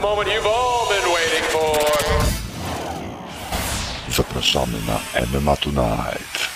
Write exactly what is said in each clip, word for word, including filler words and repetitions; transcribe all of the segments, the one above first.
moment you've all been waiting for. Zapraszamy na M M A Tonight.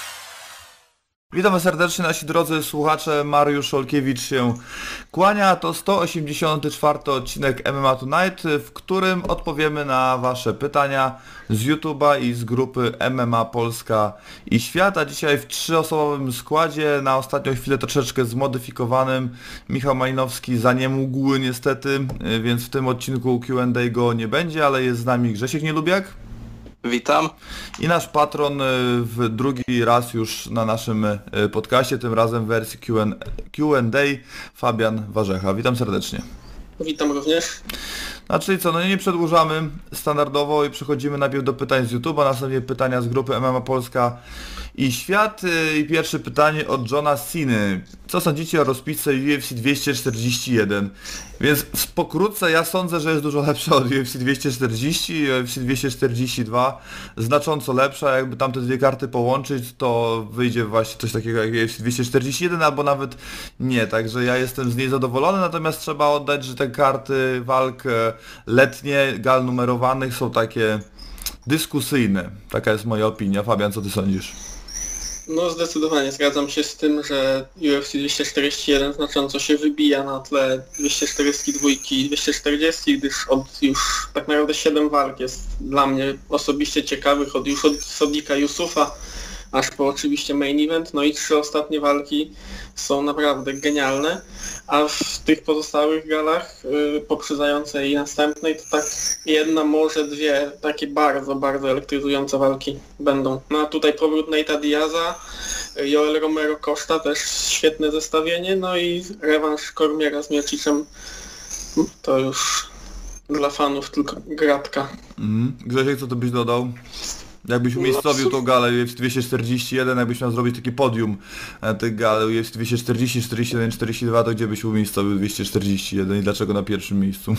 Witamy serdecznie nasi drodzy słuchacze, Mariusz Olkiewicz się kłania. To sto osiemdziesiąty czwarty odcinek M M A Tonight, w którym odpowiemy na wasze pytania z YouTube'a i z grupy M M A Polska i Świat, a dzisiaj w trzyosobowym składzie, na ostatnią chwilę troszeczkę zmodyfikowanym. Michał Malinowski za nie mógł niestety, więc w tym odcinku Q and A go nie będzie, ale jest z nami Grzesiek Nielubiak. Witam. I nasz patron w drugi raz już na naszym podcaście, tym razem w wersji Q and A, Fabian Warzecha. Witam serdecznie. Witam również. No czyli co, no nie przedłużamy standardowo i przechodzimy najpierw do pytań z YouTube'a, następnie pytania z grupy M M A Polska i Świat. I pierwsze pytanie od Johna Ciny. Co sądzicie o rozpisce U F C dwieście czterdzieści jeden? Więc pokrótce ja sądzę, że jest dużo lepsza od U F C dwieście czterdzieści i U F C dwieście czterdzieści dwa. Znacząco lepsza, jakby tam te dwie karty połączyć, to wyjdzie właśnie coś takiego jak U F C dwieście czterdzieści jeden albo nawet nie. Także ja jestem z niej zadowolony, natomiast trzeba oddać, że te karty walk letnie, gal numerowanych są takie dyskusyjne. Taka jest moja opinia. Fabian, co ty sądzisz? No zdecydowanie zgadzam się z tym, że U F C dwieście czterdzieści jeden znacząco się wybija na tle dwieście czterdzieści dwa i dwieście czterdzieści, gdyż od już tak naprawdę siedem walk jest dla mnie osobiście ciekawych, od już od Sodika Yusufa aż po oczywiście main event, no i trzy ostatnie walki są naprawdę genialne, a w tych pozostałych galach yy, poprzedzającej i następnej to tak jedna, może dwie takie bardzo, bardzo elektryzujące walki będą. No a tutaj powrót Nate'a Diaza, Yoel Romero Costa też świetne zestawienie, no i rewanż Cormiera z Miocicem to już dla fanów tylko gratka. Mm. Grzesiek, co ty byś dodał? Jakbyś umiejscowił tą galę U F C dwieście czterdzieści jeden, jakbyś miał zrobić takie podium tych gal U F C dwieście czterdzieści, czterdzieści jeden, czterdzieści dwa, to gdzie byś umiejscowił dwieście czterdzieści jeden i dlaczego na pierwszym miejscu?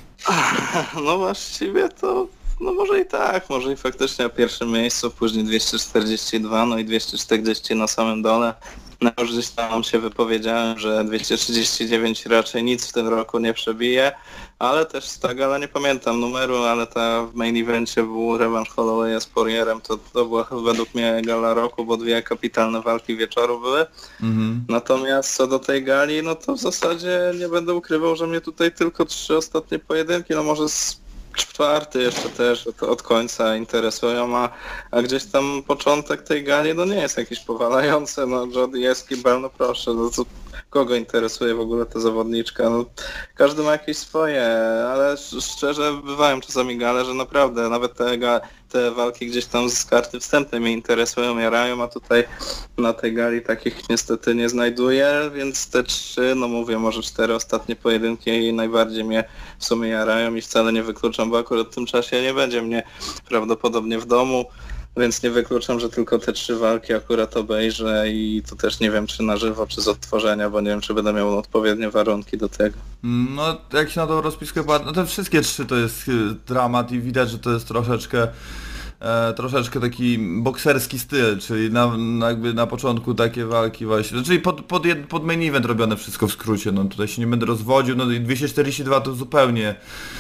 No właściwie to, no może i tak, może i faktycznie na pierwszym miejscu, później dwieście czterdzieści dwa, no i dwieście czterdzieści na samym dole. No już gdzieś tam się wypowiedziałem, że dwieście trzydzieści dziewięć raczej nic w tym roku nie przebije, ale też ta gala, nie pamiętam numeru, ale ta w main evencie był rewanż Hollowaya z Poirierem, to, to była według mnie gala roku, bo dwie kapitalne walki wieczoru były. Mhm. Natomiast co do tej gali, no to w zasadzie nie będę ukrywał, że mnie tutaj tylko trzy ostatnie pojedynki, no może z czwarty jeszcze też od, od końca interesują, a, a gdzieś tam początek tej gali no nie jest jakiś powalający, no Jody Esquibel, no proszę, no to kogo interesuje w ogóle ta zawodniczka, no każdy ma jakieś swoje, ale szczerze bywają czasami gale, że naprawdę nawet te, te walki gdzieś tam z karty wstępnej mnie interesują, jarają, a tutaj na tej gali takich niestety nie znajduję, więc te trzy, no mówię, może cztery ostatnie pojedynki najbardziej mnie w sumie jarają i wcale nie wykluczam, bo akurat w tym czasie nie będzie mnie prawdopodobnie w domu, więc nie wykluczam, że tylko te trzy walki akurat obejrzę i to też nie wiem, czy na żywo, czy z odtworzenia, bo nie wiem, czy będę miał odpowiednie warunki do tego. No, jak się na tą rozpiskę patrzy, no te wszystkie trzy to jest dramat i widać, że to jest troszeczkę E, troszeczkę taki bokserski styl, czyli na, na, jakby na początku takie walki właśnie, czyli pod, pod, pod main event robione wszystko w skrócie, no tutaj się nie będę rozwodził, no i dwieście czterdzieści dwa to zupełnie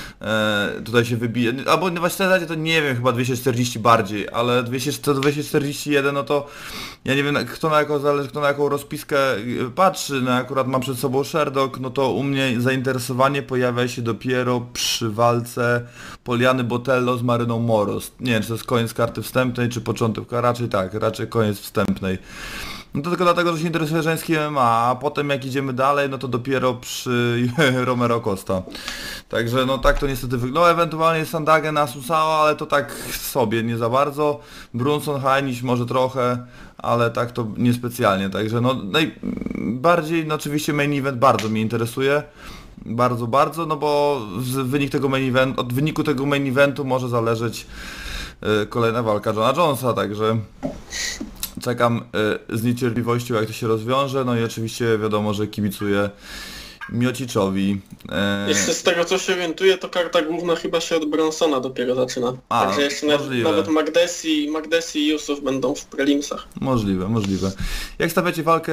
e, tutaj się wybije, albo właśnie w zasadzie to nie wiem, chyba dwieście czterdzieści bardziej, ale dwieście czterdzieści jeden, no to ja nie wiem kto na jaką, zależy, kto na jaką rozpiskę patrzy, no akurat mam przed sobą Sherdog, no to u mnie zainteresowanie pojawia się dopiero przy walce Poliany Botello z Maryną Moros. Nie wiem, czy to jest koniec karty wstępnej, czy początek, a raczej tak, raczej koniec wstępnej. No to tylko dlatego, że się interesuje żeńskim M M A, a potem jak idziemy dalej, no to dopiero przy Romero Costa. Także no tak to niestety wygląda. No ewentualnie Sandhagen na Susao, ale to tak sobie, nie za bardzo. Brunson, Heinisch może trochę, ale tak to niespecjalnie. Także no najbardziej, no oczywiście main event bardzo mnie interesuje. Bardzo, bardzo, no bo wynik tego main event, od wyniku tego main eventu może zależeć yy, kolejna walka Johna Jonesa, także czekam yy, z niecierpliwością jak to się rozwiąże, no i oczywiście wiadomo, że kibicuję Miociczowi. Yy... Jeszcze z tego co się orientuję, to karta główna chyba się od Bronsona dopiero zaczyna. A, także jeszcze możliwe. Nawet Magdesi, Magdesi i Yusuf będą w prelimsach. Możliwe, możliwe. Jak stawiacie walkę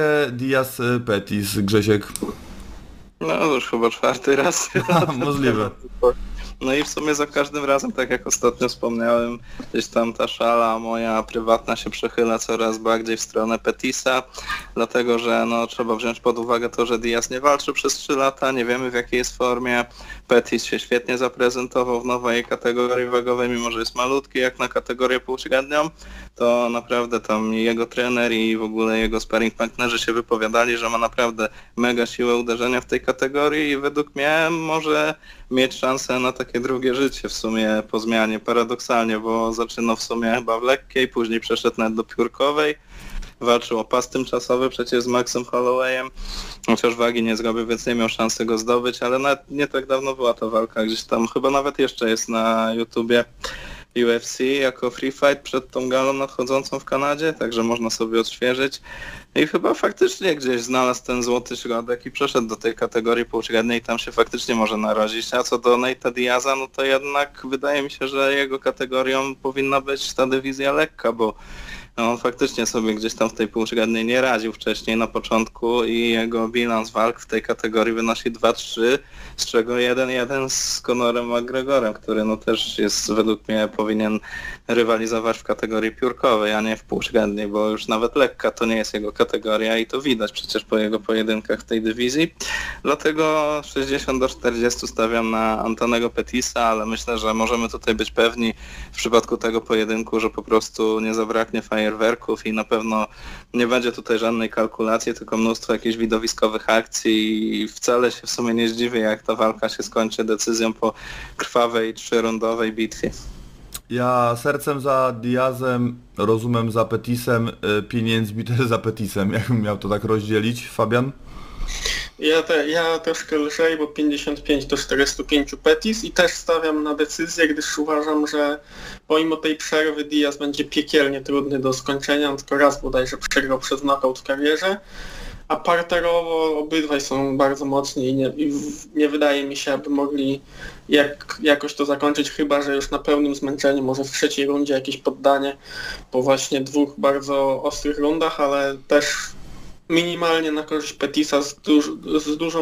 Diaz-Pettis, Grzesiek? No już chyba czwarty raz. A, możliwe. No i w sumie za każdym razem, tak jak ostatnio wspomniałem, gdzieś tam ta szala moja prywatna się przechyla coraz bardziej w stronę Pettisa, dlatego że no, trzeba wziąć pod uwagę to, że Diaz nie walczył przez trzy lata, nie wiemy w jakiej jest formie. Pettis się świetnie zaprezentował w nowej kategorii wagowej, mimo że jest malutki jak na kategorię półśrednią, to naprawdę tam jego trener i w ogóle jego sparring partnerzy się wypowiadali, że ma naprawdę mega siłę uderzenia w tej kategorii i według mnie może mieć szansę na takie drugie życie w sumie po zmianie, paradoksalnie, bo zaczynał w sumie chyba w lekkiej, później przeszedł nawet do piórkowej, walczył o pas tymczasowy przecież z Maxem Hollowayem, chociaż wagi nie zrobił, więc nie miał szansy go zdobyć, ale nawet nie tak dawno była ta walka, gdzieś tam chyba nawet jeszcze jest na YouTubie U F C jako free fight przed tą galą nadchodzącą w Kanadzie, także można sobie odświeżyć. I chyba faktycznie gdzieś znalazł ten złoty środek i przeszedł do tej kategorii półśredniej i tam się faktycznie może narodzić. A co do Nate'a Diaza, no to jednak wydaje mi się, że jego kategorią powinna być ta dywizja lekka, bo on faktycznie sobie gdzieś tam w tej półśredniej nie radził wcześniej na początku i jego bilans walk w tej kategorii wynosi dwa trzy, z czego jeden jeden z Conorem McGregorem, który no też jest według mnie powinien rywalizować w kategorii piórkowej, a nie w półśredniej, bo już nawet lekka to nie jest jego kategoria i to widać przecież po jego pojedynkach w tej dywizji. Dlatego sześćdziesiąt do czterdziestu stawiam na Antonego Pettisa, ale myślę, że możemy tutaj być pewni w przypadku tego pojedynku, że po prostu nie zabraknie fajerwerków i na pewno nie będzie tutaj żadnej kalkulacji, tylko mnóstwo jakichś widowiskowych akcji i wcale się w sumie nie zdziwię, jak ta walka się skończy decyzją po krwawej trzyrundowej bitwie. Ja sercem za Diazem, rozumem za Pettisem, pieniędzmi też za Pettisem, jakbym miał to tak rozdzielić. Fabian? Ja, te, ja troszkę lżej, bo pięćdziesiąt pięć do czterdziestu pięciu Pettis i też stawiam na decyzję, gdyż uważam, że pomimo tej przerwy Diaz będzie piekielnie trudny do skończenia, on tylko raz bodajże przegrał przez knockout w karierze, a parterowo obydwaj są bardzo mocni i nie, i nie wydaje mi się, aby mogli jak, jakoś to zakończyć, chyba że już na pełnym zmęczeniu, może w trzeciej rundzie jakieś poddanie po właśnie dwóch bardzo ostrych rundach, ale też minimalnie na korzyść Pettisa z, duż, z dużą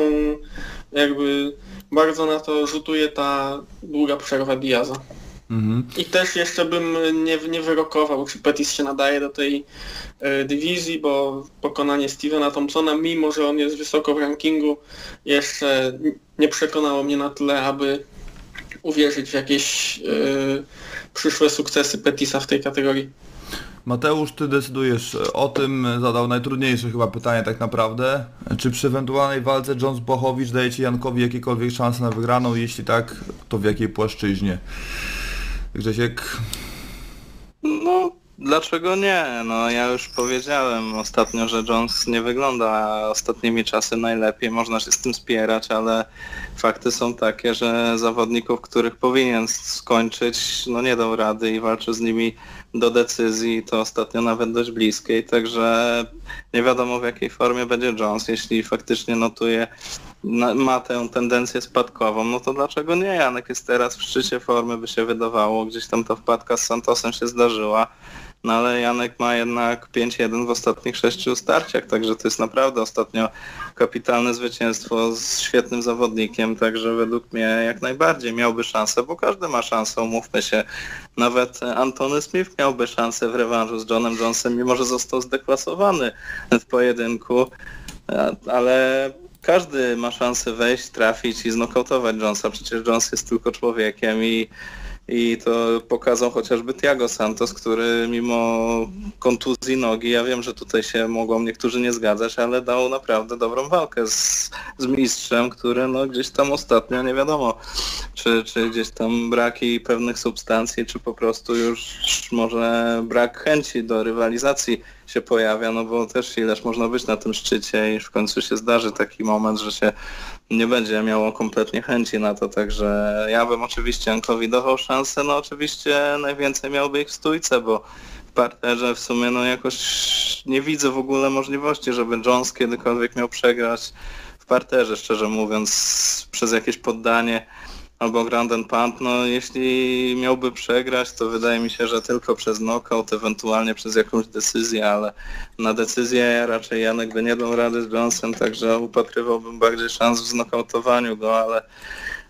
jakby bardzo na to rzutuje ta długa przerwa Diaza. Mhm. I też jeszcze bym nie, nie wyrokował, czy Pettis się nadaje do tej y, dywizji, bo pokonanie Stevena Thompsona, mimo że on jest wysoko w rankingu, jeszcze nie przekonało mnie na tyle, aby uwierzyć w jakieś y, przyszłe sukcesy Pettisa w tej kategorii. Mateusz, ty decydujesz o tym, zadał najtrudniejsze chyba pytanie tak naprawdę. Czy przy ewentualnej walce Jones-Błachowicz dajecie Jankowi jakiekolwiek szanse na wygraną? Jeśli tak, to w jakiej płaszczyźnie? Grzesiek? No, dlaczego nie? No, ja już powiedziałem ostatnio, że Jones nie wygląda ostatnimi czasy najlepiej. Można się z tym spierać, ale fakty są takie, że zawodników, których powinien skończyć, no nie dał rady i walczył z nimi do decyzji, to ostatnio nawet dość bliskiej, także nie wiadomo w jakiej formie będzie Jones, jeśli faktycznie notuje, ma tę tendencję spadkową, no to dlaczego nie? Janek jest teraz w szczycie formy, by się wydawało, gdzieś tam ta wpadka z Santosem się zdarzyła, no ale Janek ma jednak pięć jeden w ostatnich sześciu starciach, także to jest naprawdę ostatnio kapitalne zwycięstwo z świetnym zawodnikiem, także według mnie jak najbardziej miałby szansę, bo każdy ma szansę, umówmy się. Nawet Antony Smith miałby szansę w rewanżu z Johnem Jonesem, mimo że został zdeklasowany w pojedynku, ale każdy ma szansę wejść, trafić i znokautować Jonesa, przecież Jones jest tylko człowiekiem i I to pokazał chociażby Thiago Santos, który mimo kontuzji nogi, ja wiem, że tutaj się mogą niektórzy nie zgadzać, ale dał naprawdę dobrą walkę z, z mistrzem, który no gdzieś tam ostatnio nie wiadomo, czy, czy gdzieś tam braki pewnych substancji, czy po prostu już może brak chęci do rywalizacji się pojawia, no bo też ileż można być na tym szczycie i w końcu się zdarzy taki moment, że się nie będzie miało kompletnie chęci na to, także ja bym oczywiście Jankowi dawał szansę, no oczywiście najwięcej miałby ich w stójce, bo w parterze w sumie no jakoś nie widzę w ogóle możliwości, żeby Jones kiedykolwiek miał przegrać w parterze, szczerze mówiąc, przez jakieś poddanie albo ground and pound, no jeśli miałby przegrać, to wydaje mi się, że tylko przez knockout, ewentualnie przez jakąś decyzję, ale na decyzję raczej Janek by nie dał rady z Jonesem, także upatrywałbym bardziej szans w znokautowaniu go, ale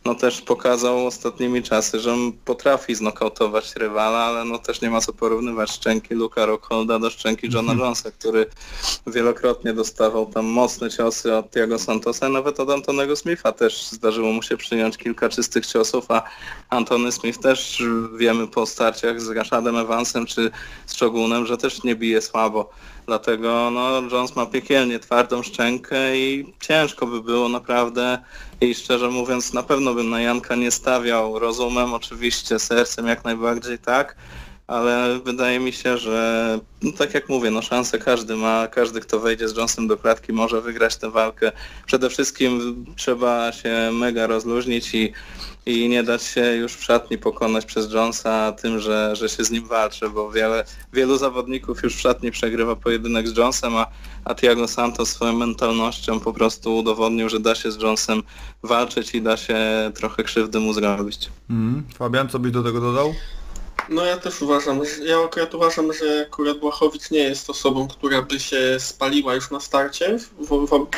no też pokazał ostatnimi czasy, że on potrafi znokautować rywala, ale no też nie ma co porównywać szczęki Luka Rockholda do szczęki Johna Jonesa, który wielokrotnie dostawał tam mocne ciosy od Thiago Santosa, nawet od Antonego Smitha też zdarzyło mu się przyjąć kilka czystych ciosów, a Antony Smith też wiemy po starciach z Rashadem Evansem czy z Shogunem, że też nie bije słabo. Dlatego no, Jones ma piekielnie twardą szczękę i ciężko by było naprawdę i szczerze mówiąc na pewno bym na Janka nie stawiał rozumem, oczywiście sercem jak najbardziej tak, ale wydaje mi się, że no, tak jak mówię, no szansę każdy ma, każdy kto wejdzie z Jonesem do klatki może wygrać tę walkę. Przede wszystkim trzeba się mega rozluźnić i i nie dać się już w szatni pokonać przez Jonesa tym, że, że się z nim walczy, bo wiele, wielu zawodników już w szatni przegrywa pojedynek z Jonesem, a, a Thiago Santos swoją mentalnością po prostu udowodnił, że da się z Jonesem walczyć i da się trochę krzywdy mu zrobić. Mm. Fabian, co byś do tego dodał? No ja też uważam, że, ja akurat uważam, że akurat Błachowicz nie jest osobą, która by się spaliła już na starcie, w, w, w,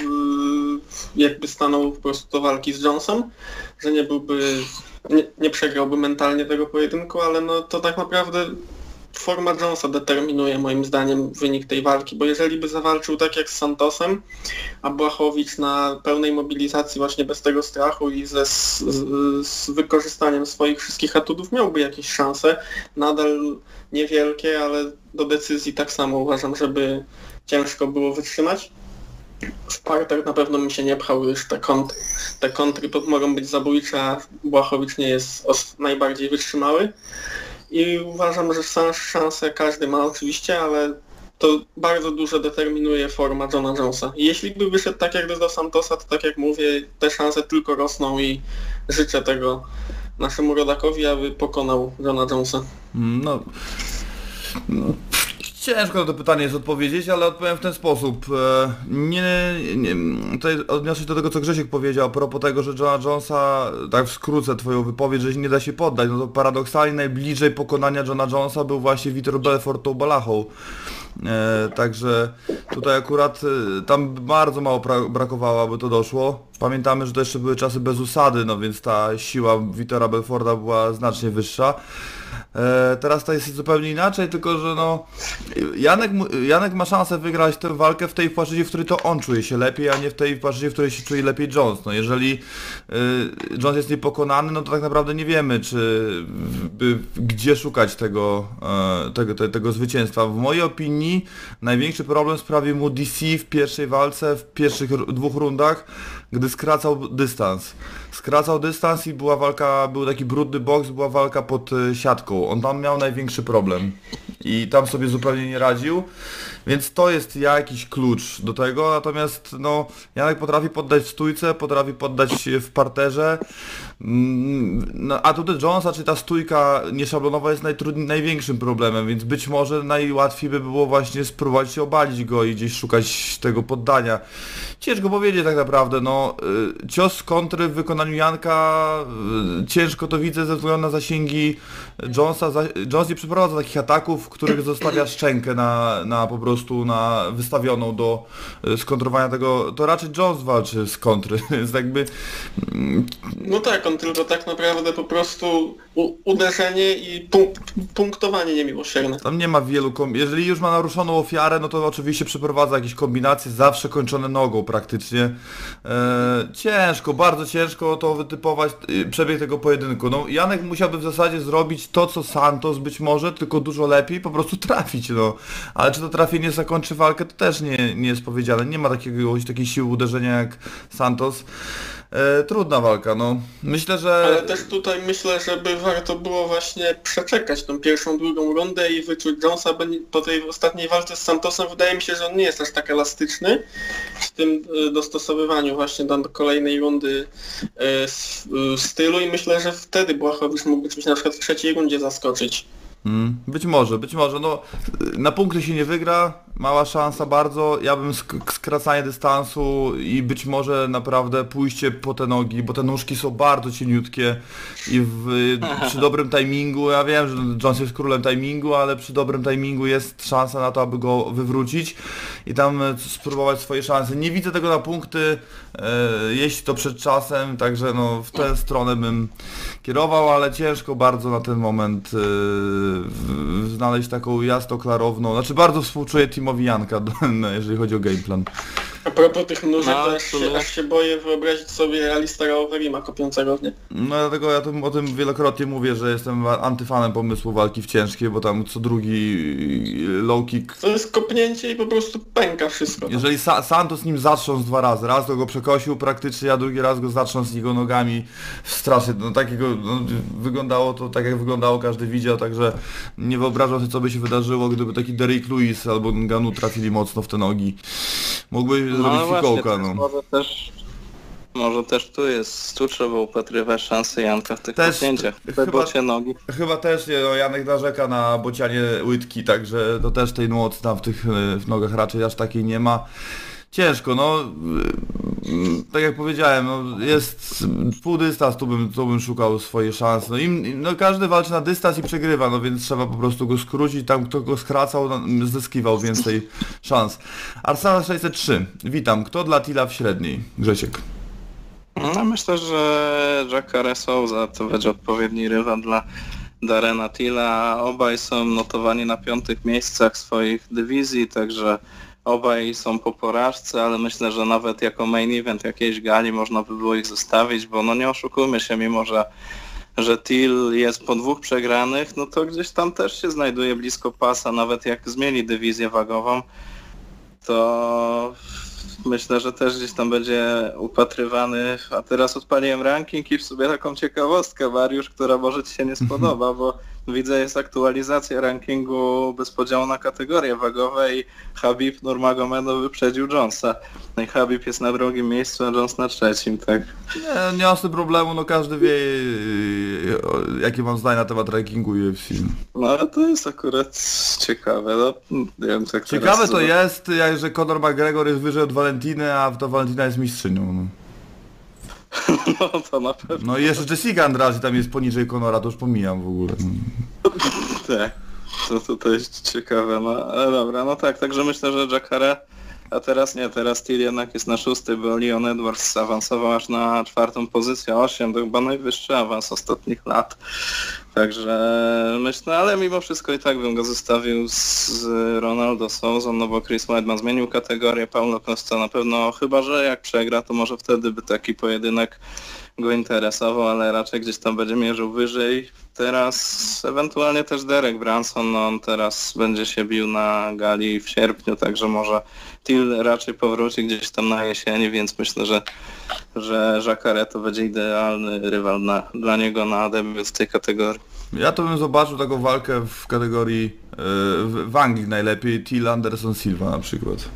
jakby stanął po prostu do walki z Jonesem, że nie byłby, nie, nie przegrałby mentalnie tego pojedynku, ale no to tak naprawdę forma Jonesa determinuje moim zdaniem wynik tej walki, bo jeżeli by zawalczył tak jak z Santosem, a Błachowicz na pełnej mobilizacji właśnie bez tego strachu i ze, z, z wykorzystaniem swoich wszystkich atutów miałby jakieś szanse, nadal niewielkie, ale do decyzji tak samo uważam, żeby ciężko było wytrzymać. W parter na pewno mi się nie pchał, już te kontry, te kontry mogą być zabójcze, a Błachowicz nie jest os- najbardziej wytrzymały. I uważam, że szansę każdy ma oczywiście, ale to bardzo dużo determinuje forma Johna Jonesa. I jeśli by wyszedł tak jak do Santosa, to tak jak mówię, te szanse tylko rosną i życzę tego naszemu rodakowi, aby pokonał Johna Jonesa. No, no, ciężko na to pytanie jest odpowiedzieć, ale odpowiem w ten sposób. Nie, nie tutaj odniosę się do tego, co Grzesiek powiedział a propos tego, że Johna Jonesa, tak w skrócie twoją wypowiedź, że nie da się poddać. No to paradoksalnie najbliżej pokonania Johna Jonesa był właśnie Vitor Belfort tą balachą. E, także tutaj akurat e, tam bardzo mało pra- brakowało, aby to doszło. Pamiętamy, że to jeszcze były czasy bez usady, no więc ta siła Vitora Belforta była znacznie wyższa. E, teraz to jest zupełnie inaczej, tylko że no Janek, Janek ma szansę wygrać tę walkę w tej płaszczyźnie, w której to on czuje się lepiej, a nie w tej płaszczyźnie, w której się czuje lepiej Jones. No jeżeli e, Jones jest niepokonany, no to tak naprawdę nie wiemy, czy by, gdzie szukać tego, e, tego, te, tego zwycięstwa. W mojej opinii największy problem sprawił mu D C w pierwszej walce, w pierwszych r- dwóch rundach, gdy skracał dystans. Skracał dystans i była walka, był taki brudny boks, była walka pod y, siatką. On tam miał największy problem i tam sobie zupełnie nie radził, więc to jest jakiś klucz do tego, natomiast no Janek potrafi poddać w stójce, potrafi poddać w parterze, mm, no, a tutaj Jonesa, czy ta stójka nieszablonowa jest najtrudniej, największym problemem, więc być może najłatwiej by było właśnie spróbować się obalić go i gdzieś szukać tego poddania. Ciężko powiedzieć tak naprawdę, no y, cios z kontry w wykonaniu Janka, y, ciężko to widzę ze względu na zasięgi Jonesa. Za, Jones nie przeprowadza takich ataków, w których zostawia szczękę na, na po prostu na wystawioną do y, skontrowania tego, to raczej Jones walczy z kontry, więc jakby... Mm, no tak, on tylko tak naprawdę po prostu u- uderzenie i punk- punktowanie niemiłosierne. Tam nie ma wielu kom... Jeżeli już ma naruszoną ofiarę, no to oczywiście przeprowadza jakieś kombinacje, zawsze kończone nogą praktycznie. E, ciężko, bardzo ciężko to wytypować y, przebieg tego pojedynku. No Janek musiałby w zasadzie zrobić to, co Santos być może, tylko dużo lepiej, po prostu trafić, no. Ale czy to trafienie zakończy walkę, to też nie, nie jest powiedziane. Nie ma takiego, takiej siły uderzenia jak Santos. E, trudna walka, no. Myślę, że... Ale też tutaj myślę, żeby warto było właśnie przeczekać tą pierwszą, drugą rundę i wyczuć Jonesa, bo po tej ostatniej walce z Santosem wydaje mi się, że on nie jest aż tak elastyczny w tym dostosowywaniu właśnie do kolejnej rundy stylu i myślę, że wtedy Błachowicz mógłby coś na przykład w trzeciej rundzie zaskoczyć. Hmm, być może, być może, no na punkty się nie wygra, mała szansa bardzo, ja bym sk- skracanie dystansu i być może naprawdę pójście po te nogi, bo te nóżki są bardzo cieniutkie i w, przy dobrym timingu, ja wiem, że Jones jest królem timingu, ale przy dobrym timingu jest szansa na to, aby go wywrócić i tam spróbować swoje szanse. Nie widzę tego na punkty, e, jeśli to przed czasem, także no w tę stronę bym kierował, ale ciężko bardzo na ten moment e, znaleźć taką jasno klarowną, znaczy bardzo współczuję teamowi Janka, jeżeli chodzi o gameplan. A propos tych nóżek, No, to aż, się, aż się boję wyobrazić sobie Alistara Overeema kopiącego w nie. No dlatego ja tym, o tym wielokrotnie mówię, że jestem antyfanem pomysłu walki w ciężkiej, bo tam co drugi low kick. To jest kopnięcie i po prostu pęka wszystko. Jeżeli Sa Santos nim zatrząsł dwa razy, raz to go przekosił praktycznie, a drugi raz go zatrząsł z jego nogami strasznie, no takiego, no, wyglądało to tak jak wyglądało, każdy widział, także nie wyobrażam sobie co by się wydarzyło, gdyby taki Derrick Lewis albo Ngannou trafili mocno w te nogi. Mógłby No zrobić właśnie, fikołka, to no. jest może też, może też tu jest, tu trzeba upatrywać szansy Janka w tych Też, kopnięciach, w te chyba- bocie nogi. Chyba też nie, no Janek narzeka na bocianie łydki, także to też tej mocy tam w tych e, w nogach raczej aż takiej nie ma. Ciężko, no e, tak jak powiedziałem, no jest pół dystans, tu bym, tu bym szukał swojej szansy. No, im, im- no każdy walczy na dystans i przegrywa, no więc trzeba po prostu go skrócić, tam kto go skracał, no, zyskiwał więcej szans. Arsenal sześćset trzy, witam, kto dla Tilla w średniej? Grzesiek. No myślę, że Jacare Souza to będzie odpowiedni rywal dla Darrena Tilla. Obaj są notowani na piątych miejscach swoich dywizji, także obaj są po porażce, ale myślę, że nawet jako main event jakiejś gali można by było ich zostawić, bo no nie oszukujmy się, mimo że że Till jest po dwóch przegranych, no to gdzieś tam też się znajduje blisko pasa, nawet jak zmieni dywizję wagową, to myślę, że też gdzieś tam będzie upatrywany, a teraz odpaliłem ranking i w sobie taką ciekawostkę, Mariusz, która może Ci się nie spodoba, bo widzę jest aktualizacja rankingu bez podziału na kategorie wagowe i Khabib Nurmagomedov wyprzedził Jonesa. No i Khabib jest na drugim miejscu, a Jones na trzecim, tak? Nie, nie ma z tym problemu, no każdy wie e, o, jakie mam zdanie na temat rankingu U F C. No ale to jest akurat ciekawe, no nie wiem, tak Ciekawe teraz, to jest, jak, że Conor McGregor jest wyżej od Valentiny, a to Valentina jest mistrzynią. No, No to na pewno. no i jeszcze Jessica Andrade tam jest poniżej Conora, to już pomijam w ogóle. Tak, to, to, to jest ciekawe, no ale dobra, no tak, także myślę, że Jacare, a teraz nie, teraz Till jednak jest na szósty, bo Leon Edwards zaawansował aż na czwartą pozycję, osiem, to chyba najwyższy awans ostatnich lat. Także myślę, ale mimo wszystko i tak bym go zostawił z Ronaldo Souzą, no bo Chris Weidman zmienił kategorię, Paulo Costa na pewno, chyba że jak przegra, to może wtedy by taki pojedynek go interesował, ale raczej gdzieś tam będzie mierzył wyżej. Teraz ewentualnie też Derek Brunson, no on teraz będzie się bił na gali w sierpniu, także może Till raczej powróci gdzieś tam na jesieni, więc myślę, że że Jacare to będzie idealny rywal na, dla niego na debiut w tej kategorii. Ja to bym zobaczył taką walkę w kategorii e, w, w Anglii najlepiej, Till Anderson Silva na przykład.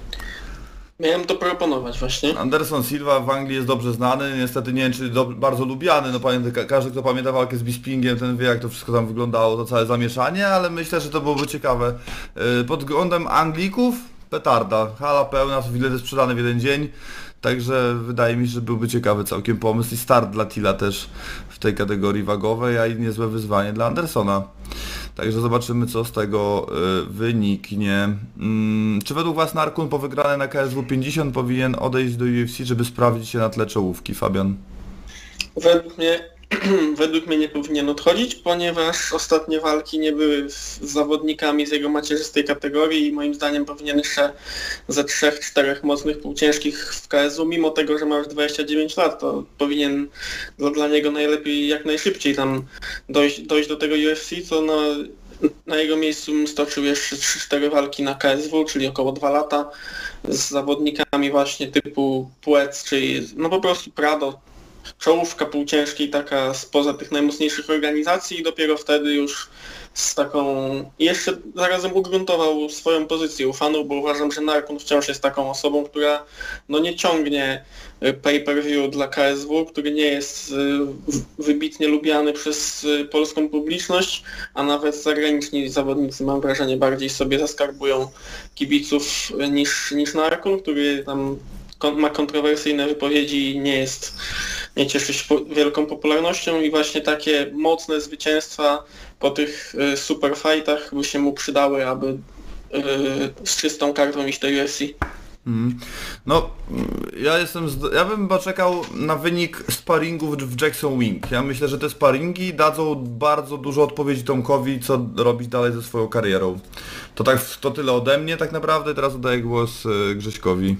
Miałem to proponować właśnie. Anderson Silva w Anglii jest dobrze znany, niestety nie wiem czy do, bardzo lubiany, no pamiętam, ka każdy kto pamięta walkę z Bispingiem, ten wie jak to wszystko tam wyglądało, to całe zamieszanie, ale myślę, że to byłoby ciekawe. Yy, pod względem Anglików petarda, hala pełna, bilety sprzedane w jeden dzień, także wydaje mi się, że byłby ciekawy całkiem pomysł i start dla Tilla też w tej kategorii wagowej, a i niezłe wyzwanie dla Andersona. Także zobaczymy co z tego y, wyniknie. Mm, czy według Was Narkun po wygranej na K S W pięćdziesiąt powinien odejść do U F C, żeby sprawdzić się na tle czołówki, Fabian? Według mnie, według mnie nie powinien odchodzić, ponieważ ostatnie walki nie były z zawodnikami z jego macierzystej kategorii i moim zdaniem powinien jeszcze ze trzech, czterech mocnych półciężkich w K S W, mimo tego, że ma już dwadzieścia dziewięć lat, to powinien dla, dla niego najlepiej jak najszybciej tam dojść, dojść do tego U F C, co na, na jego miejscu bym stoczył jeszcze trzy cztery walki na K S W, czyli około dwa lata z zawodnikami właśnie typu Płec, czyli no po prostu Prado, czołówka półciężkiej taka spoza tych najmocniejszych organizacji i dopiero wtedy już z taką... I jeszcze zarazem ugruntował swoją pozycję u fanów, bo uważam, że Narkun wciąż jest taką osobą, która no nie ciągnie pay-per-view dla K S W, który nie jest wybitnie lubiany przez polską publiczność, a nawet zagraniczni zawodnicy, mam wrażenie, bardziej sobie zaskarbują kibiców niż, niż Narkun, który tam ma kontrowersyjne wypowiedzi i nie jest, nie cieszy się wielką popularnością i właśnie takie mocne zwycięstwa po tych super fightach by się mu przydały, aby z czystą kartą iść do U F C. Mm. No, ja jestem, zd- ja bym poczekał na wynik sparingów w Jackson Wing. Ja myślę, że te sparingi dadzą bardzo dużo odpowiedzi Tomkowi, co robić dalej ze swoją karierą. To tak, to tyle ode mnie tak naprawdę, teraz oddaję głos y, Grześkowi.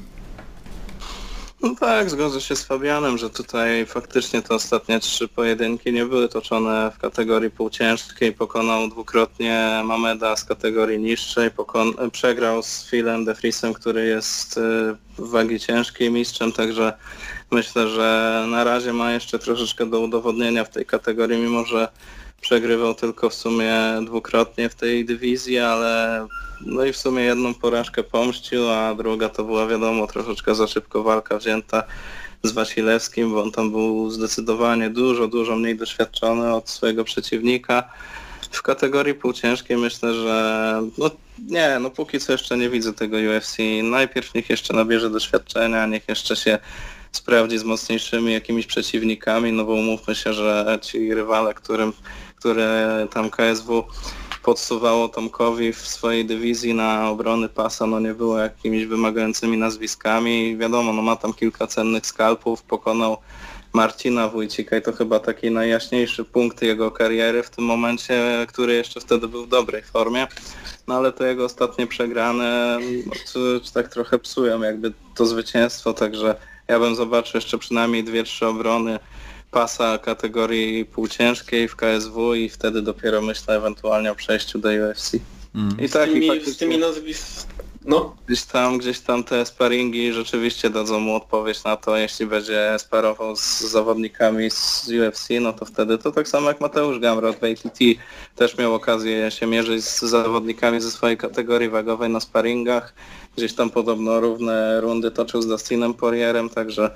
No tak, zgodzę się z Fabianem, że tutaj faktycznie te ostatnie trzy pojedynki nie były toczone w kategorii półciężkiej. Pokonał dwukrotnie Mameda z kategorii niższej, pokon- przegrał z Philem De Vriesem, który jest w wagi ciężkiej mistrzem, także myślę, że na razie ma jeszcze troszeczkę do udowodnienia w tej kategorii, mimo że przegrywał tylko w sumie dwukrotnie w tej dywizji, ale no i w sumie jedną porażkę pomścił, a druga to była wiadomo troszeczkę za szybko walka wzięta z Wasilewskim, bo on tam był zdecydowanie dużo, dużo mniej doświadczony od swojego przeciwnika. W kategorii półciężkiej myślę, że no nie, no póki co jeszcze nie widzę tego U F C. Najpierw niech jeszcze nabierze doświadczenia, niech jeszcze się sprawdzi z mocniejszymi jakimiś przeciwnikami, no bo umówmy się, że ci rywale, którym, które tam K S W podsuwało Tomkowi w swojej dywizji na obrony pasa, no nie było jakimiś wymagającymi nazwiskami. Wiadomo, no ma tam kilka cennych skalpów, pokonał Marcina Wójcika i to chyba taki najjaśniejszy punkt jego kariery w tym momencie, który jeszcze wtedy był w dobrej formie. No ale to jego ostatnie przegrane, no, czy, czy tak trochę psują jakby to zwycięstwo, także ja bym zobaczył jeszcze przynajmniej dwie, trzy obrony pasa kategorii półciężkiej w K S W i wtedy dopiero myślę ewentualnie o przejściu do U F C. Mm. I tak, z tymi, i faktycznie z tymi nazwisk... No. Gdzieś tam, gdzieś tam te sparingi rzeczywiście dadzą mu odpowiedź na to, jeśli będzie sparował z zawodnikami z U F C, no to wtedy to tak samo jak Mateusz Gamrot w A T T też miał okazję się mierzyć z zawodnikami ze swojej kategorii wagowej na sparingach. Gdzieś tam podobno równe rundy toczył z Dustinem Poirierem, także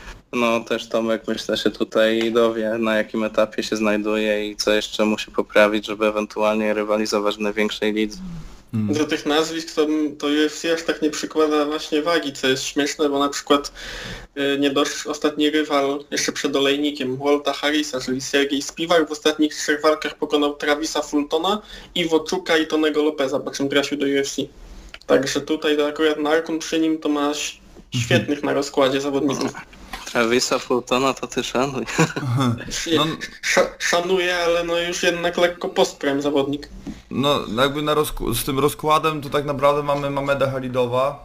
no też Tomek myślę się tutaj dowie, na jakim etapie się znajduje i co jeszcze musi poprawić, żeby ewentualnie rywalizować w największej lidze. Hmm. Do tych nazwisk to, to U F C aż tak nie przykłada właśnie wagi, co jest śmieszne, bo na przykład y, nie dosz, ostatni rywal jeszcze przed olejnikiem Walta Harrisa, czyli Sergiej Spiwak, w ostatnich trzech walkach pokonał Travisa Fultona, Iwo Czuka i Tonego Lopeza, po czym trafił do U F C. Także tutaj to akurat Narkun przy nim to ma świetnych na rozkładzie zawodników. Travisa Fultona to ty szanuj. No, Sz- szanuję, ale no już jednak lekko postprem zawodnik. no jakby na rozk- z tym rozkładem to tak naprawdę mamy Mameda Halidowa.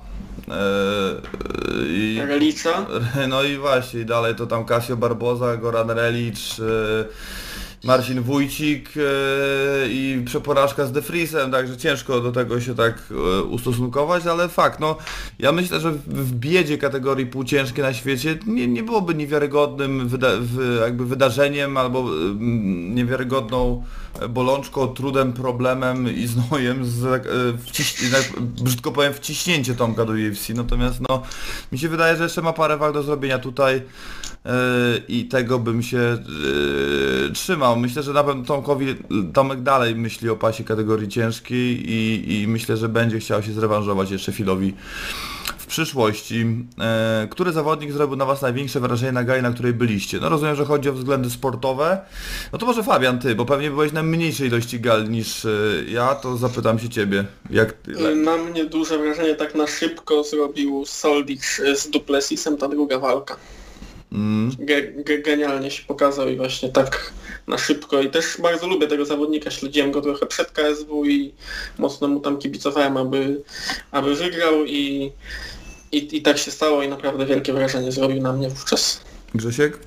Eee, i, Relica. no i właśnie dalej to tam Casio Barboza, Goran Relicz, e, Marcin Wójcik e, i przeporażka z De Vriesem, także ciężko do tego się tak e, ustosunkować, ale fakt, no ja myślę, że w, w biedzie kategorii półciężkiej na świecie nie, nie byłoby niewiarygodnym wyda- w, jakby wydarzeniem albo mm, niewiarygodną bolączką, trudem, problemem i znojem z, e, wciś- tak, brzydko powiem, wciśnięcie Tomka do U F C, natomiast no mi się wydaje, że jeszcze ma parę walk do zrobienia tutaj e, i tego bym się e, trzymał. Myślę, że na pewno Tomkowi, Tomek dalej myśli o pasie kategorii ciężkiej i, i myślę, że będzie chciał się zrewanżować jeszcze Philowi w przyszłości. E, który zawodnik zrobił na Was największe wrażenie na gali, na której byliście? No rozumiem, że chodzi o względy sportowe. No to może Fabian, ty, bo pewnie byłeś na mniejszej ilości gal niż e, ja, to zapytam się Ciebie. Jak ty? Na mnie duże wrażenie tak na szybko zrobił Soldic z Duplessisem, ta druga walka. Mm. Ge- ge- genialnie się pokazał i właśnie tak na szybko i też bardzo lubię tego zawodnika, śledziłem go trochę przed K S W i mocno mu tam kibicowałem, aby, aby wygrał i, i, i tak się stało i naprawdę wielkie wrażenie zrobił na mnie wówczas. Grzesiek?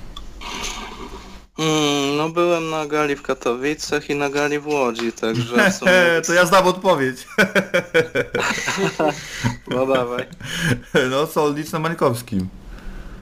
Mm, no byłem na gali w Katowicach i na gali w Łodzi, także w sumie... to ja znam odpowiedź. No dawaj. No Soldic na Mańkowskim.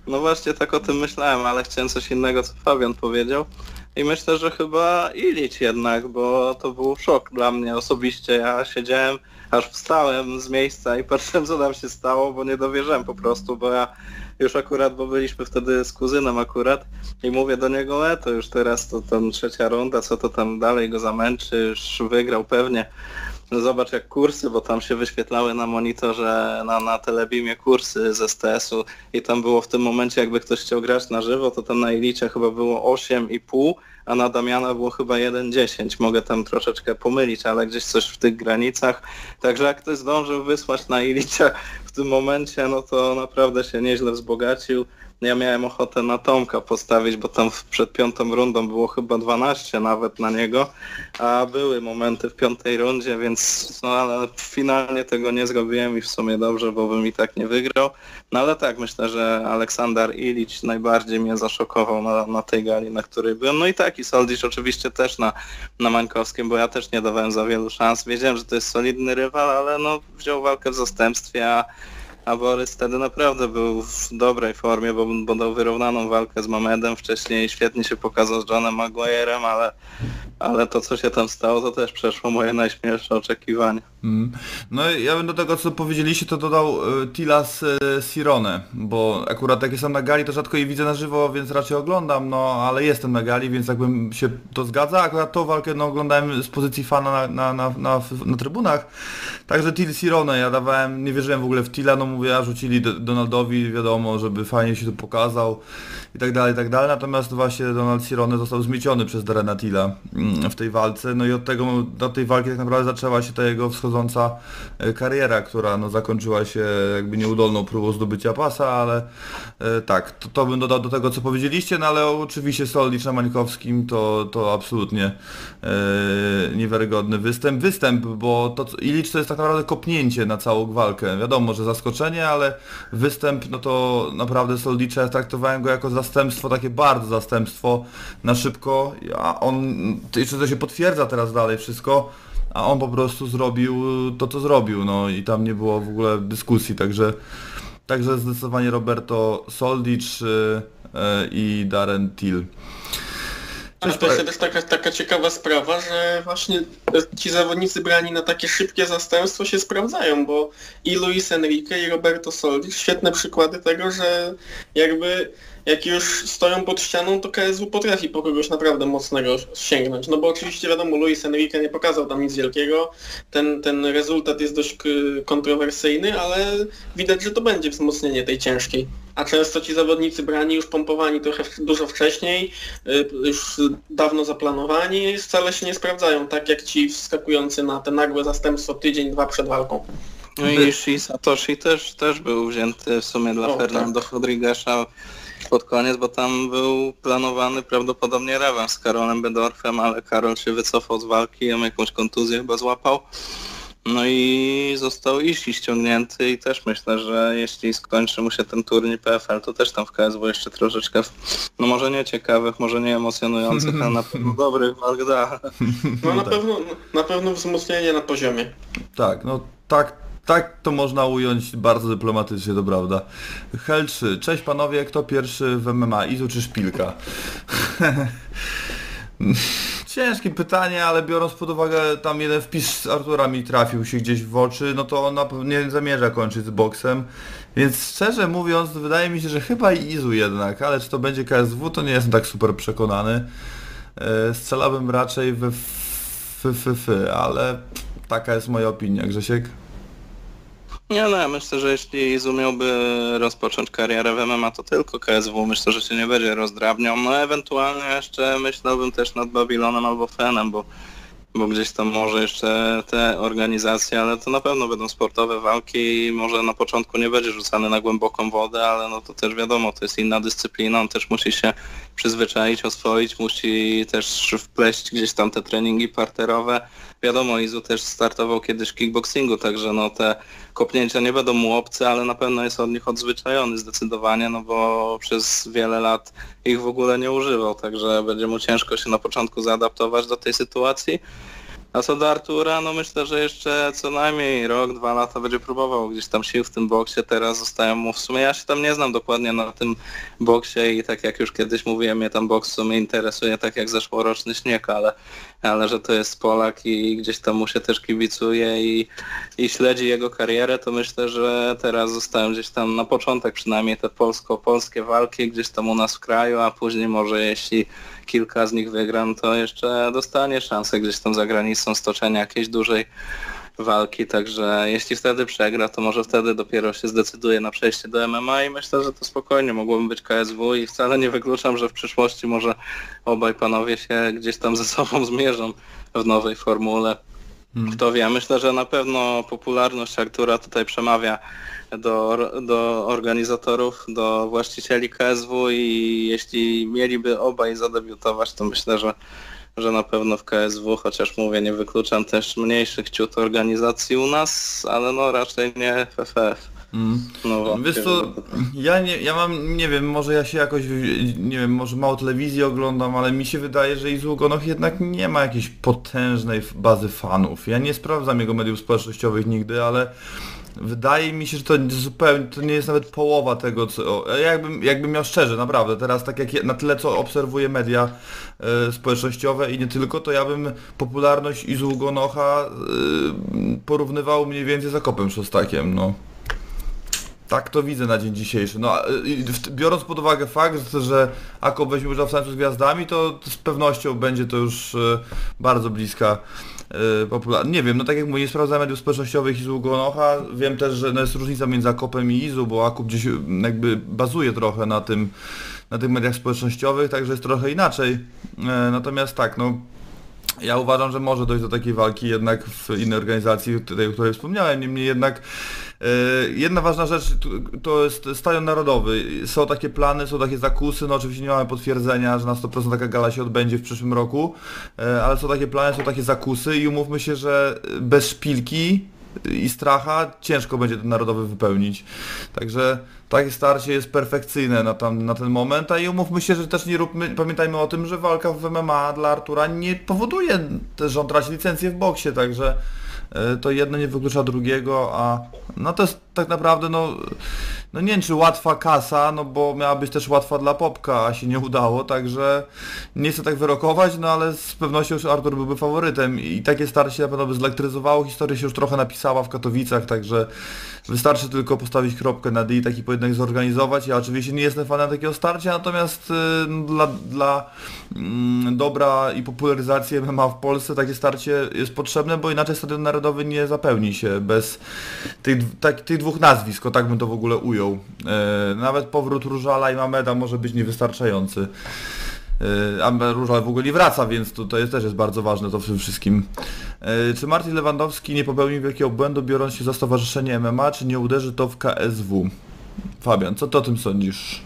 No właśnie tak o tym myślałem, ale chciałem coś innego, co Fabian powiedział. I myślę, że chyba Ilić jednak, bo to był szok dla mnie osobiście. Ja siedziałem, aż wstałem z miejsca i patrzyłem, co tam się stało, bo nie dowierzałem po prostu, bo ja już akurat, bo byliśmy wtedy z kuzynem akurat i mówię do niego, e, to już teraz to tam trzecia runda, co to tam dalej go zamęczy, już wygrał pewnie. No zobacz jak kursy, bo tam się wyświetlały na monitorze, na, na Telebimie kursy z S T S-u i tam było w tym momencie, jakby ktoś chciał grać na żywo, to tam na Ilicia chyba było osiem i pół, a na Damiana było chyba jeden dziesięć. Mogę tam troszeczkę pomylić, ale gdzieś coś w tych granicach. Także jak ktoś zdążył wysłać na Ilicia w tym momencie, no to naprawdę się nieźle wzbogacił. Ja miałem ochotę na Tomka postawić, bo tam przed piątą rundą było chyba dwanaście nawet na niego, a były momenty w piątej rundzie, więc no ale finalnie tego nie zrobiłem i w sumie dobrze, bo bym i tak nie wygrał. No ale tak, myślę, że Aleksander Ilić najbardziej mnie zaszokował na, na tej gali, na której byłem. No i tak, i Soldic oczywiście też na, na Mańkowskim, bo ja też nie dawałem za wielu szans. Wiedziałem, że to jest solidny rywal, ale no wziął walkę w zastępstwie, a A Borys wtedy naprawdę był w dobrej formie, bo, bo dał wyrównaną walkę z Mamedem, wcześniej świetnie się pokazał z Johnem Maguire'em, ale, ale to co się tam stało, to też przeszło moje najśmielsze oczekiwania. Mm. No ja bym do tego co powiedzieliście to dodał y, Tilas y, Sirone, bo akurat jak jestem na gali to rzadko je widzę na żywo, więc raczej oglądam, no ale jestem na gali, więc jakbym się to zgadza, akurat tą walkę no, oglądałem z pozycji fana na, na, na, na, na trybunach, także Til Sirone, ja dawałem, nie wierzyłem w ogóle w Tila, no mówię, a rzucili do, Donaldowi, wiadomo, żeby fajnie się tu pokazał i tak dalej, i tak dalej, natomiast właśnie Donald Sirone został zmieciony przez Darrena Tilla mm, w tej walce, no i od tego, do tej walki tak naprawdę zaczęła się ta jego wschodząca kariera, która no, zakończyła się jakby nieudolną próbą zdobycia pasa, ale e, tak, to, to bym dodał do tego co powiedzieliście, no ale oczywiście Soldic na Mańkowskim to, to absolutnie e, niewiarygodny występ, występ, bo to Ilić to jest tak naprawdę kopnięcie na całą walkę, wiadomo, że zaskoczenie, ale występ, no to naprawdę Soldicza ja traktowałem go jako zastępstwo, takie bardzo zastępstwo na szybko, a on, jeszcze to się potwierdza teraz dalej wszystko, a on po prostu zrobił to, co zrobił, no i tam nie było w ogóle dyskusji, także, także zdecydowanie Roberto Soldic yy, yy, i Darren Till. Ale to jest też taka, taka ciekawa sprawa, że właśnie ci zawodnicy brani na takie szybkie zastępstwo się sprawdzają, bo i Luis Enrique i Roberto Soldic, świetne przykłady tego, że jakby jak już stoją pod ścianą, to K S W potrafi po kogoś naprawdę mocnego sięgnąć. No bo oczywiście wiadomo, Luis Enrique nie pokazał tam nic wielkiego, ten, ten rezultat jest dość kontrowersyjny, ale widać, że to będzie wzmocnienie tej ciężkiej. A często ci zawodnicy brani już pompowani trochę dużo wcześniej, już dawno zaplanowani, wcale się nie sprawdzają, tak jak ci wskakujący na te nagłe zastępstwo tydzień, dwa przed walką. No i Shi Satoshi też, też był wzięty w sumie dla o, Fernando tak. Rodriguez'a pod koniec, bo tam był planowany prawdopodobnie rewans z Karolem Bedorfem, ale Karol się wycofał z walki, on jakąś kontuzję chyba złapał. No i został Ishii ściągnięty i też myślę, że jeśli skończy mu się ten turniej P F L, to też tam w K S W jeszcze troszeczkę, no może nie ciekawych, może nie emocjonujących, ale na pewno dobrych walk da. No na pewno, na pewno wzmocnienie na poziomie. Tak, no tak, tak to można ująć bardzo dyplomatycznie, to prawda. Hel trzy. Cześć panowie, kto pierwszy w M M A, Izu czy Szpilka? Ciężkie pytanie, ale biorąc pod uwagę tam jeden wpis z Artura mi trafił się gdzieś w oczy, no to on na pewno nie zamierza kończyć z boksem. Więc szczerze mówiąc, wydaje mi się, że chyba Izu jednak, ale czy to będzie K S W, to nie jestem tak super przekonany. Strzelałbym raczej we f, f, f, ale taka jest moja opinia. Grzesiek? Nie no, ja myślę, że jeśli Izu miałby rozpocząć karierę w M M A, to tylko K S W, myślę, że się nie będzie rozdrabniał. No ewentualnie jeszcze myślałbym też nad Babilonem albo Fenem, bo, bo gdzieś tam może jeszcze te organizacje, ale to na pewno będą sportowe walki i może na początku nie będzie rzucany na głęboką wodę, ale no to też wiadomo, to jest inna dyscyplina, on też musi się przyzwyczaić, oswoić, musi też wpleść gdzieś tam te treningi parterowe. Wiadomo, Izu też startował kiedyś w kickboxingu, także no te kopnięcia nie będą mu obce, ale na pewno jest od nich odzwyczajony zdecydowanie, no bo przez wiele lat ich w ogóle nie używał, także będzie mu ciężko się na początku zaadaptować do tej sytuacji. A co do Artura, no myślę, że jeszcze co najmniej rok, dwa lata będzie próbował gdzieś tam sił w tym boksie. Teraz zostają mu w sumie, ja się tam nie znam dokładnie na tym boksie i tak jak już kiedyś mówiłem, mnie tam boks w sumie interesuje tak jak zeszłoroczny Śnieg, ale, ale że to jest Polak i gdzieś tam mu się też kibicuje i, i śledzi jego karierę, to myślę, że teraz zostają gdzieś tam na początek przynajmniej te polsko-polskie walki gdzieś tam u nas w kraju, a później może jeśli kilka z nich wygram, to jeszcze dostanie szansę gdzieś tam za granicą stoczenia jakiejś dużej walki, także jeśli wtedy przegra, to może wtedy dopiero się zdecyduje na przejście do M M A i myślę, że to spokojnie mogłoby być K S W i wcale nie wykluczam, że w przyszłości może obaj panowie się gdzieś tam ze sobą zmierzą w nowej formule. Hmm. Kto wie, myślę, że na pewno popularność Artura tutaj przemawia do, do organizatorów, do właścicieli K S W i jeśli mieliby obaj zadebiutować, to myślę, że, że na pewno w K S W, chociaż mówię, nie wykluczam też mniejszych ciut organizacji u nas, ale no raczej nie F F F. Mm. No, wiesz co, ja nie, ja mam, nie wiem, może ja się jakoś, nie wiem, może mało telewizji oglądam, ale mi się wydaje, że Izu Ugonoh jednak nie ma jakiejś potężnej bazy fanów. Ja nie sprawdzam jego mediów społecznościowych nigdy, ale wydaje mi się, że to zupełnie, to nie jest nawet połowa tego, co... Jakbym, jakbym miał szczerze, naprawdę, teraz tak jak na tyle, co obserwuję media y, społecznościowe i nie tylko, to ja bym popularność Izu Ugonoha y, porównywał mniej więcej z Akopem Szostakiem, no. Tak to widzę na dzień dzisiejszy. No, biorąc pod uwagę fakt, że Akop weźmie udział w tańcu z gwiazdami, to z pewnością będzie to już bardzo bliska popularność. Nie wiem, no tak jak mówię, nie sprawdzam mediów społecznościowych Izu Ugonoha. Wiem też, że no jest różnica między Akopem i Izu, bo Akop gdzieś jakby bazuje trochę na tym, na tych mediach społecznościowych, także jest trochę inaczej. Natomiast tak, no ja uważam, że może dojść do takiej walki jednak w innej organizacji, tej, o której wspomniałem, niemniej jednak yy, jedna ważna rzecz to jest Stadion Narodowy. Są takie plany, są takie zakusy, no oczywiście nie mamy potwierdzenia, że na sto procent taka gala się odbędzie w przyszłym roku, yy, ale są takie plany, są takie zakusy i umówmy się, że bez szpilki i stracha ciężko będzie ten Narodowy wypełnić. Także takie starcie jest perfekcyjne na, tam, na ten moment, a i umówmy się, że też nie róbmy, pamiętajmy o tym, że walka w M M A dla Artura nie powoduje też, że on traci licencję w boksie, także y, to jedno nie wyklucza drugiego, a no to jest tak naprawdę no, no nie wiem czy łatwa kasa, no bo miała być też łatwa dla Popka, a się nie udało, także nie chcę tak wyrokować, no ale z pewnością już Artur byłby faworytem i takie starcie na pewno by zelektryzowało, historia się już trochę napisała w Katowicach, także wystarczy tylko postawić kropkę na D i taki pojedynek zorganizować. Ja oczywiście nie jestem fanem takiego starcia, natomiast y, dla, dla y, dobra i popularyzacji M M A w Polsce takie starcie jest potrzebne, bo inaczej Stadion Narodowy nie zapełni się bez tych, tak, tych dwóch nazwisk, o tak bym to w ogóle ujął. Y, nawet powrót Różala i Mameda może być niewystarczający. A Różal w ogóle nie wraca, więc to, to jest, też jest bardzo ważne to w tym wszystkim. Czy Marcin Lewandowski nie popełnił wielkiego błędu, biorąc się za stowarzyszenie M M A, czy nie uderzy to w K S W? Fabian, co ty o tym sądzisz?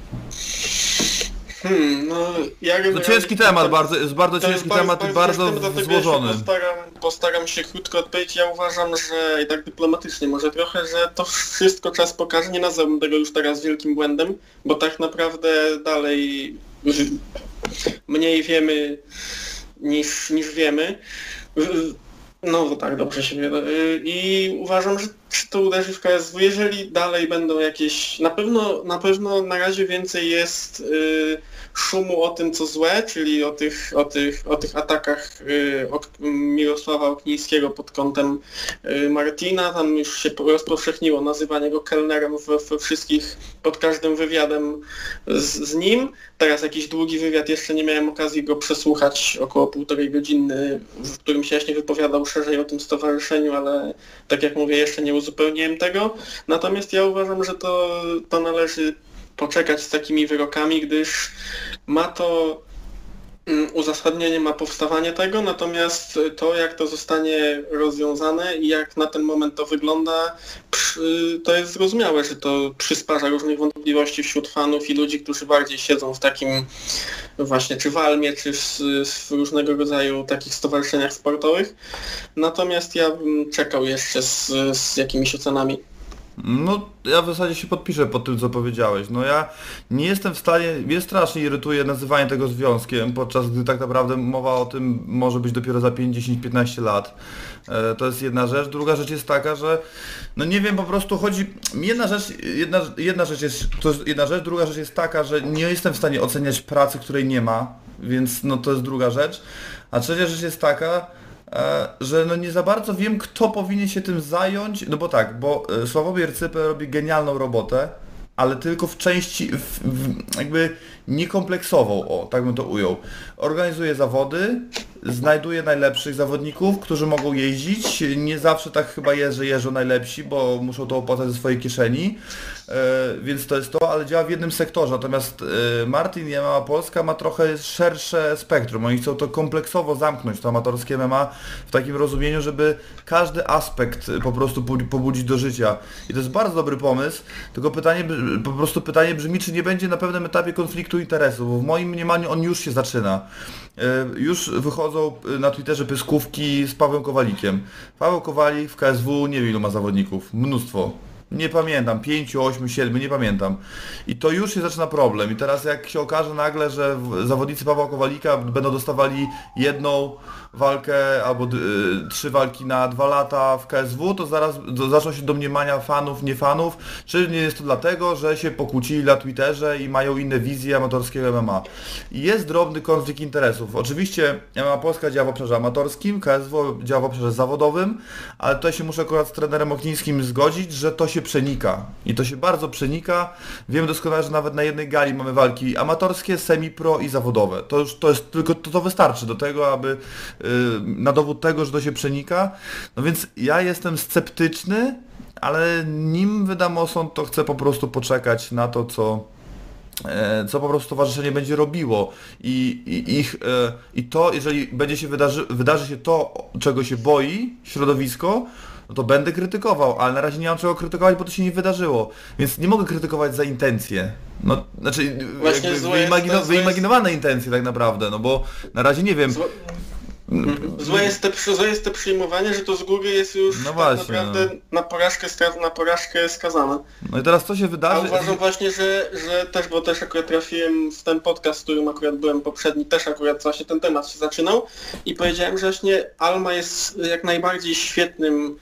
Hmm, no, ja to ciężki temat, to, bardzo, jest bardzo to ciężki jest temat i bardzo, bardzo złożony. Ja postaram, postaram się krótko odpowiedzieć. Ja uważam, że i tak dyplomatycznie może trochę, że to wszystko czas pokaże. Nie nazwałbym tego już teraz wielkim błędem, bo tak naprawdę dalej mniej wiemy niż, niż wiemy. No tak, dobrze się wie. I uważam, że to uderzy w K S W, jeżeli dalej będą jakieś... Na pewno na, pewno na razie więcej jest y, szumu o tym, co złe, czyli o tych, o tych, o tych atakach y, o, Mirosława Oknińskiego pod kątem y, Martina. Tam już się rozpowszechniło nazywanie go kelnerem we wszystkich, pod każdym wywiadem z, z nim. Teraz jakiś długi wywiad, jeszcze nie miałem okazji go przesłuchać, około półtorej godziny, w którym się jaśnie wypowiadał szerzej o tym stowarzyszeniu, ale tak jak mówię, jeszcze nie uzupełniłem tego. Natomiast ja uważam, że to, to należy poczekać z takimi wyrokami, gdyż ma to uzasadnienie, ma powstawanie tego, natomiast to, jak to zostanie rozwiązane i jak na ten moment to wygląda, to jest zrozumiałe, że to przysparza różnych wątpliwości wśród fanów i ludzi, którzy bardziej siedzą w takim właśnie czy w Almie, czy w, w różnego rodzaju takich stowarzyszeniach sportowych. Natomiast ja bym czekał jeszcze z, z jakimiś ocenami. No, ja w zasadzie się podpiszę pod tym, co powiedziałeś. No ja nie jestem w stanie, mnie strasznie irytuje nazywanie tego związkiem, podczas gdy tak naprawdę mowa o tym może być dopiero za pięć, dziesięć, piętnaście lat. E, to jest jedna rzecz. Druga rzecz jest taka, że no nie wiem, po prostu chodzi... Jedna rzecz, jedna, jedna rzecz jest, to jest jedna rzecz, druga rzecz jest taka, że nie jestem w stanie oceniać pracy, której nie ma, więc no to jest druga rzecz. A trzecia rzecz jest taka, że no nie za bardzo wiem, kto powinien się tym zająć, no bo tak, bo Sławomir Cypel robi genialną robotę, ale tylko w części, w, w, jakby niekompleksową, o, tak bym to ujął. Organizuje zawody, znajduje najlepszych zawodników, którzy mogą jeździć. Nie zawsze tak chyba jest, że jeżdżą najlepsi, bo muszą to opłacać ze swojej kieszeni, e, więc to jest to, ale działa w jednym sektorze. Natomiast e, Martin i M M A Polska ma trochę szersze spektrum. Oni chcą to kompleksowo zamknąć, to amatorskie M M A, w takim rozumieniu, żeby każdy aspekt po prostu pobudzić do życia. I to jest bardzo dobry pomysł, tylko pytanie, po prostu pytanie brzmi, czy nie będzie na pewnym etapie konfliktu interesów, bo w moim mniemaniu on już się zaczyna. Już wychodzą na Twitterze pyskówki z Pawłem Kowalikiem. Paweł Kowalik w K S W nie wiem ilu ma zawodników, mnóstwo. Nie pamiętam, pięciu, ośmiu, siedmiu, nie pamiętam. I to już się zaczyna problem. I teraz jak się okaże nagle, że zawodnicy Pawła Kowalika będą dostawali jedną walkę albo y, trzy walki na dwa lata w K S W, to zaraz to zaczną się domniemania fanów, nie fanów, czy nie jest to dlatego, że się pokłócili na Twitterze i mają inne wizje amatorskiego M M A. I jest drobny konflikt interesów. Oczywiście M M A Polska działa w obszarze amatorskim, K S W działa w obszarze zawodowym, ale tutaj się muszę akurat z trenerem Oknińskim zgodzić, że to się przenika. I to się bardzo przenika. Wiem doskonale, że nawet na jednej gali mamy walki amatorskie, semi-pro i zawodowe. To już to jest tylko, to, to wystarczy do tego, aby na dowód tego, że to się przenika. No więc ja jestem sceptyczny, ale nim wydam osąd, to chcę po prostu poczekać na to, co, co po prostu stowarzyszenie będzie robiło. I, i, ich, i to, jeżeli będzie się wydarzy, wydarzy się to, czego się boi środowisko, no to będę krytykował, ale na razie nie mam czego krytykować, bo to się nie wydarzyło. Więc nie mogę krytykować za intencje. No, znaczy jakby wyimagino, wyimaginowane intencje tak naprawdę, no bo na razie nie wiem. Złe... Złe jest, te, złe jest te przyjmowanie, że to z góry jest już no tak właśnie, naprawdę no. na, porażkę, na porażkę skazane. No i teraz co się wydarzy? A uważam właśnie, że, że też, bo też akurat trafiłem w ten podcast, w którym akurat byłem poprzedni, też akurat właśnie ten temat się zaczynał i powiedziałem, że właśnie Alma jest jak najbardziej świetnym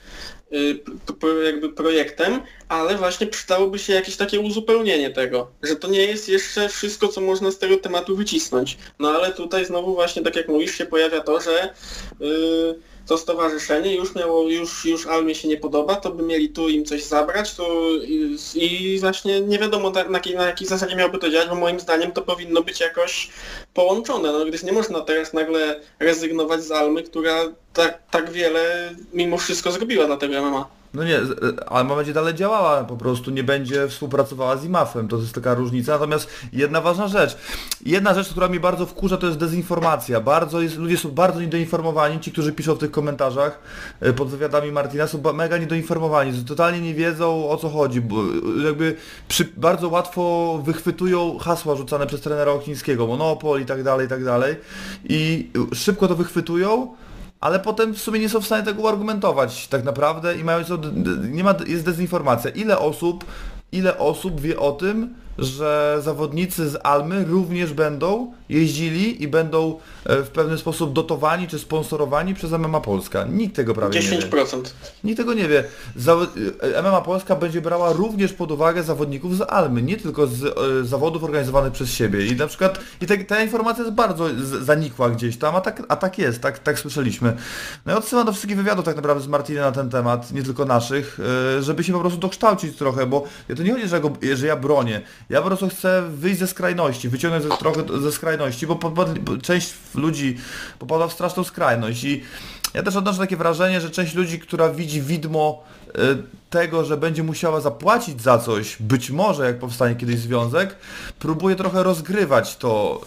jakby projektem, ale właśnie przydałoby się jakieś takie uzupełnienie tego, że to nie jest jeszcze wszystko, co można z tego tematu wycisnąć. No ale tutaj znowu właśnie, tak jak mówisz, się pojawia to, że yy, to stowarzyszenie już miało, już, już Almie się nie podoba, to by mieli tu im coś zabrać, to i, i właśnie nie wiadomo na, na, na jakiej zasadzie miałoby to działać, bo moim zdaniem to powinno być jakoś połączone, no gdyż nie można teraz nagle rezygnować z Almy, która tak, tak wiele mimo wszystko zrobiła dla tego M M A. No nie, Alma będzie dalej działała, po prostu nie będzie współpracowała z I M A F-em, to jest taka różnica. Natomiast jedna ważna rzecz, jedna rzecz, która mnie bardzo wkurza, to jest dezinformacja. Bardzo jest, ludzie są bardzo niedoinformowani, ci, którzy piszą w tych komentarzach pod wywiadami Martina, są mega niedoinformowani, totalnie nie wiedzą, o co chodzi, bo jakby przy, bardzo łatwo wychwytują hasła rzucane przez trenera Oknińskiego, monopol i tak dalej, i tak dalej i szybko to wychwytują, ale potem w sumie nie są w stanie tego uargumentować tak naprawdę i mają, nie ma, jest dezinformacja. Ile osób, ile osób wie o tym, że zawodnicy z Almy również będą jeździli i będą w pewien sposób dotowani czy sponsorowani przez M M A Polska. Nikt tego prawie dziesięć procent. nie wie. Nikt tego nie wie. Zaw- M M A Polska będzie brała również pod uwagę zawodników z Almy, nie tylko z e, zawodów organizowanych przez siebie. I na przykład i te, ta informacja jest bardzo z, zanikła gdzieś tam, a tak, a tak jest, tak, tak słyszeliśmy. No i odsyłam do wszystkich wywiadów tak naprawdę z Martinem na ten temat, nie tylko naszych, e, żeby się po prostu dokształcić trochę, bo to nie chodzi, że, go, że ja bronię. Ja po prostu chcę wyjść ze skrajności, wyciągnąć ze, trochę ze skrajności, bo podpadli, część ludzi popada w straszną skrajność i ja też odnoszę takie wrażenie, że część ludzi, która widzi widmo y, tego, że będzie musiała zapłacić za coś, być może jak powstanie kiedyś związek, próbuje trochę rozgrywać to,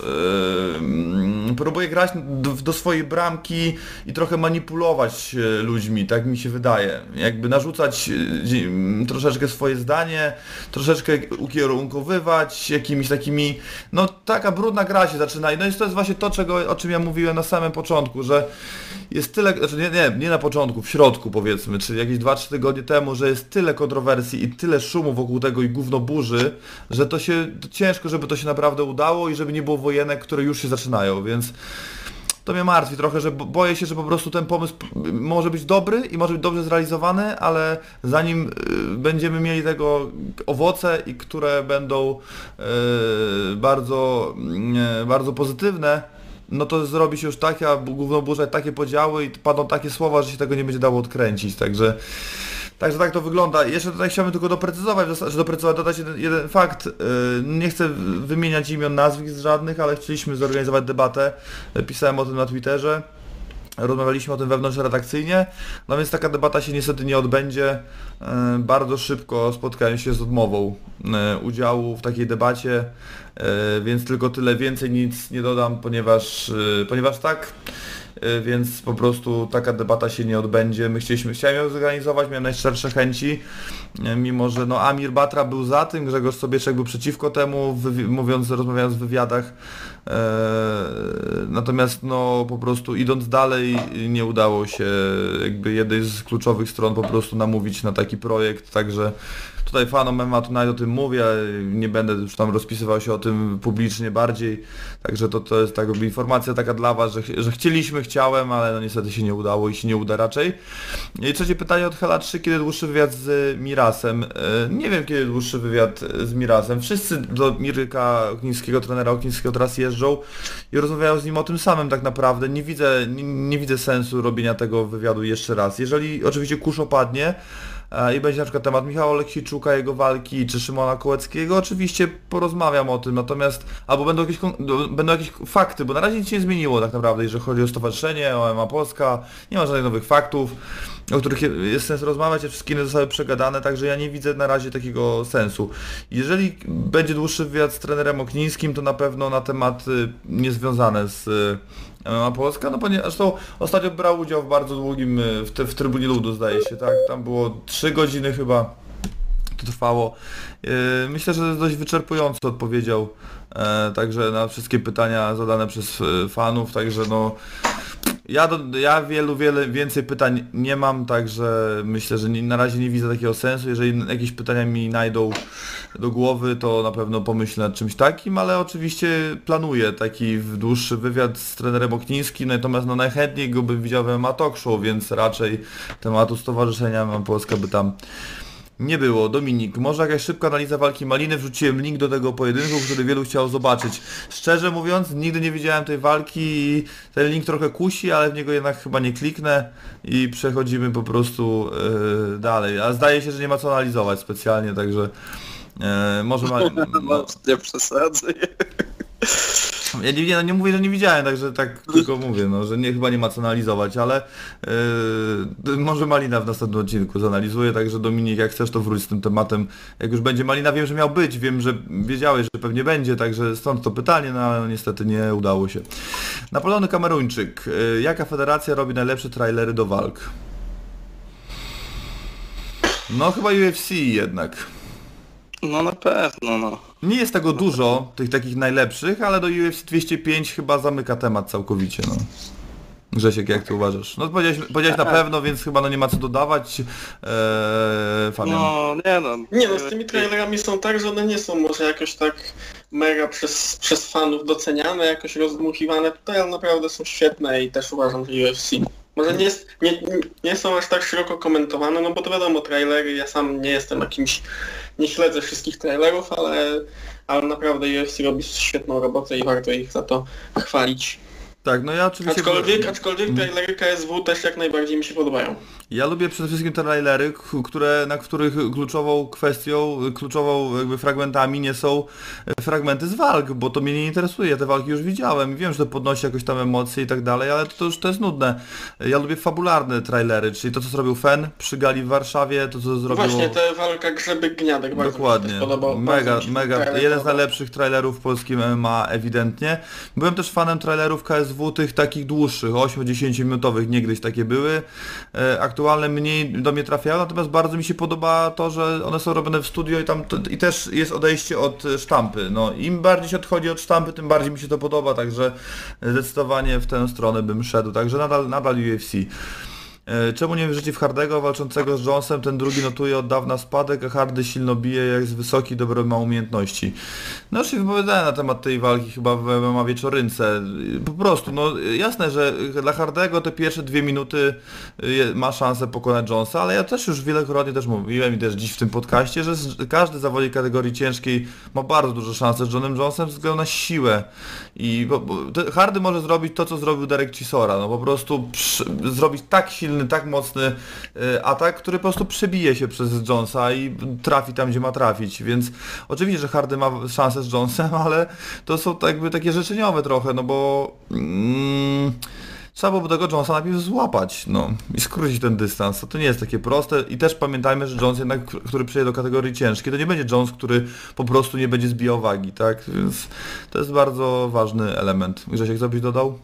yy, próbuje grać do, do swojej bramki i trochę manipulować ludźmi, tak mi się wydaje. Jakby narzucać yy, troszeczkę swoje zdanie, troszeczkę ukierunkowywać jakimiś takimi, no taka brudna gra się zaczyna i no i to jest właśnie to, czego, o czym ja mówiłem na samym początku, że jest tyle, znaczy nie, nie, nie na początku, w środku powiedzmy, czyli jakieś dwa trzy tygodnie temu, że jest jest tyle kontrowersji i tyle szumu wokół tego i gówno burzy, że to się, to ciężko, żeby to się naprawdę udało i żeby nie było wojenek, które już się zaczynają, więc to mnie martwi trochę, że boję się, że po prostu ten pomysł może być dobry i może być dobrze zrealizowany, ale zanim będziemy mieli tego owoce, i które będą bardzo, bardzo pozytywne, no to zrobi się już taka gówno burza, takie podziały i padną takie słowa, że się tego nie będzie dało odkręcić, także Także tak to wygląda. Jeszcze tutaj chciałbym tylko doprecyzować, że doprecyzować, dodać jeden, jeden fakt. Nie chcę wymieniać imion, nazwisk żadnych, ale chcieliśmy zorganizować debatę. Pisałem o tym na Twitterze. Rozmawialiśmy o tym wewnątrzredakcyjnie, no więc taka debata się niestety nie odbędzie. Bardzo szybko spotkałem się z odmową udziału w takiej debacie, więc tylko tyle, więcej nic nie dodam, ponieważ, ponieważ tak, więc po prostu taka debata się nie odbędzie. My chcieliśmy, chciałem ją zorganizować, miałem najszczersze chęci, mimo że no Amir Batra był za tym, Grzegorz Sobieszek był przeciwko temu, mówiąc, rozmawiając w wywiadach. Natomiast no po prostu idąc dalej nie udało się jakby jednej z kluczowych stron po prostu namówić na taki projekt, także tutaj fanom M M A Tonight o tym mówię, nie będę już tam rozpisywał się o tym publicznie bardziej, także to, to jest tak jakby informacja taka dla was, że, że chcieliśmy, chciałem, ale no niestety się nie udało i się nie uda raczej. I trzecie pytanie od Hela trzy, kiedy dłuższy wywiad z Mirasem? Nie wiem, kiedy dłuższy wywiad z Mirasem, wszyscy do Mirka Oknińskiego, trenera Oknińskiego teraz jeżdżą i rozmawiają z nim o tym samym tak naprawdę, nie widzę, nie, nie widzę sensu robienia tego wywiadu jeszcze raz. Jeżeli oczywiście kurz opadnie, i będzie na przykład temat Michała Oleksijczuka, jego walki, czy Szymona Kołeckiego, oczywiście porozmawiam o tym, natomiast albo będą jakieś, będą jakieś fakty, bo na razie nic się nie zmieniło tak naprawdę, jeżeli chodzi o stowarzyszenie, o M M A Polska, nie ma żadnych nowych faktów, o których jest sens rozmawiać, a wszystkie inne zostały przegadane, także ja nie widzę na razie takiego sensu. Jeżeli będzie dłuższy wywiad z trenerem Oknińskim, to na pewno na tematy niezwiązane z M M A Polska, no ponieważ to ostatnio brał udział w bardzo długim, w, te, w Trybunie Ludu zdaje się, tak, tam było trzy godziny chyba to trwało. Myślę, że dość wyczerpująco odpowiedział, także na wszystkie pytania zadane przez fanów, także no ja, do, ja wielu, wiele więcej pytań nie mam, także myślę, że nie, na razie nie widzę takiego sensu. Jeżeli jakieś pytania mi najdą do głowy, to na pewno pomyślę nad czymś takim, ale oczywiście planuję taki dłuższy wywiad z trenerem Oknińskim, natomiast no najchętniej go bym widział w M M A Talk Show, więc raczej tematu stowarzyszenia M M A Polska by tam nie było. Dominik, może jakaś szybka analiza walki Maliny? Wrzuciłem link do tego pojedynku, który wielu chciało zobaczyć. Szczerze mówiąc, nigdy nie widziałem tej walki i ten link trochę kusi, ale w niego jednak chyba nie kliknę i przechodzimy po prostu yy, dalej. A zdaje się, że nie ma co analizować specjalnie, także yy, może ma... No, nie przesadzę. Ja nie, no nie mówię, że nie widziałem, także tak tylko mówię, no, że nie, chyba nie ma co analizować, ale yy, może Malina w następnym odcinku zanalizuje, także Dominik, jak chcesz, to wróć z tym tematem, jak już będzie Malina, wiem, że miał być, wiem, że wiedziałeś, że pewnie będzie, także stąd to pytanie, no ale no, niestety nie udało się. Napoleony Kameruńczyk, yy, jaka federacja robi najlepsze trailery do walk? No chyba U F C jednak. No na pewno, no. Nie jest tego dużo, tych takich najlepszych, ale do U F C dwieście pięć chyba zamyka temat całkowicie, no. Grzesiek, jak ty uważasz? No powiedziałeś, powiedziałeś na pewno, więc chyba no nie ma co dodawać. Eee, Fabian. No nie no. Nie no, z tymi trailerami są tak, że one nie są może jakoś tak mega przez, przez fanów doceniane, jakoś rozdmuchiwane. Tutaj ale naprawdę są świetne i też uważam, że U F C. Może nie, jest, nie, nie są aż tak szeroko komentowane, no bo to wiadomo, trailery, ja sam nie jestem jakimś, nie śledzę wszystkich trailerów, ale, ale naprawdę U F C robi świetną robotę i warto ich za to chwalić. Tak, no ja oczywiście... Aczkolwiek, aczkolwiek trailery K S W też jak najbardziej mi się podobają. Ja lubię przede wszystkim trailery, które, na których kluczową kwestią, kluczową jakby fragmentami nie są fragmenty z walk, bo to mnie nie interesuje, te walki już widziałem, wiem, że to podnosi jakoś tam emocje i tak dalej, ale to, to już to jest nudne. Ja lubię fabularne trailery, czyli to, co zrobił Fen przy gali w Warszawie, to co zrobił... Właśnie, ta walka Grzybyk Gniadek bardzo Dokładnie, mi się podobał. mega, mega, jeden z najlepszych trailerów w polskim M M A ewidentnie. Byłem też fanem trailerów K S W, tych takich dłuższych, osiem-dziesięć minutowych, niegdyś takie były. Aktualne mniej do mnie trafiają, natomiast bardzo mi się podoba to, że one są robione w studio i tam to, i też jest odejście od sztampy. No, im bardziej się odchodzi od sztampy, tym bardziej mi się to podoba, także zdecydowanie w tę stronę bym szedł, także nadal, nadal U F C. Czemu nie wierzycie w Hardego walczącego z Jonesem? Ten drugi notuje od dawna spadek, a Hardy silno bije, jak jest wysoki, dobre ma umiejętności. No już się wypowiadałem na temat tej walki chyba w M M A Wieczorynce. Po prostu, no jasne, że dla Hardego te pierwsze dwie minuty ma szansę pokonać Jonesa, ale ja też już wielokrotnie też mówiłem i też dziś w tym podcaście, że każdy zawodnik kategorii ciężkiej ma bardzo duże szanse z Johnem Jonesem ze względu na siłę. I bo, bo, Hardy może zrobić to, co zrobił Derek Chisora, no po prostu przy, zrobić tak silny, tak mocny y, atak, który po prostu przebije się przez Jonesa i trafi tam, gdzie ma trafić, więc oczywiście, że Hardy ma szansę z Jonesem, ale to są tak jakby takie życzeniowe trochę, no bo mm, trzeba byłoby tego Jonesa najpierw złapać, no i skrócić ten dystans, to nie jest takie proste i też pamiętajmy, że Jones jednak, który przyjdzie do kategorii ciężkiej, to nie będzie Jones, który po prostu nie będzie zbijał wagi, tak, więc to jest bardzo ważny element. Grzesiek, co byś dodał?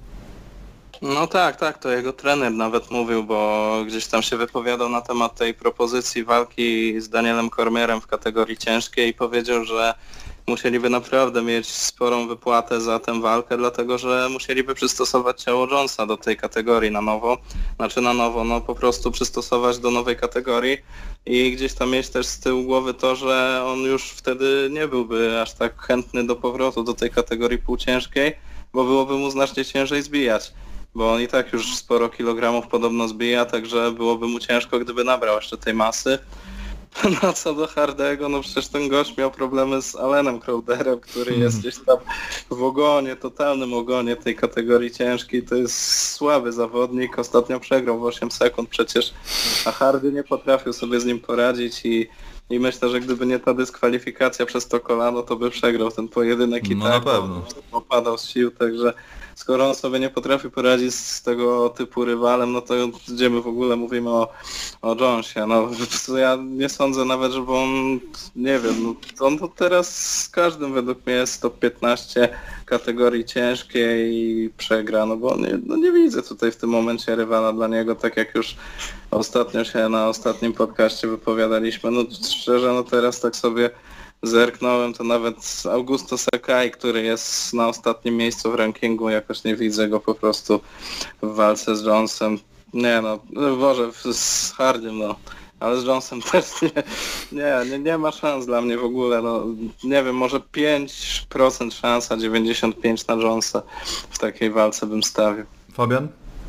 No tak, tak, to jego trener nawet mówił, bo gdzieś tam się wypowiadał na temat tej propozycji walki z Danielem Cormierem w kategorii ciężkiej i powiedział, że musieliby naprawdę mieć sporą wypłatę za tę walkę, dlatego że musieliby przystosować ciało Jonesa do tej kategorii na nowo, znaczy na nowo, no po prostu przystosować do nowej kategorii i gdzieś tam mieć też z tyłu głowy to, że on już wtedy nie byłby aż tak chętny do powrotu do tej kategorii półciężkiej, bo byłoby mu znacznie ciężej zbijać. Bo on i tak już sporo kilogramów podobno zbija, także byłoby mu ciężko, gdyby nabrał jeszcze tej masy. No co do Hardego, no przecież ten gość miał problemy z Allenem Crowderem, który jest gdzieś tam w ogonie, totalnym ogonie tej kategorii ciężkiej. To jest słaby zawodnik, ostatnio przegrał w osiem sekund przecież, a Hardy nie potrafił sobie z nim poradzić i I myślę, że gdyby nie ta dyskwalifikacja przez to kolano, to by przegrał ten pojedynek i no tak, na pewno. opadał z sił, także skoro on sobie nie potrafi poradzić z tego typu rywalem, no to gdzie my w ogóle mówimy o, o Jonesie, no ja nie sądzę nawet, żeby on, nie wiem, no, on to teraz z każdym według mnie jest top piętnaście kategorii ciężkiej i przegra, no bo nie, no nie widzę tutaj w tym momencie rywala dla niego, tak jak już ostatnio się na ostatnim podcaście wypowiadaliśmy, no szczerze, no teraz tak sobie zerknąłem, to nawet Augusto Sakai, który jest na ostatnim miejscu w rankingu, jakoś nie widzę go po prostu w walce z Jonesem. Nie no, Boże, z Hardym no, ale z Jonesem też nie, nie, nie, nie ma szans dla mnie w ogóle, no nie wiem, może pięć procent szansa, dziewięćdziesiąt pięć procent na Jonesa w takiej walce bym stawił. Fabian?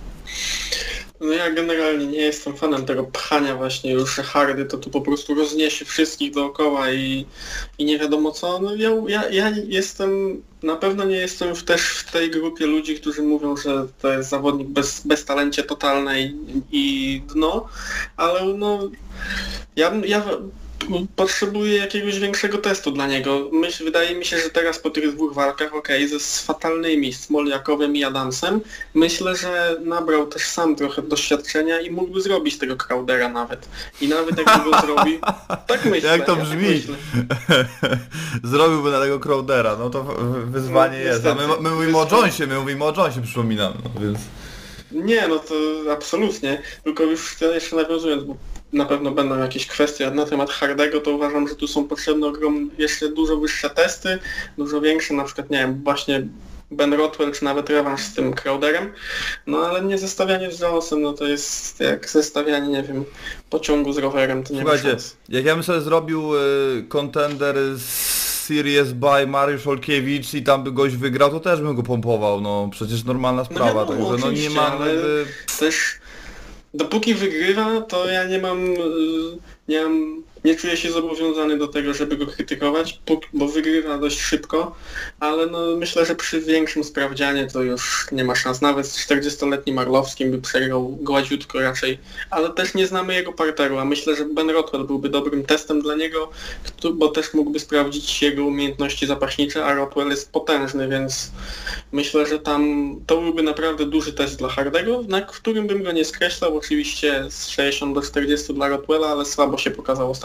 No ja generalnie nie jestem fanem tego pchania właśnie już, że Hardy to tu po prostu rozniesie wszystkich dookoła i, i nie wiadomo co. No ja, ja, ja jestem, na pewno nie jestem w, też w tej grupie ludzi, którzy mówią, że to jest zawodnik bez, bez talencie totalne i, i dno, ale no ja, ja potrzebuję jakiegoś większego testu dla niego. Myśl, wydaje mi się, że teraz po tych dwóch walkach, okej, okay, ze fatalnymi, Smoljakowym i Adamsem, myślę, że nabrał też sam trochę doświadczenia i mógłby zrobić tego Crowdera nawet. I nawet jakby go zrobił, tak myślę. Jak to ja brzmi? Tak Zrobiłby na tego Crowdera, no to wyzwanie no, jest. A my, my mówimy o Jonesie, my mówimy o Jonesie, przypominam, no, więc... Nie, no to absolutnie, tylko już jeszcze nawiązując, bo na pewno będą jakieś kwestie na temat Hardego, to uważam, że tu są potrzebne ogromne, jeszcze dużo wyższe testy, dużo większe, na przykład, nie wiem, właśnie Ben Rothwell, czy nawet rewanż z tym Crowderem, no ale nie zestawianie z Jonesem, no to jest jak zestawianie, nie wiem, pociągu z rowerem, to nie Słuchajcie, ma szans. Jak ja bym sobie zrobił kontender y, Series by Mariusz Olkiewicz i tam by goś wygrał, to też bym go pompował, no przecież normalna sprawa, no, no, także no nie mam... ale Jakby... też dopóki wygrywa, to ja nie mam, nie mam, nie czuję się zobowiązany do tego, żeby go krytykować, bo wygrywa dość szybko, ale no myślę, że przy większym sprawdzianie to już nie ma szans. Nawet z czterdziestoletnim Arlowskim by przegrał gładziutko raczej, ale też nie znamy jego parteru, a myślę, że Ben Rothwell byłby dobrym testem dla niego, bo też mógłby sprawdzić jego umiejętności zapaśnicze, a Rothwell jest potężny, więc myślę, że tam to byłby naprawdę duży test dla Hardego, na którym bym go nie skreślał, oczywiście z sześćdziesiąt do czterdziestu dla Rothwella, ale słabo się pokazał ostatnio.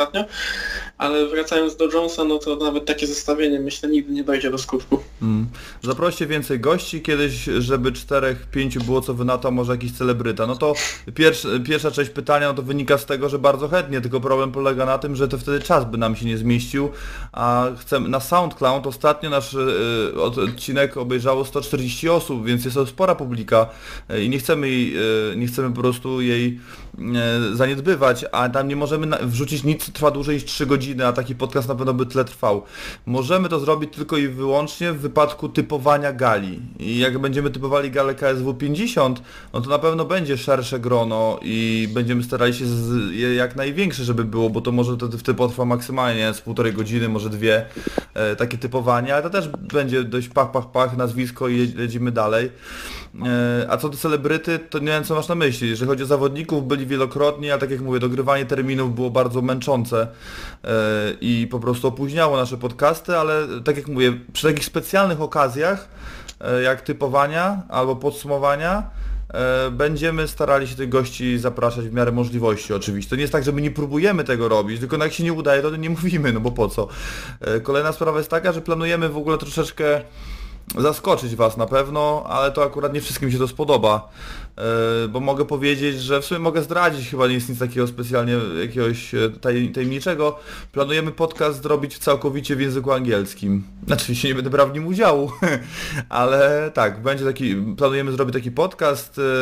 ostatnio. Ale wracając do Jonesa, no to nawet takie zestawienie myślę nigdy nie dojdzie do skutku. Mm. Zaproście więcej gości kiedyś, żeby czterech, pięciu było co wy na to, może jakiś celebryta. No to pierwsza, pierwsza część pytania no to wynika z tego, że bardzo chętnie, tylko problem polega na tym, że to wtedy czas by nam się nie zmieścił, a chcemy na SoundCloud ostatnio nasz y, odcinek obejrzało sto czterdzieści osób, więc jest to spora publika y, i nie chcemy jej, y, nie chcemy po prostu jej y, zaniedbywać, a tam nie możemy na, wrzucić nic, co trwa dłużej niż trzy godziny, a taki podcast na pewno by tyle trwał. Możemy to zrobić tylko i wyłącznie w wypadku typowania gali. I jak będziemy typowali galę K S W pięćdziesiąt, no to na pewno będzie szersze grono i będziemy starali się z, je jak największe, żeby było, bo to może to wtedy potrwa maksymalnie z półtorej godziny, może dwie, e, takie typowanie, ale to też będzie dość pach, pach, pach, nazwisko i lecimy dalej. E, a co do celebryty, to nie wiem co masz na myśli. Jeżeli chodzi o zawodników, byli wielokrotnie, a tak jak mówię, dogrywanie terminów było bardzo męczące e, i po prostu opóźniało nasze podcasty, ale tak jak mówię, przy takich specjalnych okazjach, e, jak typowania albo podsumowania, e, będziemy starali się tych gości zapraszać w miarę możliwości oczywiście. To nie jest tak, że my nie próbujemy tego robić, tylko no jak się nie udaje, to nie mówimy, no bo po co. E, kolejna sprawa jest taka, że planujemy w ogóle troszeczkę zaskoczyć was na pewno, ale to akurat nie wszystkim się to spodoba, yy, bo mogę powiedzieć, że w sumie mogę zdradzić, chyba nie jest nic takiego specjalnie jakiegoś taj, tajemniczego. Planujemy podcast zrobić całkowicie w języku angielskim. Znaczy się nie będę brał w nim udziału, ale tak, będzie taki, planujemy zrobić taki podcast yy,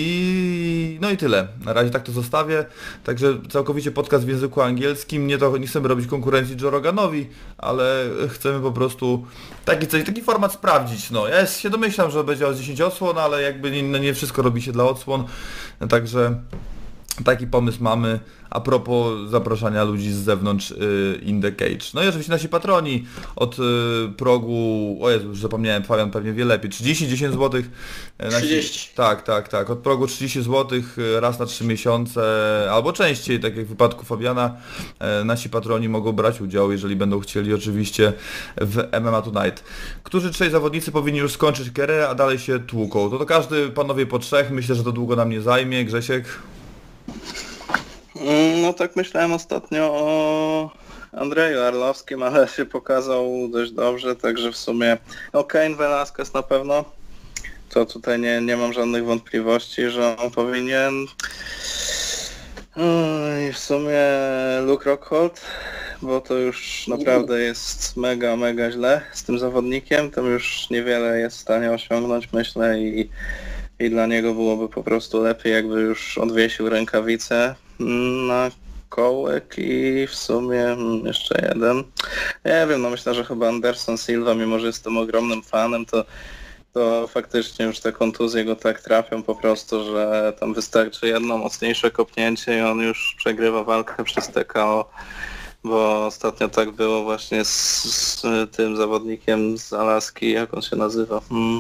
i no i tyle. Na razie tak to zostawię, także całkowicie podcast w języku angielskim. Nie, to, nie chcemy robić konkurencji Joe Roganowi, ale chcemy po prostu taki, taki format sprawdzić. No, ja się domyślam, że będzie o dziesięć odsłon, ale jakby nie, no nie wszystko robi się dla odsłon, także taki pomysł mamy a propos zapraszania ludzi z zewnątrz y, in the cage. No i oczywiście nasi patroni od y, progu, o Jezu, już zapomniałem, Fabian pewnie wie lepiej, trzydzieści, dziesięć złotych. Nasi, trzydzieści. Tak, tak, tak, od progu trzydzieści złotych raz na trzy miesiące, albo częściej, tak jak w wypadku Fabiana, y, nasi patroni mogą brać udział, jeżeli będą chcieli oczywiście w M M A Tonight. Którzy trzej zawodnicy powinni już skończyć karierę, a dalej się tłuką? To to każdy, panowie po trzech, myślę, że to długo nam nie zajmie. Grzesiek? No tak myślałem ostatnio o Andrzeju Arlowskim, ale się pokazał dość dobrze, także w sumie no Cain Velasquez na pewno, to tutaj nie, nie mam żadnych wątpliwości, że on powinien. I w sumie Luke Rockhold, bo to już naprawdę jest mega, mega źle z tym zawodnikiem, tam już niewiele jest w stanie osiągnąć, myślę, i, i dla niego byłoby po prostu lepiej, jakby już odwiesił rękawice na kołek i w sumie jeszcze jeden. Nie wiem, no myślę, że chyba Anderson Silva, mimo że jestem ogromnym fanem, to, to faktycznie już te kontuzje go tak trafią po prostu, że tam wystarczy jedno mocniejsze kopnięcie i on już przegrywa walkę przez T K O, bo ostatnio tak było właśnie z, z tym zawodnikiem z Alaski, jak on się nazywa? Hmm.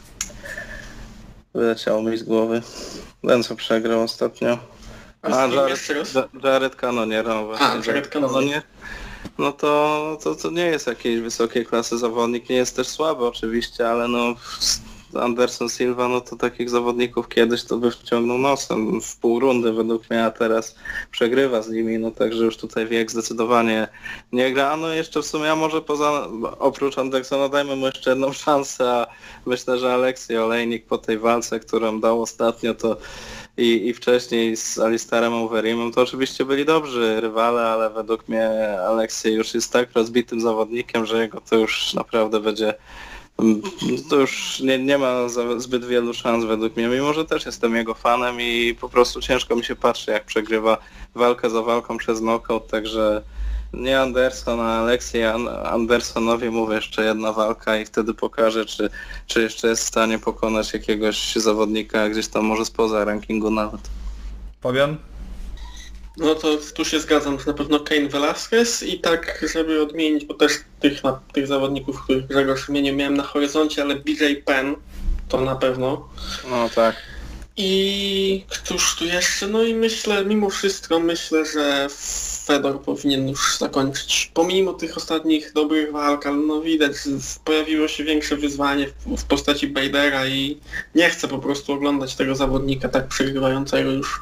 Wyleciało mi z głowy. Ten co przegrał ostatnio. A, Jared, Jared Cannonier, no właśnie. A, Jared Cannonier. No to, to, to nie jest jakiejś wysokiej klasy zawodnik, nie jest też słaby oczywiście, ale no Anderson Silva, no to takich zawodników kiedyś to by wciągnął nosem w pół rundy według mnie, a teraz przegrywa z nimi, no także już tutaj wiek zdecydowanie nie gra. No jeszcze w sumie, a może poza, oprócz Andersona dajmy mu jeszcze jedną szansę, a myślę, że Aleksiej Olejnik po tej walce, którą dał ostatnio, to I, i wcześniej z Alisterem Overeemem to oczywiście byli dobrzy rywale, ale według mnie Aleksiej już jest tak rozbitym zawodnikiem, że jego to już naprawdę będzie, to już nie, nie ma za, zbyt wielu szans według mnie, mimo że też jestem jego fanem i po prostu ciężko mi się patrzy, jak przegrywa walkę za walką przez knockout, także nie Anderson, a Aleksiej Andersonowi mówię, jeszcze jedna walka i wtedy pokaże, czy, czy jeszcze jest w stanie pokonać jakiegoś zawodnika gdzieś tam może spoza rankingu nawet. Fabian? No to tu się zgadzam, że na pewno Cain Velasquez i tak, żeby odmienić, bo też tych, na, tych zawodników, których Grzegorz wymienił, miałem na horyzoncie, ale B J Penn to na pewno. No tak. I któż tu jeszcze? No i myślę, mimo wszystko myślę, że Fedor powinien już zakończyć. Pomimo tych ostatnich dobrych walk, ale no widać, że pojawiło się większe wyzwanie w, w postaci Badera i nie chcę po prostu oglądać tego zawodnika tak przegrywającego już.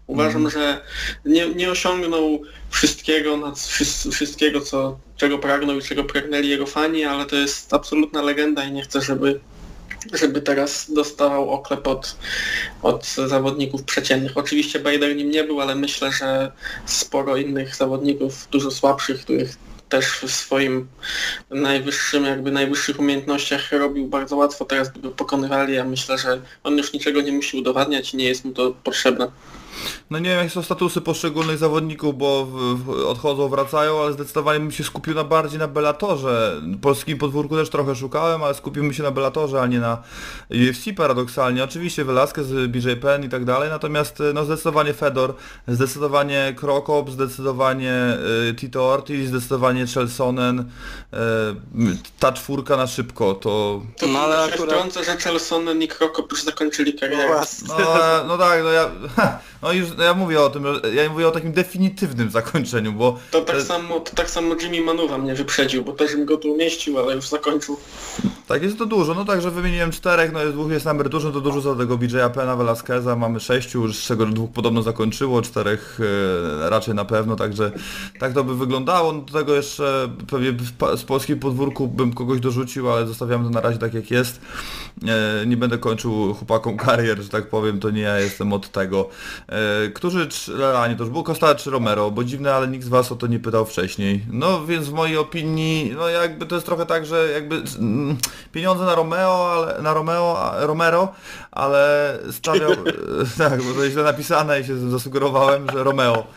Uważam, mm. że nie, nie osiągnął wszystkiego, nad, wszystkiego co, czego pragnął i czego pragnęli jego fani, ale to jest absolutna legenda i nie chcę, żeby żeby teraz dostawał oklep od, od zawodników przeciętnych. Oczywiście Bader nim nie był, ale myślę, że sporo innych zawodników, dużo słabszych, których też w swoim najwyższym, jakby najwyższych umiejętnościach robił bardzo łatwo, teraz by go pokonywali. Ja myślę, że on już niczego nie musi udowadniać i nie jest mu to potrzebne. No nie wiem jakie są statusy poszczególnych zawodników, bo w, w, odchodzą, wracają, ale zdecydowanie bym się skupił na bardziej na Bellatorze. W polskim podwórku też trochę szukałem, ale skupimy się na Bellatorze, a nie na U F C paradoksalnie. Oczywiście Velasquez, B J Penn i tak dalej, natomiast no zdecydowanie Fedor, zdecydowanie Krokop, zdecydowanie y, Tito Ortiz, zdecydowanie Chelsonen, y, ta czwórka na szybko, to... To no, ale akurat... wtrącę, że Chelsonen i Krokop już zakończyli karierę. No, no tak, no ja... No już ja mówię o tym, ja mówię o takim definitywnym zakończeniu, bo... To tak, samo, to tak samo Jimmy Manuwa mnie wyprzedził, bo też bym go tu umieścił, ale już zakończył. Tak, jest to dużo, no tak, że wymieniłem czterech, no jest dwóch jest na emeryturze, to dużo za tego B J Penna, Velasqueza, mamy sześciu, z czego dwóch podobno zakończyło, czterech e, raczej na pewno, także tak to by wyglądało. No do tego jeszcze pewnie z polskiego podwórku bym kogoś dorzucił, ale zostawiamy to na razie tak jak jest. E, nie będę kończył chłopakom karier, że tak powiem, to nie ja jestem od tego. E, którzy, a nie, to już było Costa czy Romero, bo dziwne, ale nikt z was o to nie pytał wcześniej. No więc w mojej opinii, no jakby to jest trochę tak, że jakby mm, pieniądze na Romeo, ale na Romeo, Romero, ale stawiał, tak, bo to jest źle napisane i się zasugerowałem, że Romeo.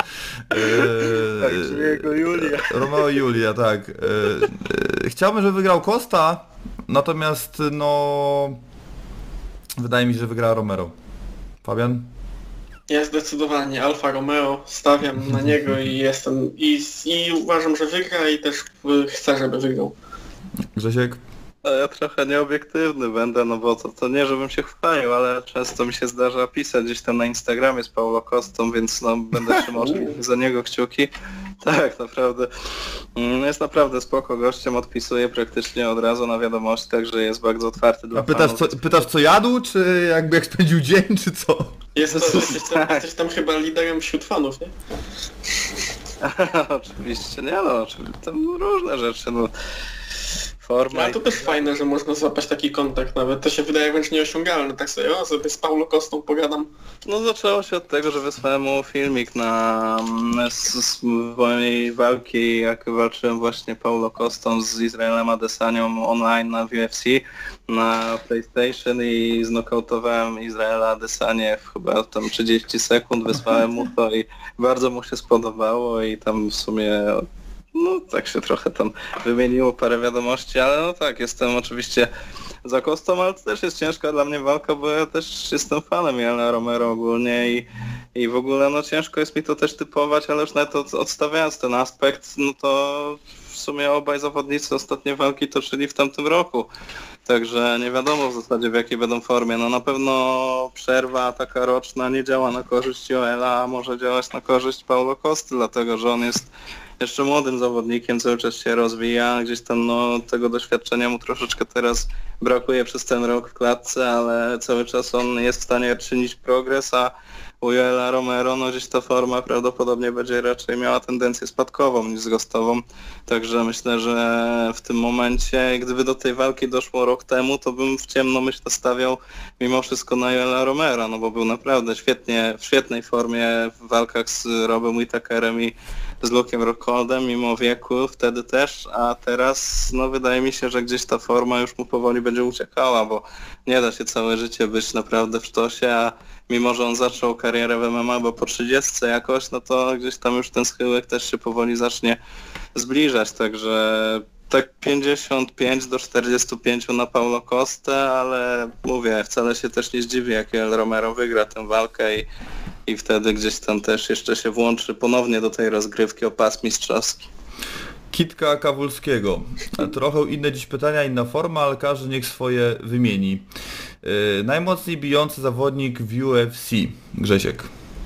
E, tak, czyli jego Julia. Romeo i Julia, tak. E, e, chciałbym, żeby wygrał Costa, natomiast no wydaje mi się, że wygra Romero. Fabian? Ja zdecydowanie Alfa Romeo, stawiam na niego i jestem i, i uważam, że wygra i też chcę, żeby wygrał. Grzesiek? No ja trochę nieobiektywny będę, no bo to, to nie żebym się chwalił, ale często mi się zdarza pisać gdzieś tam na Instagramie z Paulo Costą, więc no będę trzymał za niego kciuki. Tak, naprawdę. No jest naprawdę spoko gościem, odpisuje praktycznie od razu na wiadomości, także jest bardzo otwarty dla A pytasz co, pytasz co jadł, czy jakby jak spędził dzień, czy co? Jest to, jesteś, tam, jesteś tam chyba liderem wśród fanów, nie? Oczywiście, nie no, oczywiście, tam różne rzeczy, no. Forma ale to też fajne, że można złapać taki kontakt nawet. To się wydaje wręcz nieosiągalne. Tak sobie, o, sobie z Paulo Costą pogadam. No zaczęło się od tego, że wysłałem mu filmik na z, z mojej walki, jak walczyłem właśnie Paulo Costą z Izraelem Adesanią online na U F C na PlayStation i znokautowałem Izraela Adesanię w chyba tam trzydzieści sekund, wysłałem mu to i bardzo mu się spodobało i tam w sumie no tak się trochę tam wymieniło parę wiadomości, ale no tak, jestem oczywiście za Costą, ale to też jest ciężka dla mnie walka, bo ja też jestem fanem Jana Romero ogólnie i, i w ogóle no ciężko jest mi to też typować, ale już nawet od, odstawiając ten aspekt, no to w sumie obaj zawodnicy ostatnie walki toczyli w tamtym roku. Także nie wiadomo w zasadzie w jakiej będą formie. No na pewno przerwa taka roczna nie działa na korzyść Joela, a może działać na korzyść Paulo Costy, dlatego że on jest jeszcze młodym zawodnikiem, cały czas się rozwija, gdzieś tam no tego doświadczenia mu troszeczkę teraz brakuje przez ten rok w klatce, ale cały czas on jest w stanie czynić progres, a u Joela Romero no gdzieś ta forma prawdopodobnie będzie raczej miała tendencję spadkową niż wzrostową, także myślę, że w tym momencie, gdyby do tej walki doszło rok temu, to bym w ciemno myślę stawiał mimo wszystko na Joela Romero, no bo był naprawdę świetnie, w świetnej formie w walkach z Robem Whittakerem i z Luke'em Rockholdem mimo wieku wtedy też, a teraz no wydaje mi się, że gdzieś ta forma już mu powoli będzie uciekała, bo nie da się całe życie być naprawdę w sztosie, a mimo że on zaczął karierę w M M A, bo po trzydziestce jakoś, no to gdzieś tam już ten schyłek też się powoli zacznie zbliżać, także tak pięćdziesiąt pięć do czterdziestu pięciu na Paulo Costę, ale mówię, wcale się też nie zdziwię, jak El Romero wygra tę walkę i, i wtedy gdzieś tam też jeszcze się włączy ponownie do tej rozgrywki o pas mistrzowski. Kitka Kawulskiego. Trochę inne dziś pytania, inna forma, ale każdy niech swoje wymieni. Yy, najmocniej bijący zawodnik w U F C. Grzesiek.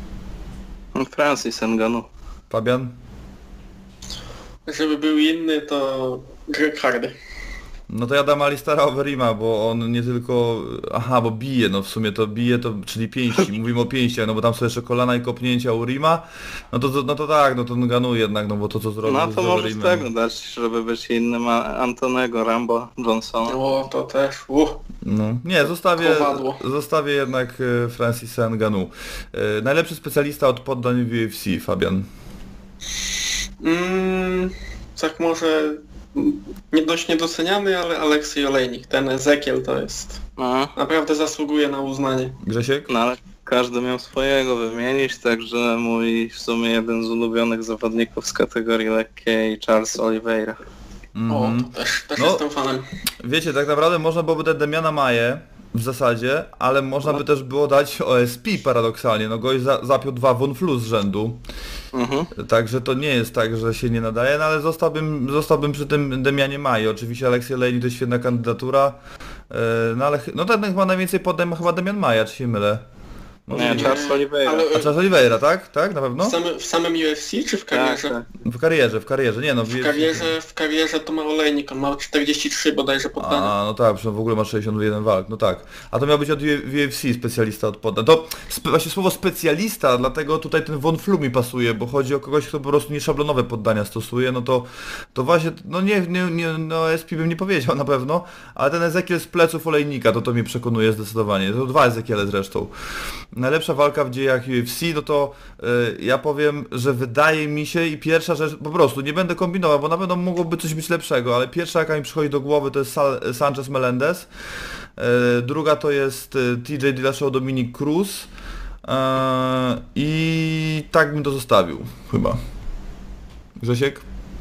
Francis Ngannou. Fabian? Żeby był inny, to Greg Hardy. No to ja dam Alistara Overeema, bo on nie tylko... Aha, bo bije, no w sumie to bije, to, czyli pięści, mówimy o pięściach, no bo tam są jeszcze kolana i kopnięcia Urima, no to, no to tak, no to Ngannou jednak, no bo to co zrobił No z to możesz Overeemem. tego dać, żeby być innym a- Antonego Rambo Johnsona. O, to też, uh. No. Nie, zostawię, Kowadło. zostawię jednak e, Francisa Ngannou. E, najlepszy specjalista od poddań w U F C, Fabian. Mm, tak może nie dość niedoceniany, ale Aleksiej Olejnik, ten Ezekiel to jest, No, naprawdę zasługuje na uznanie. Grzesiek? no ale każdy miał swojego wymienić, także mój w sumie jeden z ulubionych zawodników z kategorii lekkiej, Charles Oliveira. O, Mhm. to też, też No. jestem fanem. Wiecie, tak naprawdę można byłoby dać Damiana Maję w zasadzie, ale można by też było dać O S P paradoksalnie. No gość za, zapiął dwa Von Flue z rzędu. Mhm. Także to nie jest tak, że się nie nadaje, no ale zostałbym, zostałbym przy tym Damianie Maji. Oczywiście Aleksiej Olejnik to jest świetna kandydatura. Yy, no ale ch- no ten chyba najwięcej poddań ma chyba Damian Maja, czy się mylę? Nie, Charles Oliveira. Ale A Charles Oliveira, tak? Tak, na pewno? w, samym, w samym U F C czy w Tak, karierze? tak. W karierze, w karierze, nie no. W W karierze, w karierze to ma Olejnik, on ma czterdzieści trzy bodajże poddania. A, no tak, przecież w ogóle ma sześćdziesiąt jeden walk, no tak. A to miał być od U F C specjalista od poddań. To spe, właśnie słowo specjalista, dlatego tutaj ten Von Flue mi pasuje, bo chodzi o kogoś, kto po prostu nieszablonowe poddania stosuje, no to to właśnie, no nie, nie, nie no S P bym nie powiedział na pewno, ale ten Ezekiel z pleców Olejnika, to to mnie przekonuje zdecydowanie. To dwa Ezekiele zresztą. Najlepsza walka w dziejach U F C, no to y, ja powiem, że wydaje mi się i pierwsza rzecz, po prostu nie będę kombinował, bo na pewno mogłoby coś być lepszego, ale pierwsza jaka mi przychodzi do głowy to jest Sal- Sanchez Melendez, y, druga to jest y, T J Dillashaw Dominic Cruz y, i tak bym to zostawił chyba. Grzesiek?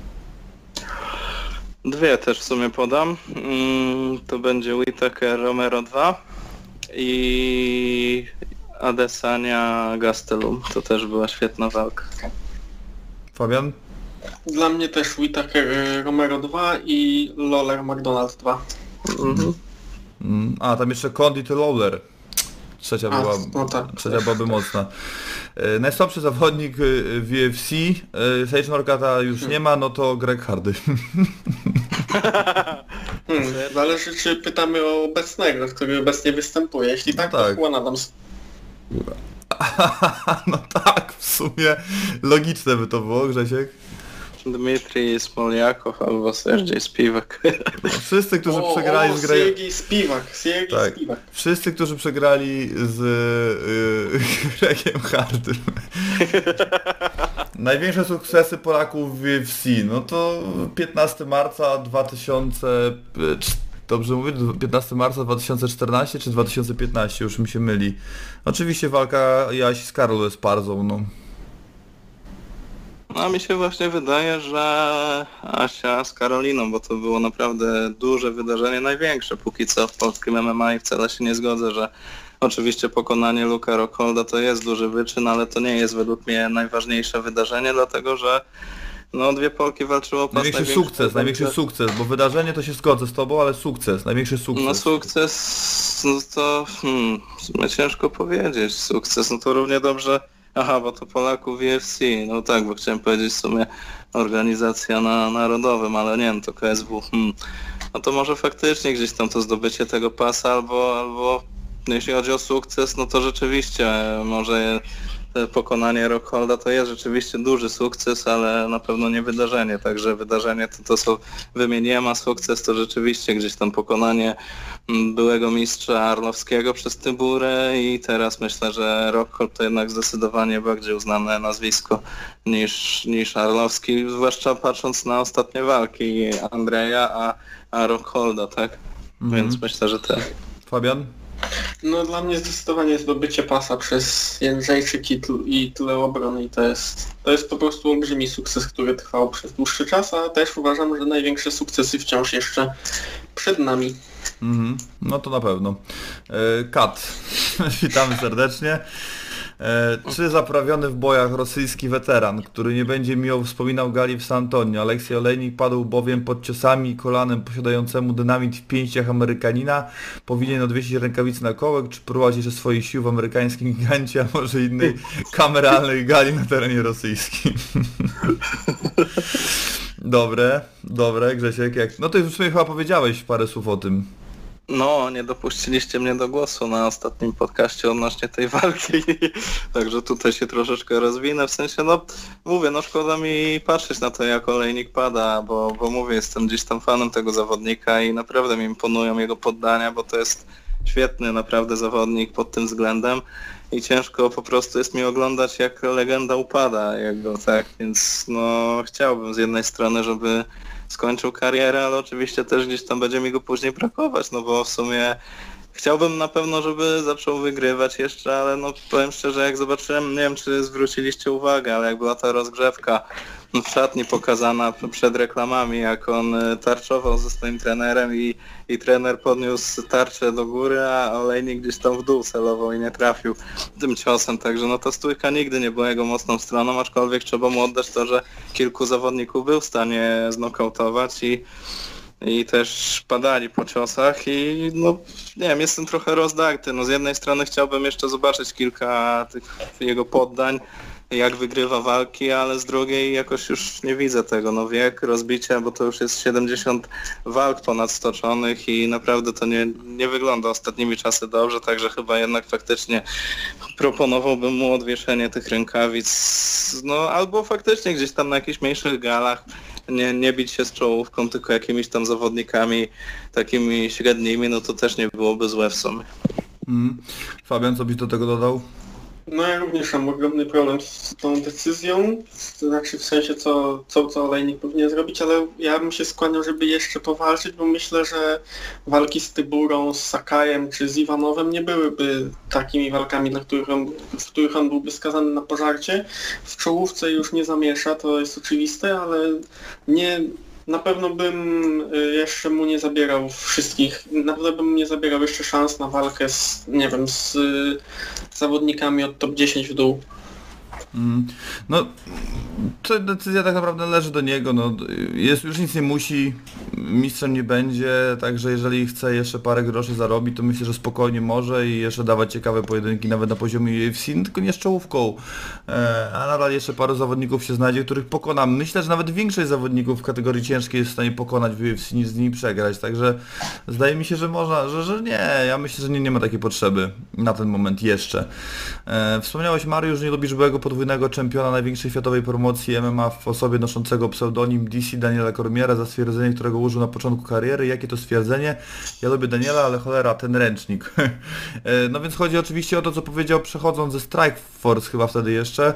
Dwie też w sumie podam. Mm, to będzie Whittaker Romero dwa i Adesanya Gastelum. To też była świetna walka. Fabian? Dla mnie też Whittaker y, Romero dwa i Lawler McDonald dwa. Mhm. Mm, a, tam jeszcze Condit Lawler. Trzecia A, była, no tak. trzecia byłaby mocna. E, najsłabszy zawodnik y, w U F C, e, Sage Norcata już nie ma, no to Greg Hardy. Hmm, zależy czy pytamy o obecnego, który obecnie występuje. Jeśli tak, No tak. to Juan Adams. No tak, w sumie logiczne by to było, Grzesiek. Dmitrij Smoljakow albo Sergiej Spivak. No, wszyscy, którzy o, przegrali o, z Gre... Siergiej Spivak, Siergiej Tak. Spivak. Wszyscy, którzy przegrali z yy, Gregiem Hardym. Największe sukcesy Polaków w U F C, no to piętnastego marca dwa tysiące... Dobrze mówię? piętnastego marca dwa tysiące czternastego czy dwa tysiące piętnastego? Już mi się myli. Oczywiście walka Jasi z Karlo Esparzą, no. No mi się właśnie wydaje, że Asia z Karoliną, bo to było naprawdę duże wydarzenie, największe póki co w polskim M M A i wcale się nie zgodzę, że oczywiście pokonanie Luka Rockholda to jest duży wyczyn, ale to nie jest według mnie najważniejsze wydarzenie, dlatego że no dwie Polki walczyły o pas Największy sukces, największy sukces, bo wydarzenie to się zgodzę z tobą, ale sukces, największy sukces. No sukces, no to hmm, w sumie ciężko powiedzieć. Sukces, no to równie dobrze, aha, bo to Polaków w U F C, no tak, bo chciałem powiedzieć w sumie organizacja na narodowym, ale nie wiem, to K S W, hmm. No to może faktycznie gdzieś tam to zdobycie tego pasa, albo, albo jeśli chodzi o sukces, no to rzeczywiście może pokonanie Rockholda to jest rzeczywiście duży sukces, ale na pewno nie wydarzenie, także wydarzenie to, to są, wymieniłem, a sukces to rzeczywiście gdzieś tam pokonanie byłego mistrza Arlowskiego przez Tyburę i teraz myślę, że Rockhold to jednak zdecydowanie bardziej uznane nazwisko niż, niż Arlowski, zwłaszcza patrząc na ostatnie walki Andrzeja, a, a Rockholda, tak? Mhm. Więc myślę, że tak. Fabian? No dla mnie zdecydowanie zdobycie pasa przez Jędrzejczyk i, tl- i tyle obrony i to jest, to jest po prostu olbrzymi sukces, który trwał przez dłuższy czas, a też uważam, że największe sukcesy wciąż jeszcze przed nami. Mhm, no to na pewno. E, Kat, witamy serdecznie. E, czy zaprawiony w bojach rosyjski weteran, który nie będzie miło wspominał gali w San Antonio, Aleksiej Olejnik padł bowiem pod ciosami i kolanem posiadającemu dynamit w pięściach Amerykanina, powinien odwiesić rękawicy na kołek, czy próbować jeszcze swoich sił w amerykańskim gigancie, a może innej kameralnej gali na terenie rosyjskim. Dobre, dobre, Grzesiek. Jak... No to już sobie chyba powiedziałeś parę słów o tym. No, nie dopuściliście mnie do głosu na ostatnim podcaście odnośnie tej walki, także tutaj się troszeczkę rozwinę, w sensie, no mówię, no szkoda mi patrzeć na to, jak olejnik pada, bo, bo mówię, jestem gdzieś tam fanem tego zawodnika i naprawdę mi imponują jego poddania, bo to jest świetny naprawdę zawodnik pod tym względem i ciężko po prostu jest mi oglądać, jak legenda upada jego, tak, więc no chciałbym z jednej strony, żeby skończył karierę, ale oczywiście też gdzieś tam będzie mi go później brakować, no bo w sumie chciałbym na pewno, żeby zaczął wygrywać jeszcze, ale no powiem szczerze, jak zobaczyłem, nie wiem czy zwróciliście uwagę, ale jak była ta rozgrzewka w szatni pokazana przed reklamami, jak on tarczował ze swoim trenerem i, i trener podniósł tarczę do góry, a olejnik gdzieś tam w dół celował i nie trafił tym ciosem, także no ta stójka nigdy nie była jego mocną stroną, aczkolwiek trzeba mu oddać to, że kilku zawodników był w stanie znokautować i i też padali po ciosach i no nie wiem, jestem trochę rozdarty. No z jednej strony chciałbym jeszcze zobaczyć kilka tych jego poddań, jak wygrywa walki, ale z drugiej jakoś już nie widzę tego. No wiek, rozbicia, bo to już jest siedemdziesiąt walk ponad stoczonych i naprawdę to nie, nie wygląda ostatnimi czasy dobrze, także chyba jednak faktycznie proponowałbym mu odwieszenie tych rękawic, no albo faktycznie gdzieś tam na jakichś mniejszych galach nie, nie bić się z czołówką, tylko jakimiś tam zawodnikami takimi średnimi, no to też nie byłoby złe w sumie. Mm. Fabian, co byś do tego dodał? No ja również mam ogromny problem z tą decyzją, to znaczy w sensie co, co, co olejnik powinien zrobić, ale ja bym się skłaniał, żeby jeszcze powalczyć, bo myślę, że walki z Tyburą, z Sakajem czy z Iwanowem nie byłyby takimi walkami, na których on, w których on byłby skazany na pożarcie. W czołówce już nie zamiesza, to jest oczywiste, ale nie... Na pewno bym jeszcze mu nie zabierał wszystkich, na pewno bym nie zabierał jeszcze szans na walkę z, nie wiem, z zawodnikami od top dziesięć w dół. Mm. No, to decyzja tak naprawdę należy do niego, no, jest, już nic nie musi, mistrzem nie będzie, także jeżeli chce jeszcze parę groszy zarobić, to myślę, że spokojnie może i jeszcze dawać ciekawe pojedynki nawet na poziomie U F C, tylko nie z czołówką, e, a nadal jeszcze paru zawodników się znajdzie, których pokonam. Myślę, że nawet większość zawodników w kategorii ciężkiej jest w stanie pokonać w U F C niż z nimi przegrać, także zdaje mi się, że można, że, że nie, ja myślę, że nie, nie ma takiej potrzeby na ten moment jeszcze. E, wspomniałeś, Mariusz, że nie lubisz byłego podwójnego czempiona największej światowej promocji M M A w osobie noszącego pseudonim D C Daniela Cormiera za stwierdzenie, którego użył na początku kariery. Jakie to stwierdzenie? Ja lubię Daniela, ale cholera, ten ręcznik. No więc chodzi oczywiście o to, co powiedział przechodząc ze Strikeforce chyba wtedy jeszcze,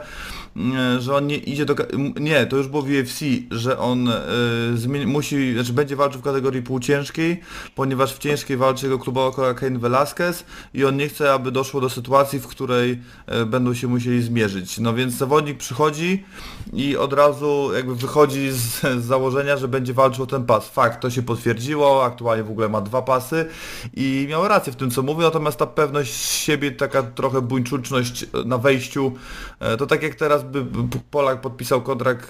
że on nie idzie do... Nie, to już było w U F C, że on y, zmieni... musi, znaczy będzie walczył w kategorii półciężkiej, ponieważ w ciężkiej walczy jego klubowa kolega Cain Velasquez i on nie chce, aby doszło do sytuacji, w której y, będą się musieli zmierzyć. No więc zawodnik przychodzi i od razu jakby wychodzi z, z założenia, że będzie walczył o ten pas. Fakt, to się potwierdziło, aktualnie w ogóle ma dwa pasy i miał rację w tym, co mówi, natomiast ta pewność siebie, taka trochę buńczuczność na wejściu, y, to tak jak teraz by Polak podpisał kontrakt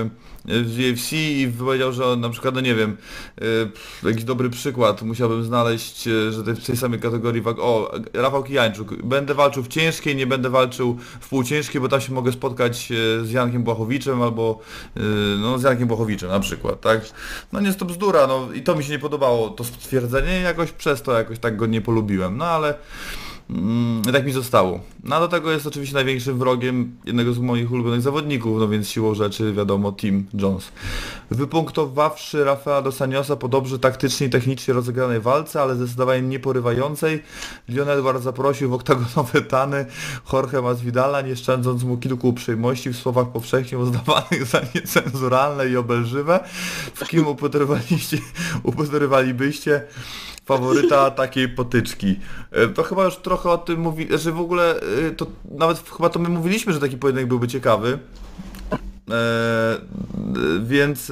z U F C i powiedział, że on na przykład, no nie wiem, jakiś dobry przykład musiałbym znaleźć, że w tej samej kategorii wag... O, Rafał Kijańczuk, będę walczył w ciężkiej, nie będę walczył w półciężkiej, bo tam się mogę spotkać z Jankiem Błachowiczem albo no z Jankiem Błachowiczem na przykład, tak? No nie jest to bzdura, no i to mi się nie podobało, to stwierdzenie, jakoś przez to jakoś tak go nie polubiłem, no ale Mm, tak mi zostało. No a do tego jest oczywiście największym wrogiem jednego z moich ulubionych zawodników, no więc siłą rzeczy wiadomo Tim Jones. Wypunktowawszy Rafaela dos Anjosa po dobrze taktycznie i technicznie rozegranej walce, ale zdecydowanie nieporywającej, Leon Edwards zaprosił w oktagonowe tany Jorge Masvidala, nie szczędząc mu kilku uprzejmości w słowach powszechnie uznawanych za niecenzuralne i obelżywe. W kim upatrywaliście, upatrywalibyście faworyta takiej potyczki. To chyba już trochę o tym mówi, że w ogóle to nawet chyba to my mówiliśmy, że taki pojedynek byłby ciekawy. E, więc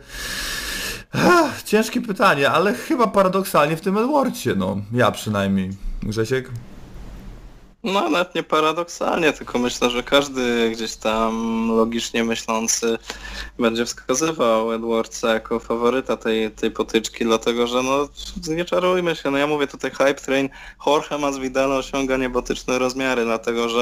e, ciężkie pytanie, ale chyba paradoksalnie w tym Edwardsie, no ja przynajmniej. Grzesiek? No nawet nie paradoksalnie, tylko myślę, że każdy gdzieś tam logicznie myślący będzie wskazywał Edwardsa jako faworyta tej, tej potyczki, dlatego że no nie czarujmy się, no ja mówię tutaj Hype Train, Jorge Masvidal osiąga niebotyczne rozmiary, dlatego że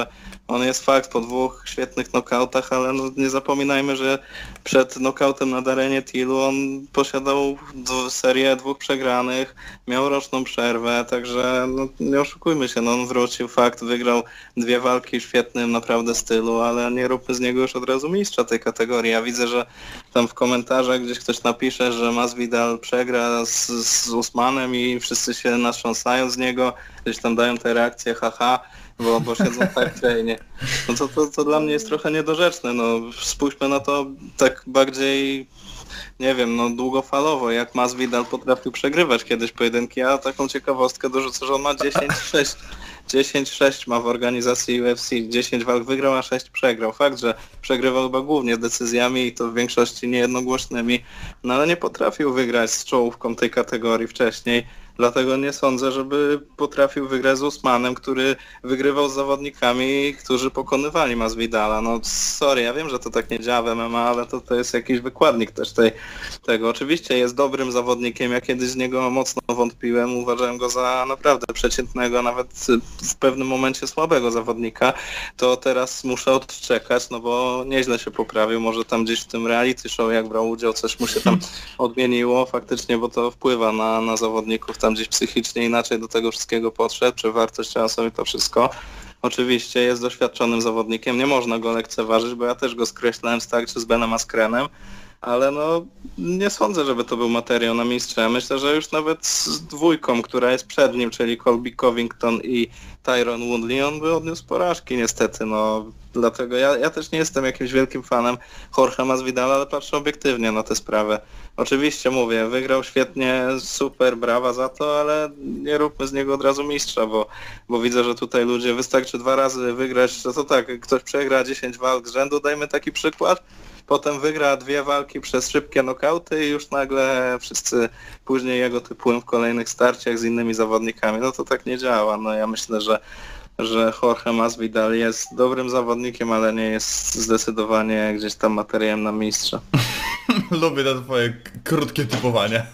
On jest fakt po dwóch świetnych nokautach, ale no nie zapominajmy, że przed knokautem na Darrenie Tillu on posiadał d- serię dwóch przegranych, miał roczną przerwę, także no, nie oszukujmy się, no on wrócił, fakt, wygrał dwie walki w świetnym naprawdę stylu, ale nie róbmy z niego już od razu mistrza tej kategorii. Ja widzę, że tam w komentarzach gdzieś ktoś napisze, że Masvidal przegra z, z Usmanem i wszyscy się natrząsają z niego, gdzieś tam dają te reakcje, haha, bo, bo siedzą w Fight-Trainie. No to, to, to dla mnie jest trochę niedorzeczne. No, spójrzmy na to tak bardziej, nie wiem, no długofalowo, jak Masvidal potrafił przegrywać kiedyś pojedynki. Ja taką ciekawostkę dorzucę, że on ma dziesięć sześć. dziesięć sześć ma w organizacji U F C, dziesięć walk wygrał, a sześć przegrał. Fakt, że przegrywał chyba głównie decyzjami i to w większości niejednogłośnymi, no ale nie potrafił wygrać z czołówką tej kategorii wcześniej. Dlatego nie sądzę, żeby potrafił wygrać z Usmanem, który wygrywał z zawodnikami, którzy pokonywali Masvidala. No sorry, ja wiem, że to tak nie działa w M M A, ale to, to jest jakiś wykładnik też tej, tego. Oczywiście jest dobrym zawodnikiem, ja kiedyś z niego mocno wątpiłem, uważałem go za naprawdę przeciętnego, nawet w pewnym momencie słabego zawodnika. To teraz muszę odczekać, no bo nieźle się poprawił, może tam gdzieś w tym reality show, jak brał udział, coś mu się tam odmieniło faktycznie, bo to wpływa na, na zawodników, tam gdzieś psychicznie inaczej do tego wszystkiego podszedł, czy wartościowo sobie to wszystko. Oczywiście jest doświadczonym zawodnikiem, nie można go lekceważyć, bo ja też go skreślałem z tak czy z Benem Askrenem, ale no nie sądzę, żeby to był materiał na mistrza. Myślę, że już nawet z dwójką, która jest przed nim, czyli Colby Covington i Tyron Woodley, on by odniósł porażki niestety, no dlatego ja, ja też nie jestem jakimś wielkim fanem Jorge Masvidala, ale patrzę obiektywnie na tę sprawę. Oczywiście mówię, wygrał świetnie, super, brawa za to, ale nie róbmy z niego od razu mistrza, bo, bo widzę, że tutaj ludzie, wystarczy dwa razy wygrać, to, to tak, jak ktoś przegra dziesięć walk z rzędu, dajmy taki przykład, potem wygra dwie walki przez szybkie nokauty i już nagle wszyscy później jego typują w kolejnych starciach z innymi zawodnikami. No to tak nie działa. No ja myślę, że, że Jorge Masvidal jest dobrym zawodnikiem, ale nie jest zdecydowanie gdzieś tam materiałem na mistrza. Lubię te twoje k- krótkie typowania.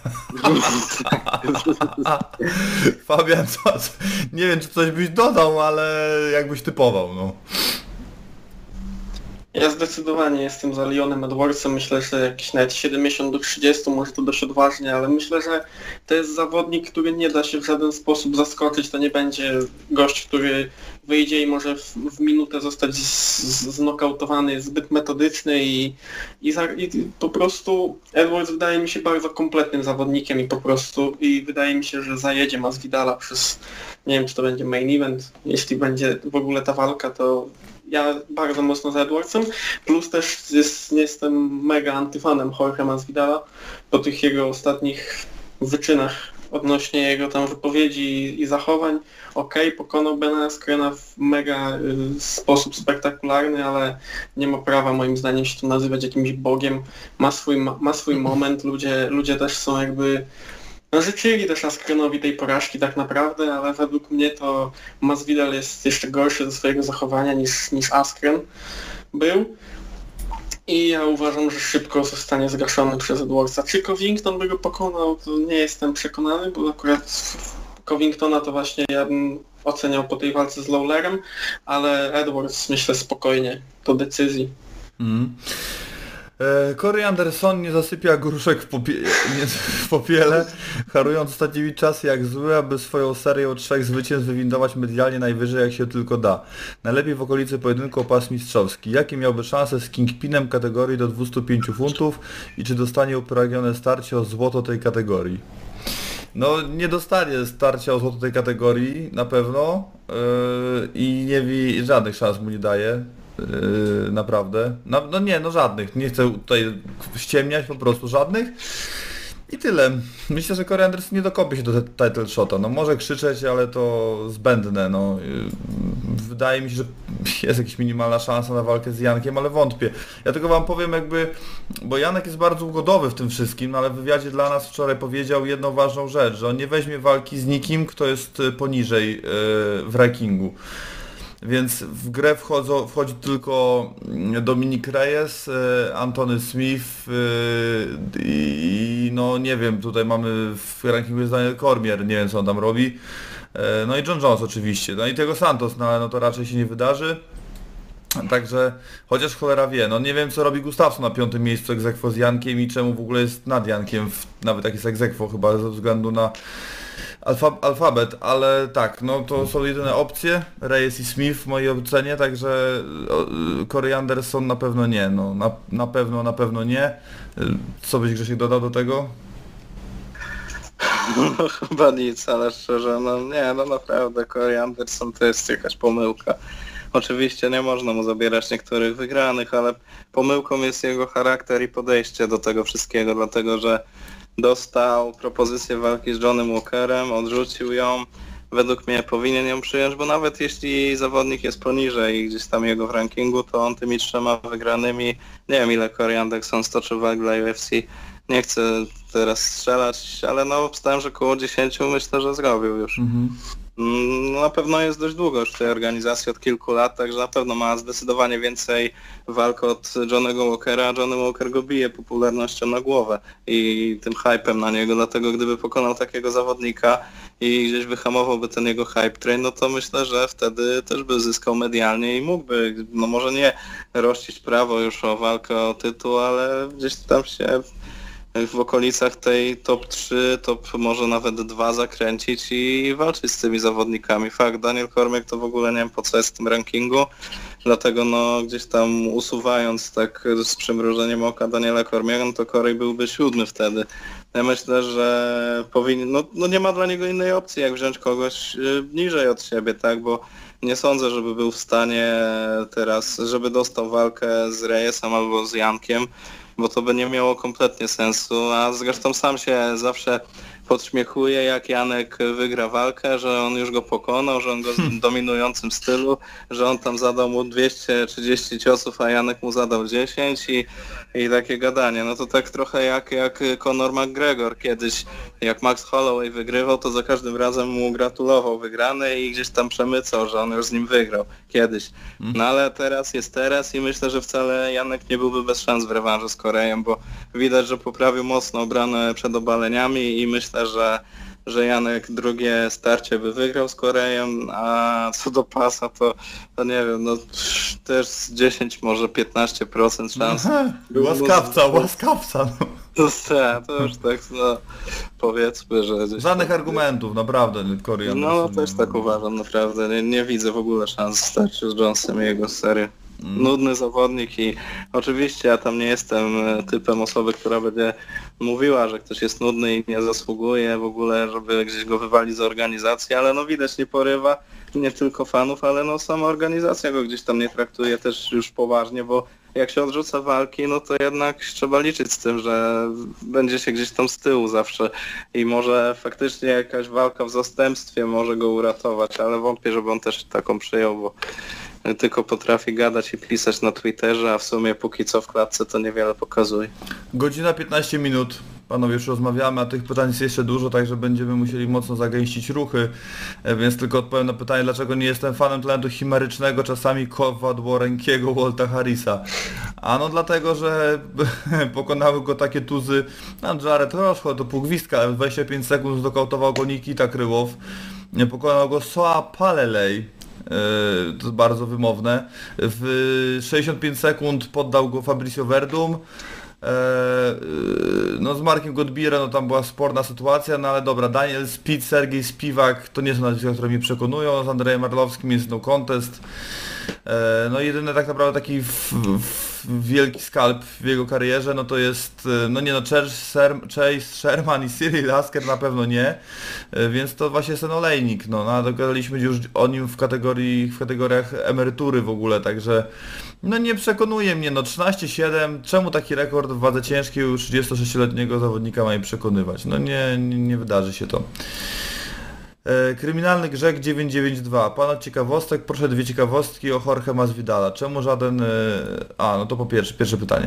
Fabian, co, co, nie wiem, czy coś byś dodał, ale jakbyś typował, no. Ja zdecydowanie jestem za Leonem Edwardsem, myślę, że jakieś nawet siedemdziesiąt do trzydziestu, może to dość odważnie, ale myślę, że to jest zawodnik, który nie da się w żaden sposób zaskoczyć, to nie będzie gość, który wyjdzie i może w, w minutę zostać z, z, znokautowany, jest zbyt metodyczny i, i, za, i po prostu Edwards wydaje mi się bardzo kompletnym zawodnikiem i po prostu i wydaje mi się, że zajedzie Masvidala przez, nie wiem, czy to będzie main event, jeśli będzie w ogóle ta walka, to ja bardzo mocno za Edwardsem, plus też jest, jestem mega antyfanem Jorge Masvidala po tych jego ostatnich wyczynach odnośnie jego tam wypowiedzi i zachowań. Okej, okay, pokonał Bena Askrena w mega y, sposób spektakularny, ale nie ma prawa moim zdaniem się tu nazywać jakimś bogiem. Ma swój, ma, ma swój moment, ludzie, ludzie też są jakby... No, życzyli też Askrenowi tej porażki tak naprawdę, ale według mnie to Masvidal jest jeszcze gorszy ze swojego zachowania niż, niż Askren był. I ja uważam, że szybko zostanie zgaszony przez Edwardsa. Czy Covington by go pokonał, to nie jestem przekonany, bo akurat Covingtona to właśnie ja bym oceniał po tej walce z Lawlerem, ale Edwards myślę spokojnie, do decyzji. Mm. Corey Anderson nie zasypia gruszek w, popie nie, w popiele, harując ostatnimi czasy jak zły, aby swoją serię trzech zwycięstw wywindować medialnie najwyżej jak się tylko da. Najlepiej w okolicy pojedynku o pas mistrzowski. Jakie miałby szanse z Kingpinem kategorii do dwustu pięciu funtów i czy dostanie upragnione starcie o złoto tej kategorii? No nie dostanie starcia o złoto tej kategorii na pewno yy, i nie wi żadnych szans mu nie daje. Yy, naprawdę. No, no nie, no żadnych. Nie chcę tutaj ściemniać, po prostu żadnych. I tyle. Myślę, że Corey Anderson nie dokopie się do title shota. No może krzyczeć, ale to zbędne. No. Yy, wydaje mi się, że jest jakaś minimalna szansa na walkę z Jankiem, ale wątpię. Ja tylko wam powiem jakby, bo Janek jest bardzo ugodowy w tym wszystkim, ale w wywiadzie dla nas wczoraj powiedział jedną ważną rzecz, że on nie weźmie walki z nikim, kto jest poniżej yy, w rankingu. Więc w grę wchodzą, wchodzi tylko Dominik Reyes, Antony Smith i no nie wiem, tutaj mamy w rankingu jest Daniel Cormier, nie wiem co on tam robi. No i John Jones oczywiście, no i tego Santos, no ale no to raczej się nie wydarzy. Także, chociaż cholera wie, no nie wiem co robi Gustafsson na piątym miejscu ex aequo z Jankiem i czemu w ogóle jest nad Jankiem, w, nawet jak jest ex aequo chyba ze względu na alfa, alfabet, ale tak, no to są jedyne opcje, Reyes i Smith w mojej ocenie, także Corey Anderson na pewno nie, no na, na pewno, na pewno nie. Co byś Grzesiek dodał do tego? No chyba nic, ale szczerze, no nie, no naprawdę Corey Anderson to jest jakaś pomyłka. Oczywiście nie można mu zabierać niektórych wygranych, ale pomyłką jest jego charakter i podejście do tego wszystkiego, dlatego że dostał propozycję walki z Johnnym Walkerem, odrzucił ją, według mnie powinien ją przyjąć, bo nawet jeśli zawodnik jest poniżej gdzieś tam jego w rankingu, to on tymi trzema wygranymi, nie wiem ile Corey Anderson stoczył walk dla U F C, nie chcę teraz strzelać, ale no obstałem, że około dziesięciu myślę, że zrobił już. Mhm. No, na pewno jest dość długo już w tej organizacji, od kilku lat, także na pewno ma zdecydowanie więcej walk od Johnnego Walkera, a Johnny Walker go bije popularnością na głowę i tym hypem na niego, dlatego gdyby pokonał takiego zawodnika i gdzieś wyhamowałby ten jego hype train, no to myślę, że wtedy też by zyskał medialnie i mógłby, no może nie rościć prawo już o walkę o tytuł, ale gdzieś tam się w okolicach tej top trzy, top może nawet dwa zakręcić i walczyć z tymi zawodnikami. Fakt, Daniel Cormier to w ogóle nie wiem po co jest w tym rankingu, dlatego no gdzieś tam usuwając tak z przymrużeniem oka Daniela Cormiera, no to Corey byłby siódmy wtedy. Ja myślę, że powinien, no, no nie ma dla niego innej opcji jak wziąć kogoś niżej od siebie, tak, bo nie sądzę, żeby był w stanie teraz, żeby dostał walkę z Reyesem albo z Jankiem, bo to by nie miało kompletnie sensu, a zresztą sam się zawsze podśmiechuje, jak Janek wygra walkę, że on już go pokonał, że on go w dominującym stylu, że on tam zadał mu dwieście trzydzieści ciosów, a Janek mu zadał dziesięć i, i takie gadanie. No to tak trochę jak, jak Conor McGregor kiedyś, jak Max Holloway wygrywał, to za każdym razem mu gratulował wygranej i gdzieś tam przemycał, że on już z nim wygrał kiedyś. No ale teraz jest teraz i myślę, że wcale Janek nie byłby bez szans w rewanżu z Koreją, bo widać, że poprawił mocno obronę przed obaleniami i myślę, że, że Janek drugie starcie by wygrał z Koreją, a co do pasa to, to nie wiem, no też dziesięć, może piętnaście procent szans. Aha, łaskawca, łaskawca. No. To, to już tak, no powiedzmy, że... Żadnych tam argumentów, naprawdę, Corey Anderson. No też tak uważam, naprawdę. Nie, nie widzę w ogóle szans w starciu z Jonesem i jego serii. Mm. Nudny zawodnik i oczywiście ja tam nie jestem typem osoby, która będzie mówiła, że ktoś jest nudny i nie zasługuje w ogóle, żeby gdzieś go wywalić z organizacji, ale no widać nie porywa nie tylko fanów, ale no sama organizacja go gdzieś tam nie traktuje też już poważnie, bo jak się odrzuca walki, no to jednak trzeba liczyć z tym, że będzie się gdzieś tam z tyłu zawsze i może faktycznie jakaś walka w zastępstwie może go uratować, ale wątpię, żeby on też taką przyjął, bo tylko potrafi gadać i pisać na Twitterze, a w sumie póki co w klatce to niewiele pokazuje. Godzina piętnaście minut. Panowie, już rozmawiamy, a tych pytań jest jeszcze dużo, także będziemy musieli mocno zagęścić ruchy, więc tylko odpowiem na pytanie, dlaczego nie jestem fanem talentu chimerycznego, czasami kowadłorenkiego Walta Harrisa. A no dlatego, że pokonały go takie tuzy, no Jared Roscho to pół gwizdka, ale w dwadzieścia pięć sekund zdokautował go Nikita Kryłow, pokonał go Soa Palelej. To jest bardzo wymowne. W sześćdziesiąt pięć sekund poddał go Fabricio Werdum. No z Markiem Godbierem no tam była sporna sytuacja, no ale dobra, Daniel Speed, Sergiej Spiwak to nie są nazwiska, które mnie przekonują, z Andrejem Arlowskim jest no contest. No jedyny tak naprawdę taki w, w wielki skalp w jego karierze, no to jest, no nie no, Chase Sherman i Cyril Lasker na pewno nie, więc to właśnie jest ten olejnik, no, no dogadaliśmy już o nim w kategorii, w kategoriach emerytury w ogóle, także no nie przekonuje mnie, no trzynaście siedem, czemu taki rekord w wadze ciężkiej u trzydziestosześcioletniego zawodnika ma mnie przekonywać, no nie, nie, nie wydarzy się to. Kryminalny Grzech dziewięćset dziewięćdziesiąt dwa. Pan od ciekawostek, proszę dwie ciekawostki o Jorge Masvidala. Czemu żaden... A, no to po pierwsze, pierwsze pytanie.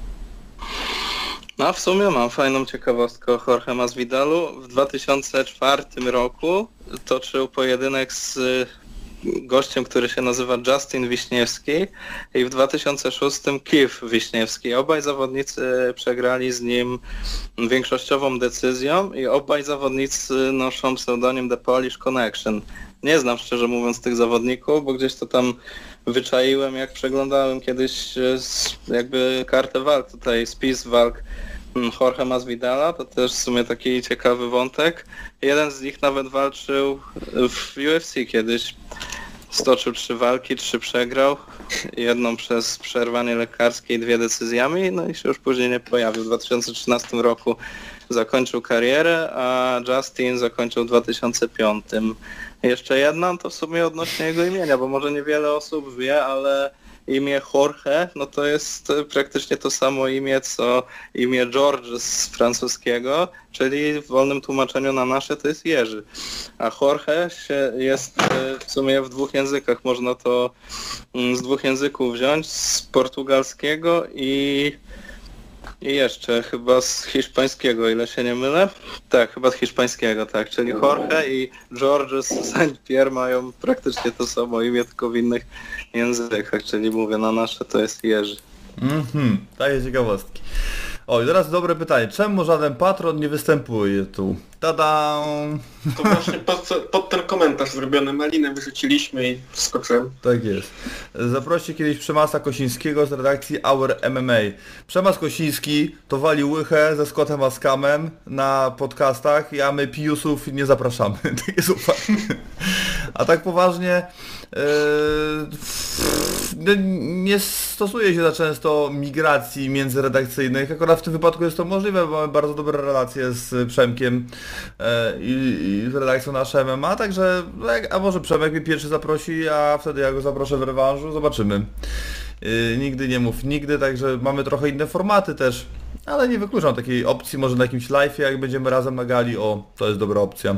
No w sumie mam fajną ciekawostkę o Jorge Masvidalu. W dwa tysiące czwartym roku toczył pojedynek z gościem, który się nazywa Justin Wiśniewski i w dwa tysiące szóstym Keith Wiśniewski. Obaj zawodnicy przegrali z nim większościową decyzją i obaj zawodnicy noszą pseudonim The Polish Connection. Nie znam szczerze mówiąc tych zawodników, bo gdzieś to tam wyczaiłem, jak przeglądałem kiedyś e, s- jakby kartę walk, tutaj spis walk mm, Jorge Masvidala, to też w sumie taki ciekawy wątek. Jeden z nich nawet walczył w U F C kiedyś. Stoczył trzy walki, trzy przegrał. Jedną przez przerwanie lekarskie i dwie decyzjami, no i się już później nie pojawił. W dwa tysiące trzynastym roku zakończył karierę, a Justin zakończył w dwa tysiące piątym. Jeszcze jedna, to w sumie odnośnie jego imienia, bo może niewiele osób wie, ale imię Jorge, no to jest praktycznie to samo imię, co imię George z francuskiego, czyli w wolnym tłumaczeniu na nasze to jest Jerzy. A Jorge się jest e, w sumie w dwóch językach, można to mm, z dwóch języków wziąć, z portugalskiego i, i jeszcze chyba z hiszpańskiego, o ile się nie mylę. Tak, chyba z hiszpańskiego, tak, czyli Jorge i George z Saint-Pierre mają praktycznie to samo imię, tylko w innych językach, czyli mówię na nasze to jest Jerzy. Mhm, takie ciekawostki. O, i teraz dobre pytanie. Czemu żaden patron nie występuje tu? Tada! To właśnie pod, pod ten komentarz zrobiony malinę wyrzuciliśmy i wskoczyłem. Tak jest. Zaproście kiedyś Przemasa Kosińskiego z redakcji Our M M A. Przemas Kosiński to wali łychę ze Scottem Askamem na podcastach, a my Piusów nie zapraszamy. Tak jest uważne. A tak poważnie yy, nie stosuje się za często migracji międzyredakcyjnych. Akurat w tym wypadku jest to możliwe, bo mamy bardzo dobre relacje z Przemkiem yy, i, i z redakcją nasza M M A, także a może Przemek mnie pierwszy zaprosi, a wtedy ja go zaproszę w rewanżu, zobaczymy. Yy, nigdy nie mów nigdy, także mamy trochę inne formaty też, ale nie wykluczam takiej opcji, może na jakimś live'ie, jak będziemy razem na gali, o, to jest dobra opcja.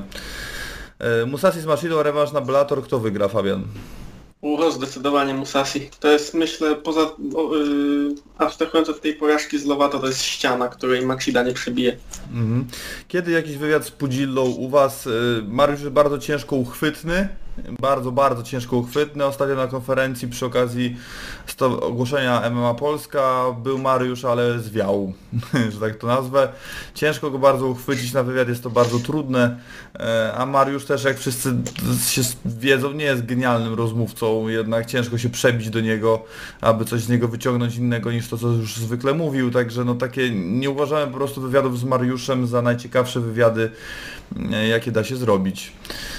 Yy, Musashi z Mashido, rewanż na Bellator, kto wygra, Fabian? Uho, zdecydowanie Musashi. To jest, myślę, poza o, yy, abstrahując od tej porażki z Lovato, to jest ściana, której Machida nie przebije. Mhm. Kiedy jakiś wywiad z Pudzillą u Was? Yy, Mariusz jest bardzo ciężko uchwytny, bardzo, bardzo ciężko uchwytny. Ostatnio na konferencji przy okazji sto- ogłoszenia M M A Polska był Mariusz, ale zwiał, że tak to nazwę. Ciężko go bardzo uchwycić na wywiad, jest to bardzo trudne, e, a Mariusz też, jak wszyscy się wiedzą, nie jest genialnym rozmówcą, jednak ciężko się przebić do niego, aby coś z niego wyciągnąć innego niż to, co już zwykle mówił, także no takie, nie uważałem po prostu wywiadów z Mariuszem za najciekawsze wywiady, e, jakie da się zrobić.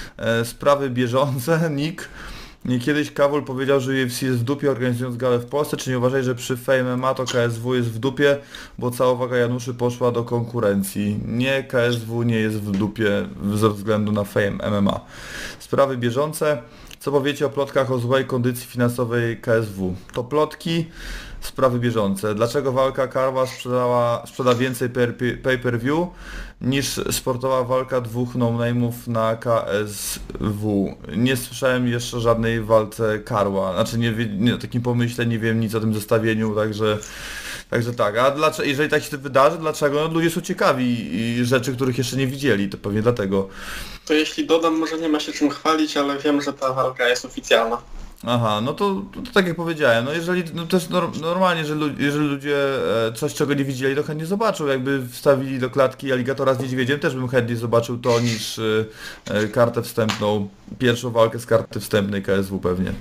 Sprawy bieżące, Nick. Kiedyś Kawul powiedział, że U F C jest w dupie, organizując galę w Polsce. Czy nie uważaj, że przy Fame M M A to K S W jest w dupie, bo cała waga Januszy poszła do konkurencji? Nie, K S W nie jest w dupie ze względu na Fame M M A. Sprawy bieżące. Co powiecie o plotkach o złej kondycji finansowej K S W? To plotki, sprawy bieżące. Dlaczego walka Karła sprzedała, sprzeda więcej pay-per-view niż sportowa walka dwóch no-name'ów na K S W? Nie słyszałem jeszcze o żadnej walce Karła. Znaczy nie, nie o takim pomyśle, nie wiem nic o tym zestawieniu, także... Także tak, a dlaczego, jeżeli tak się wydarzy, dlaczego? No, ludzie są ciekawi i rzeczy, których jeszcze nie widzieli, to pewnie dlatego. To jeśli dodam, może nie ma się czym chwalić, ale wiem, że ta walka jest oficjalna. Aha, no to, to, to tak jak powiedziałem, no jeżeli, no też norm, normalnie, że lu, jeżeli ludzie e, coś, czego nie widzieli, to chętnie zobaczą, jakby wstawili do klatki aligatora z niedźwiedziem, też bym chętniej zobaczył to niż e, e, kartę wstępną, pierwszą walkę z karty wstępnej K S W pewnie.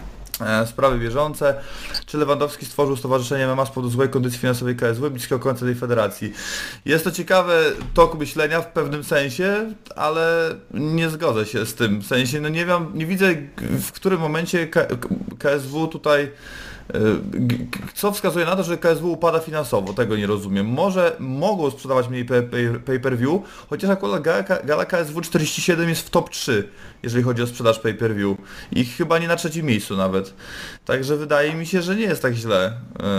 Sprawy bieżące. Czy Lewandowski stworzył stowarzyszenie M M A z powodu złej kondycji finansowej K S W bliskiego końca tej federacji? Jest to ciekawy tok myślenia w pewnym sensie, ale nie zgodzę się z tym. W sensie, no nie wiem, nie widzę w którym momencie K S W tutaj co wskazuje na to, że K S W upada finansowo, tego nie rozumiem. Może mogą sprzedawać mniej pay-per-view, chociaż akurat gala K S W czterdzieści siedem jest w top trzy, jeżeli chodzi o sprzedaż pay-per-view. I chyba nie na trzecim miejscu nawet. Także wydaje mi się, że nie jest tak źle.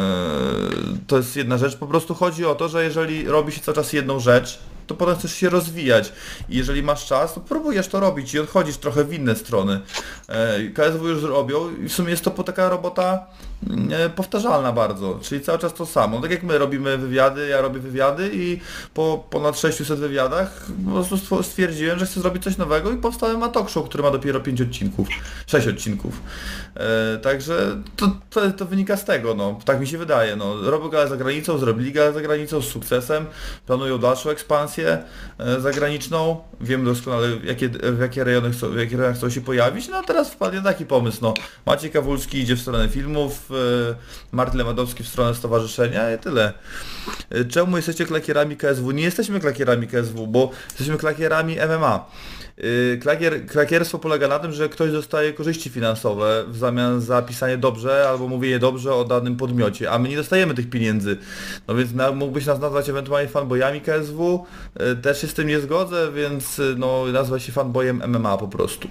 To jest jedna rzecz. Po prostu chodzi o to, że jeżeli robi się cały czas jedną rzecz, to potem chcesz się rozwijać. I jeżeli masz czas, to próbujesz to robić i odchodzisz trochę w inne strony. K S W już robią i w sumie jest to taka robota e, powtarzalna bardzo, czyli cały czas to samo. Tak jak my robimy wywiady, ja robię wywiady i po ponad sześciuset wywiadach po prostu stwierdziłem, że chcę zrobić coś nowego i powstałem na talk show, który ma dopiero pięć odcinków, sześć odcinków. E, także to, to, to wynika z tego, no, tak mi się wydaje. No. Robią galę za granicą, zrobili galę za granicą z sukcesem, planują dalszą ekspansję e, zagraniczną, wiem doskonale jakie, w jakie rejony chcą, w jakich rejonach chcą się pojawić, no a teraz wpadnie taki pomysł, no. Maciej Kawulski idzie w stronę filmów, e, Martin Lewandowski w stronę stowarzyszenia i tyle. E, czemu jesteście klakierami K S W? Nie jesteśmy klakierami K S W, bo jesteśmy klakierami M M A. Klakier, klakierstwo polega na tym, że ktoś dostaje korzyści finansowe w zamian za pisanie dobrze albo mówienie dobrze o danym podmiocie, a my nie dostajemy tych pieniędzy. No więc na, mógłbyś nas nazwać ewentualnie fanboyami K S W, też się z tym nie zgodzę, więc no nazwać się fanboyem M M A po prostu.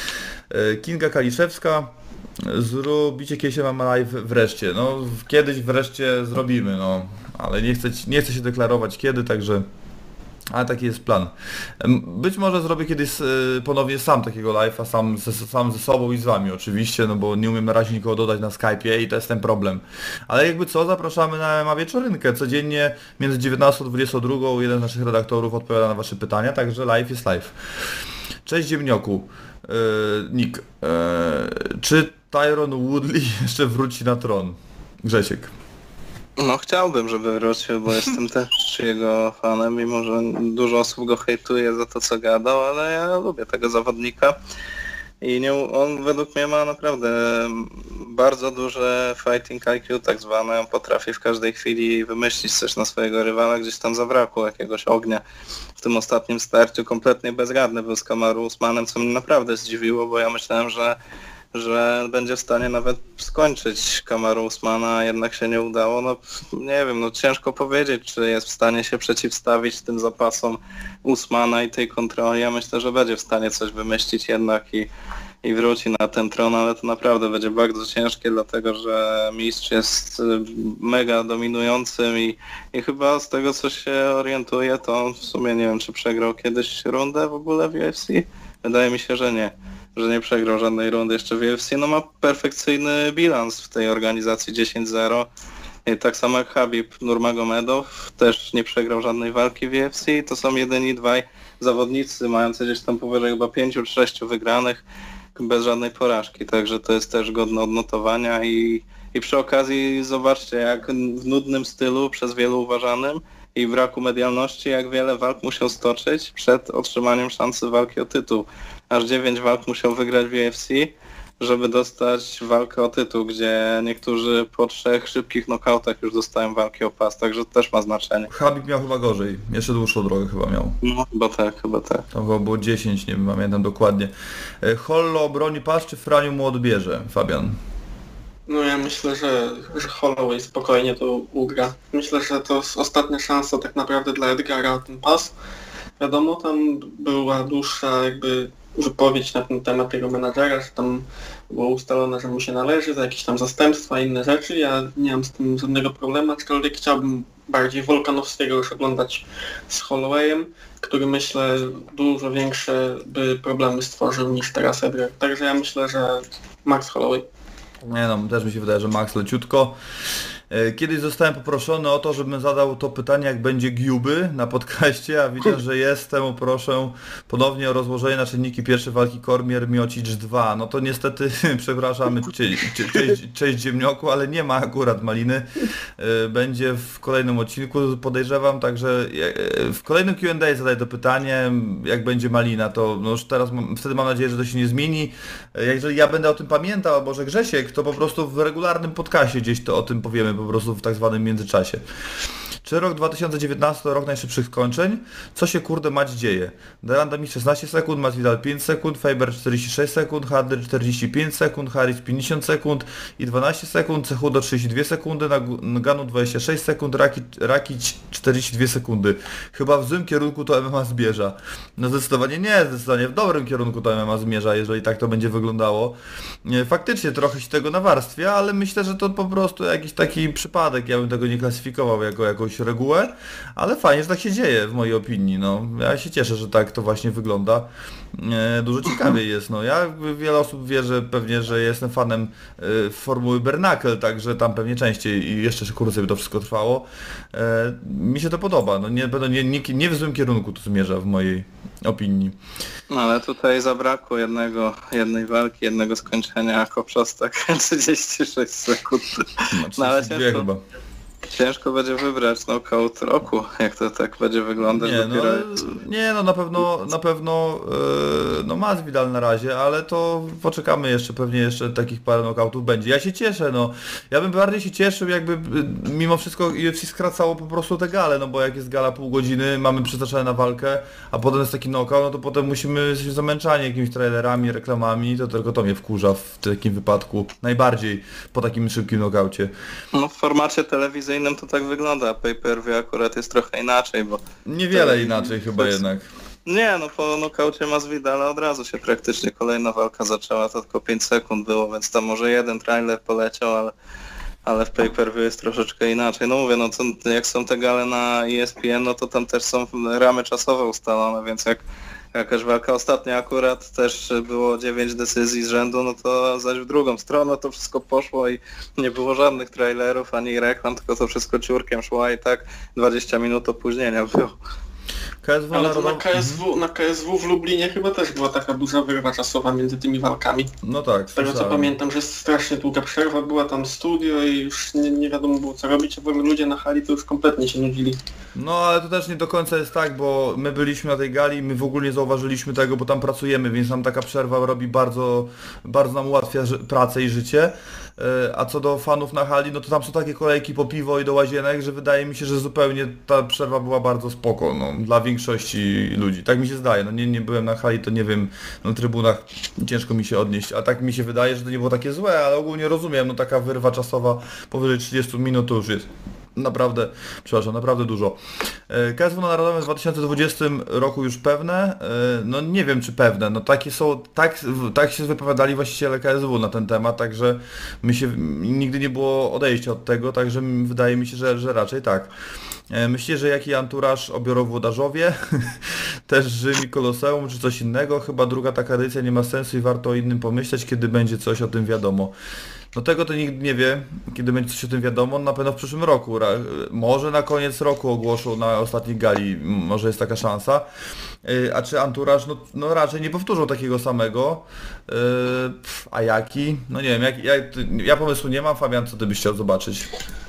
Kinga Kaliszewska, zrobicie kiedyś M M A live wreszcie. No kiedyś wreszcie zrobimy, no ale nie chcę, nie chcę się deklarować kiedy, także... Ale taki jest plan. Być może zrobię kiedyś ponownie sam takiego live'a, sam, sam ze sobą i z wami oczywiście, no bo nie umiem na razie nikogo dodać na Skype'ie i to jest ten problem. Ale jakby co, zapraszamy na M M A wieczorynkę. Codziennie między dziewiętnastą a dwudziestą drugą jeden z naszych redaktorów odpowiada na wasze pytania, także live jest live. Cześć Ziemnioku. Yy, Nick. Yy, czy Tyron Woodley jeszcze wróci na tron? Grzesiek. No chciałbym, żeby wrócił, bo jestem też jego fanem, mimo że dużo osób go hejtuje za to, co gadał, ale ja lubię tego zawodnika i nie, on według mnie ma naprawdę bardzo duże fighting I Q tak zwane, on potrafi w każdej chwili wymyślić coś na swojego rywala, gdzieś tam zabrakło jakiegoś ognia. W tym ostatnim starciu kompletnie bezradny był z Kamaru Usmanem, co mnie naprawdę zdziwiło, bo ja myślałem, że że będzie w stanie nawet skończyć Kamaru Usmana, a jednak się nie udało. No nie wiem, no ciężko powiedzieć, czy jest w stanie się przeciwstawić tym zapasom Usmana i tej kontroli. Ja myślę, że będzie w stanie coś wymyślić jednak i, i wróci na ten tron, ale to naprawdę będzie bardzo ciężkie, dlatego że mistrz jest mega dominującym i, i chyba z tego, co się orientuje, to on w sumie nie wiem, czy przegrał kiedyś rundę w ogóle w U F C? Wydaje mi się, że nie. że nie przegrał żadnej rundy jeszcze w U F C, no ma perfekcyjny bilans w tej organizacji dziesięć zero. I tak samo jak Habib Nurmagomedow, też nie przegrał żadnej walki w U F C. To są jedyni dwaj zawodnicy mający gdzieś tam powyżej chyba pięciu czy sześciu wygranych bez żadnej porażki, także to jest też godne odnotowania i, i przy okazji zobaczcie, jak w nudnym stylu, przez wielu uważanym i braku medialności, jak wiele walk musiał stoczyć przed otrzymaniem szansy walki o tytuł. Aż dziewięć walk musiał wygrać w U F C, żeby dostać walkę o tytuł, gdzie niektórzy po trzech szybkich nokautach już dostają walki o pas, także to też ma znaczenie. Habib miał chyba gorzej, jeszcze dłuższą drogę chyba miał. No chyba tak, chyba tak. To chyba było dziesięć, nie pamiętam dokładnie. Hollo obroni pas, czy Franiu mu odbierze, Fabian? No ja myślę, że, że Holloway spokojnie to ugra. Myślę, że to jest ostatnia szansa tak naprawdę dla Edgara o ten pas. Wiadomo, tam była dłuższa jakby wypowiedź na ten temat jego menadżera, że tam było ustalone, że mu się należy za jakieś tam zastępstwa i inne rzeczy. Ja nie mam z tym żadnego problemu, aczkolwiek chciałbym bardziej Volkanowskiego już oglądać z Hollowayem, który myślę dużo większe by problemy stworzył niż teraz Edgar. Także ja myślę, że Max Holloway. Nie no, też mi się wydaje, że Max leciutko. Kiedyś zostałem poproszony o to, żebym zadał to pytanie, jak będzie Giuby na podcaście, a widzę, że jestem, proszę ponownie o rozłożenie na czynniki pierwszej walki Kormier Miocic dwa. No to niestety, przepraszamy, cześć, cześć, cześć Ziemnioku, ale nie ma akurat Maliny. Będzie w kolejnym odcinku, podejrzewam, także w kolejnym Q and A zadaję to pytanie, jak będzie Malina, to no już teraz, mam, wtedy mam nadzieję, że to się nie zmieni. Jeżeli ja będę o tym pamiętał, albo że Grzesiek, to po prostu w regularnym podcastie gdzieś to o tym powiemy, po prostu w tak zwanym międzyczasie. Czy rok dwa tysiące dziewiętnasty to rok najszybszych skończeń? Co się kurde mać dzieje? Deranda mi szesnaście sekund, Masvidal pięć sekund, Faber czterdzieści sześć sekund, Harder czterdzieści pięć sekund, Harris pięćdziesiąt sekund i dwanaście sekund, Cechudo trzydzieści dwie sekundy, Nagano dwadzieścia sześć sekund, Rakic czterdzieści dwie sekundy. Chyba w złym kierunku to M M A zmierza. No zdecydowanie nie, zdecydowanie w dobrym kierunku to M M A zmierza, jeżeli tak to będzie wyglądało. Faktycznie trochę się tego nawarstwia, ale myślę, że to po prostu jakiś taki przypadek. Ja bym tego nie klasyfikował jako jakąś jakąś regułę, ale fajnie, że tak się dzieje w mojej opinii, no. Ja się cieszę, że tak to właśnie wygląda. E, dużo ciekawiej jest, no. Ja, wiele osób wie, że pewnie, że jestem fanem e, formuły Bernacle, także tam pewnie częściej i jeszcze krócej by to wszystko trwało. E, mi się to podoba, no nie, nie, nie, nie w złym kierunku to zmierza w mojej opinii. No ale tutaj zabrakło jednego, jednej walki, jednego skończenia jako przostak trzydzieści sześć sekund. No ale ciężko, chyba. ciężko będzie wybrać knockout roku, jak to tak będzie wyglądać. Nie, no, dopiero... nie, no na pewno, na pewno yy, no Masvidal na razie, ale to poczekamy jeszcze, pewnie jeszcze takich parę knockoutów będzie. Ja się cieszę, no. Ja bym bardziej się cieszył, jakby y, mimo wszystko U F C skracało po prostu te gale, no bo jak jest gala pół godziny, mamy przeznaczone na walkę, a potem jest taki knockout, no to potem musimy jesteśmy zamęczani jakimiś trailerami, reklamami, to tylko to mnie wkurza w takim wypadku najbardziej po takim szybkim knockaucie. No w formacie telewizyjnym to tak wygląda, a pay-per-view akurat jest trochę inaczej, bo... Niewiele inaczej chyba jednak. Nie, no po nokaucie Masvidala od razu się praktycznie kolejna walka zaczęła, to tylko pięć sekund było, więc tam może jeden trailer poleciał, ale, ale w pay-per-view jest troszeczkę inaczej. No mówię, no to jak są te gale na E S P N, no to tam też są ramy czasowe ustalone, więc jak jakaś walka ostatnia akurat też było dziewięć decyzji z rzędu, no to zaś w drugą stronę to wszystko poszło i nie było żadnych trailerów ani reklam, tylko to wszystko ciurkiem szło i tak dwadzieścia minut opóźnienia było. K S W Ale to na narodowy- K S W, na K S W w Lublinie chyba też była taka duża wyrwa czasowa między tymi walkami. No tak, Z tego co słyszałem. pamiętam, że strasznie długa przerwa, była tam studio i już nie, nie wiadomo było co robić, a w ogóle ludzie na hali to już kompletnie się nudzili. No ale to też nie do końca jest tak, bo my byliśmy na tej gali, my w ogóle nie zauważyliśmy tego, bo tam pracujemy, więc nam taka przerwa robi bardzo, bardzo nam ułatwia ży- pracę i życie. E, A co do fanów na hali, no to tam są takie kolejki po piwo i do łazienek, że wydaje mi się, że zupełnie ta przerwa była bardzo spoko, no, dla większości ludzi. Tak mi się zdaje, no nie, nie byłem na hali, to nie wiem, na trybunach ciężko mi się odnieść, a tak mi się wydaje, że to nie było takie złe, ale ogólnie rozumiem, no taka wyrwa czasowa powyżej trzydzieści minut to już jest naprawdę, przepraszam, naprawdę dużo. E, K S W Narodowe w dwa tysiące dwudziestym roku już pewne, e, no nie wiem czy pewne, no takie są, tak, tak się wypowiadali właściciele K S W na ten temat, także my się, nigdy nie było odejścia od tego, także wydaje mi się, że, że raczej tak. E, Myślicie, że jaki anturaż obiorą włodarzowie? Też Rzym i Koloseum, czy coś innego? Chyba druga taka edycja nie ma sensu i warto o innym pomyśleć, kiedy będzie coś o tym wiadomo. No tego to nikt nie wie, kiedy będzie coś o tym wiadomo, na pewno w przyszłym roku. Ra- Może na koniec roku ogłoszą na ostatniej gali, m- może jest taka szansa. Yy, A czy anturaż, no, no raczej nie powtórzą takiego samego. Yy, pff, A jaki? No nie wiem, jak, jak, ja pomysłu nie mam. Fabian, co ty byś chciał zobaczyć?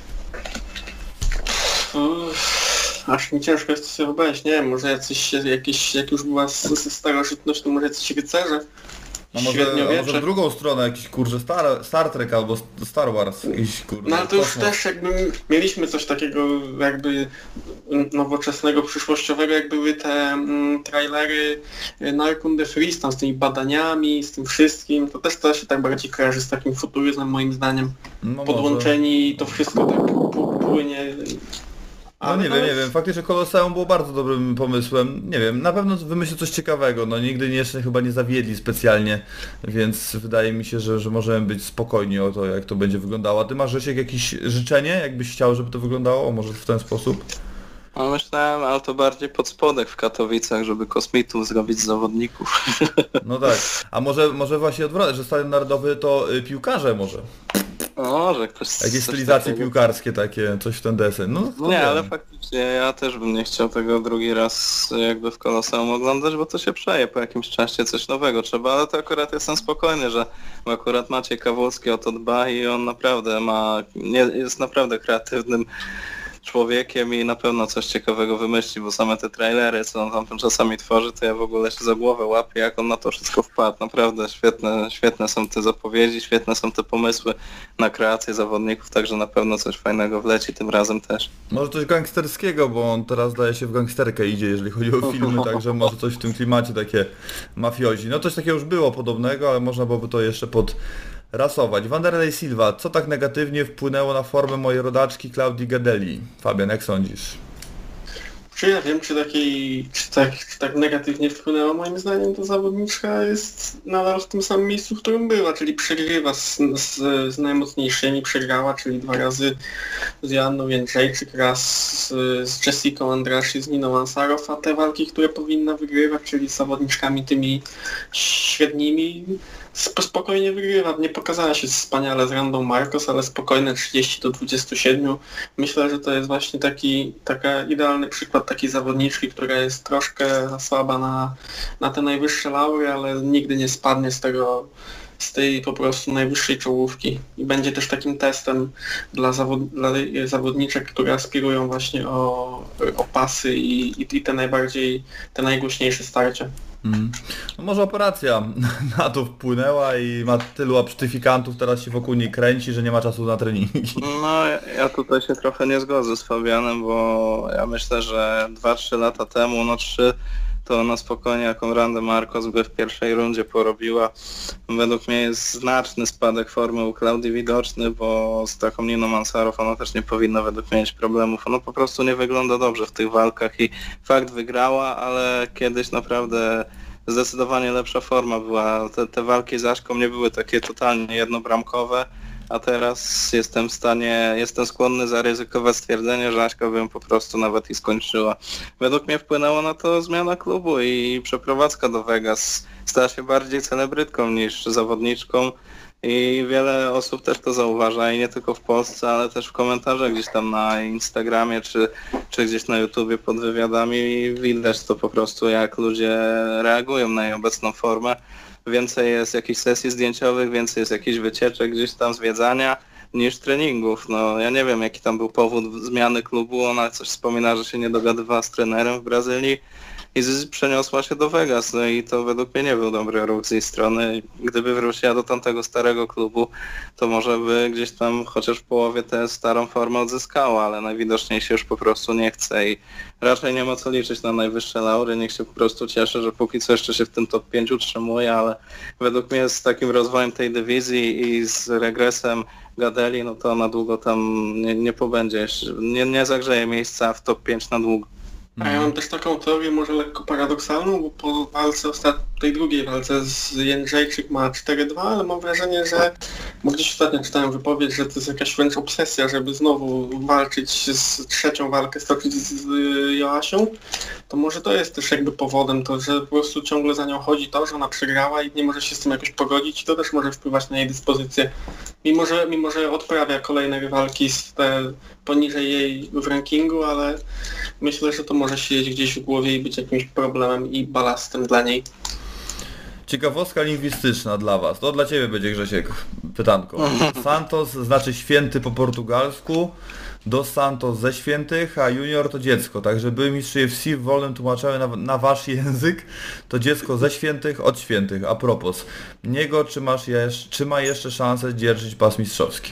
Uff, aż mi ciężko jest to sobie wyobrazić, nie wiem, może jacyś, jakieś, jak już była s- s- starożytność, to może jacyś rycerze, No może, a może średniowiecze. w drugą stronę, jakiś kurczę Star, Star Trek albo Star Wars, jakiś kurde No ale to już kosmos. też jakby mieliśmy coś takiego jakby nowoczesnego, przyszłościowego, jak były te mm, trailery Narcon the Freeze, tam z tymi badaniami, z tym wszystkim, to też to się tak bardziej kojarzy z takim futuryzmem moim zdaniem. No może. Podłączeni i to wszystko tak pu- płynie. No Ale nie to wiem, nie jest- wiem, faktycznie Koloseum było bardzo dobrym pomysłem, nie wiem, na pewno wymyślił coś ciekawego, no nigdy nie, jeszcze chyba nie zawiedli specjalnie, więc wydaje mi się, że, że możemy być spokojni o to, jak to będzie wyglądało. A ty masz, Grzesiek, jakieś życzenie, jakbyś chciał, żeby to wyglądało, może w ten sposób? No myślałem, ale to bardziej pod spodek w Katowicach, żeby kosmitów zrobić z zawodników. No tak, a może, może właśnie odwrotnie, że Stadion Narodowy to y, piłkarze może, Może ktoś... jakieś coś stylizacje takiego. piłkarskie takie, coś w ten desen, no No nie, ale faktycznie ja też bym nie chciał tego drugi raz jakby w Koloseum oglądać, bo to się przeje po jakimś czasie, coś nowego trzeba, ale to akurat jestem spokojny, że bo akurat Maciej Kawulski o to dba i on naprawdę ma, nie, jest naprawdę kreatywnym człowiekiem i na pewno coś ciekawego wymyśli, bo same te trailery, co on tam czasami tworzy, to ja w ogóle się za głowę łapię, jak on na to wszystko wpadł. Naprawdę świetne, świetne są te zapowiedzi, świetne są te pomysły na kreację zawodników, także na pewno coś fajnego wleci tym razem też. Może coś gangsterskiego, bo on teraz daje się w gangsterkę idzie, jeżeli chodzi o filmy, także może coś w tym klimacie takie mafiozi. No coś takiego już było podobnego, ale można byłoby to jeszcze podrasować. Wanderlei Silva, co tak negatywnie wpłynęło na formę mojej rodaczki Klaudii Gadelli? Fabian, jak sądzisz? Czy ja wiem, czy takiej, czy tak, czy tak negatywnie wpłynęło? Moim zdaniem ta zawodniczka jest nadal w tym samym miejscu, w którym była, czyli przegrywa z, z, z najmocniejszymi, przegrała, czyli dwa razy z Joanną Jędrzejczyk, raz z, z Jessicą Andrasch i z Niną Ansarow, a te walki, które powinna wygrywać, czyli z zawodniczkami tymi średnimi, sp- spokojnie wygrywa. Nie pokazała się wspaniale z Randą Marcos, ale spokojne trzydzieści do dwudziestu siedmiu. Myślę, że to jest właśnie taki taka idealny przykład takiej zawodniczki, która jest troszkę za słaba na, na te najwyższe laury, ale nigdy nie spadnie z tego, z tej po prostu najwyższej czołówki. I będzie też takim testem dla, zawod, dla zawodniczek, które aspirują właśnie o, o pasy i, i, i te najbardziej, te najgłośniejsze starcia. Mm. No może operacja na to wpłynęła i ma tylu absztyfikantów, teraz się wokół niej kręci, że nie ma czasu na treningi. No ja, ja tutaj się trochę nie zgodzę z Fabianem, bo ja myślę, że dwa trzy lata temu, no trzy, to ona spokojnie jaką Randę Marcos by w pierwszej rundzie porobiła. Według mnie jest znaczny spadek formy u Klaudii widoczny, bo z taką Niną Ansarow ona też nie powinna według mnie mieć problemów. Ona po prostu nie wygląda dobrze w tych walkach i fakt wygrała, ale kiedyś naprawdę zdecydowanie lepsza forma była. Te, te walki z Aśką nie były takie totalnie jednobramkowe, a teraz jestem w stanie, jestem skłonny zaryzykować stwierdzenie, że Aśka by ją po prostu nawet i skończyła. Według mnie wpłynęło na to zmiana klubu i przeprowadzka do Vegas. Stała się bardziej celebrytką niż zawodniczką i wiele osób też to zauważa i nie tylko w Polsce, ale też w komentarzach gdzieś tam na Instagramie czy, czy gdzieś na YouTubie pod wywiadami i widać to po prostu, jak ludzie reagują na jej obecną formę. Więcej jest jakichś sesji zdjęciowych, więcej jest jakichś wycieczek gdzieś tam, zwiedzania niż treningów. No ja nie wiem, jaki tam był powód zmiany klubu, ona coś wspomina, że się nie dogadywała z trenerem w Brazylii i z- przeniosła się do Vegas, no i to według mnie nie był dobry ruch z jej strony. Gdyby wróciła do tamtego starego klubu, to może by gdzieś tam chociaż w połowie tę starą formę odzyskała, ale najwidoczniej się już po prostu nie chce i raczej nie ma co liczyć na najwyższe laury, niech się po prostu cieszy, że póki co jeszcze się w tym top pięć utrzymuje, ale według mnie z takim rozwojem tej dywizji i z regresem Gadeli, no to na długo tam nie, nie pobędzie, jeszcze- nie, nie zagrzeje miejsca w top pięć na długo. A ja mam też taką teorię może lekko paradoksalną, bo po walce ostat... tej drugiej walce z Jędrzejczyk ma cztery dwa, ale mam wrażenie, że, bo gdzieś ostatnio czytałem wypowiedź, że to jest jakaś wręcz obsesja, żeby znowu walczyć z trzecią walkę, stoczyć z Joasią, to może to jest też jakby powodem to, że po prostu ciągle za nią chodzi to, że ona przegrała i nie może się z tym jakoś pogodzić i to też może wpływać na jej dyspozycję. Mimo, że, mimo, że odprawia kolejne rywalki z te, poniżej jej w rankingu, ale myślę, że to może siedzieć gdzieś w głowie i być jakimś problemem i balastem dla niej. Ciekawostka lingwistyczna dla was. To dla ciebie będzie, Grzesiek, pytanko. Santos znaczy święty po portugalsku, Dos Santos ze świętych, a junior to dziecko. Także były mistrz U F C w wolnym tłumaczeniu na, na wasz język, to dziecko ze świętych od świętych. A propos, niego czy, masz jesz- czy ma jeszcze szansę dzierżyć pas mistrzowski?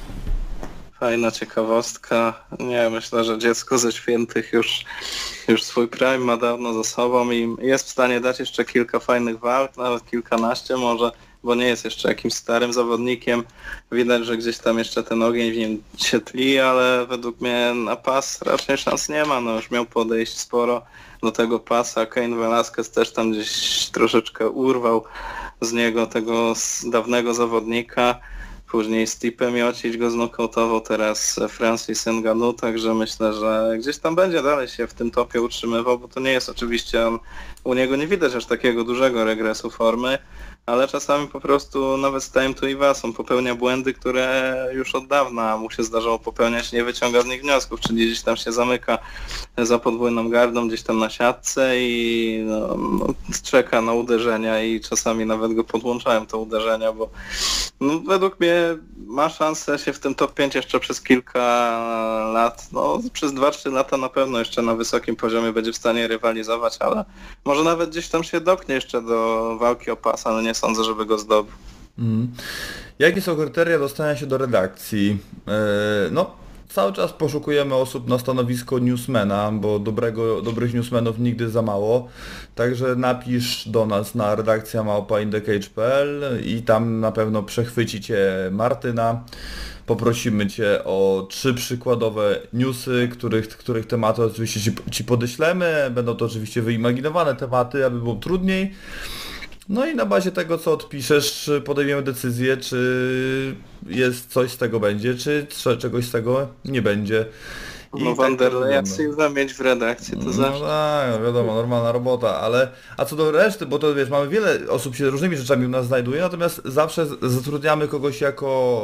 Fajna ciekawostka. Nie, myślę, że dziecko ze świętych już, już swój prime ma dawno za sobą i jest w stanie dać jeszcze kilka fajnych walk, nawet kilkanaście może, bo nie jest jeszcze jakimś starym zawodnikiem. Widać, że gdzieś tam jeszcze ten ogień w nim się tli, ale według mnie na pas raczej szans nie ma. No już miał podejść sporo do tego pasa. Cain Velasquez też tam gdzieś troszeczkę urwał z niego tego s- dawnego zawodnika. Później Stipe Miocic go znokautował, teraz Francis Ngannou, także myślę, że gdzieś tam będzie dalej się w tym topie utrzymywał, bo to nie jest oczywiście, on, u niego nie widać aż takiego dużego regresu formy, ale czasami po prostu nawet z Time to Iwason popełnia błędy, które już od dawna mu się zdarzało popełniać, nie wyciąga z nich wniosków, czyli gdzieś tam się zamyka za podwójną gardą, gdzieś tam na siatce i no, no, czeka na uderzenia i czasami nawet go podłączałem te uderzenia, bo no, według mnie ma szansę się w tym top pięć jeszcze przez kilka lat, no przez dwa trzy lata na pewno jeszcze na wysokim poziomie będzie w stanie rywalizować, ale może nawet gdzieś tam się doknie jeszcze do walki o pas, ale nie sądzę, żeby go zdobył. Mm. Jakie są kryteria dostania się do redakcji? Yy, no, cały czas poszukujemy osób na stanowisko newsmana, bo dobrego, dobrych newsmenów nigdy za mało. Także napisz do nas na redakcja małpa indecage kropka p l i tam na pewno przechwyci Cię Martyna. Poprosimy Cię o trzy przykładowe newsy, których, których tematy oczywiście ci, ci podeślemy. Będą to oczywiście wyimaginowane tematy, aby było trudniej. No i na bazie tego, co odpiszesz, podejmiemy decyzję, czy jest coś z tego będzie, czy czegoś z tego nie będzie. I No tak Wanderleja to trzeba mieć w redakcji, to no zawsze. tak, wiadomo, normalna robota, ale a co do reszty, bo to wiesz, mamy wiele osób się różnymi rzeczami u nas znajduje, natomiast zawsze zatrudniamy kogoś jako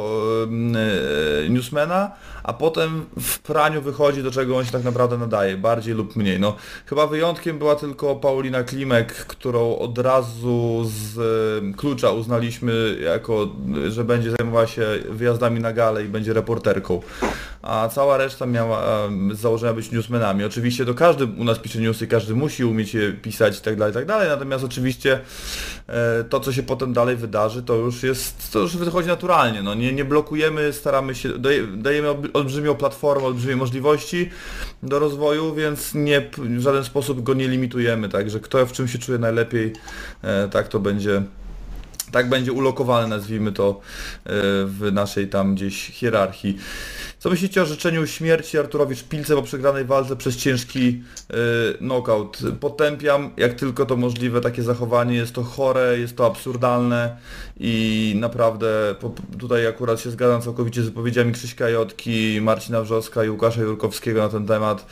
e, newsmana, a potem w praniu wychodzi, do czego on się tak naprawdę nadaje, bardziej lub mniej. No, chyba wyjątkiem była tylko Paulina Klimek, którą od razu z e, klucza uznaliśmy jako, że będzie zajmowała się wyjazdami na galę i będzie reporterką. A cała reszta miała z założenia być newsmenami. Oczywiście to każdy u nas pisze newsy, każdy musi umieć je pisać i tak dalej, i tak dalej, natomiast oczywiście e, to, co się potem dalej wydarzy, to już jest, to już wychodzi naturalnie, no nie, nie blokujemy, staramy się, daje, dajemy olbrzymią platformę, olbrzymie możliwości do rozwoju, więc nie, w żaden sposób go nie limitujemy, także kto w czym się czuje najlepiej, e, tak to będzie. Tak będzie ulokowane, nazwijmy to, w naszej tam gdzieś hierarchii. Co myślicie o życzeniu śmierci Arturowi Szpilce po przegranej walce przez ciężki knockout? Potępiam jak tylko to możliwe takie zachowanie, jest to chore, jest to absurdalne i naprawdę tutaj akurat się zgadzam całkowicie z wypowiedziami Krzyśka Jotki, Marcina Wrzoska i Łukasza Jurkowskiego na ten temat.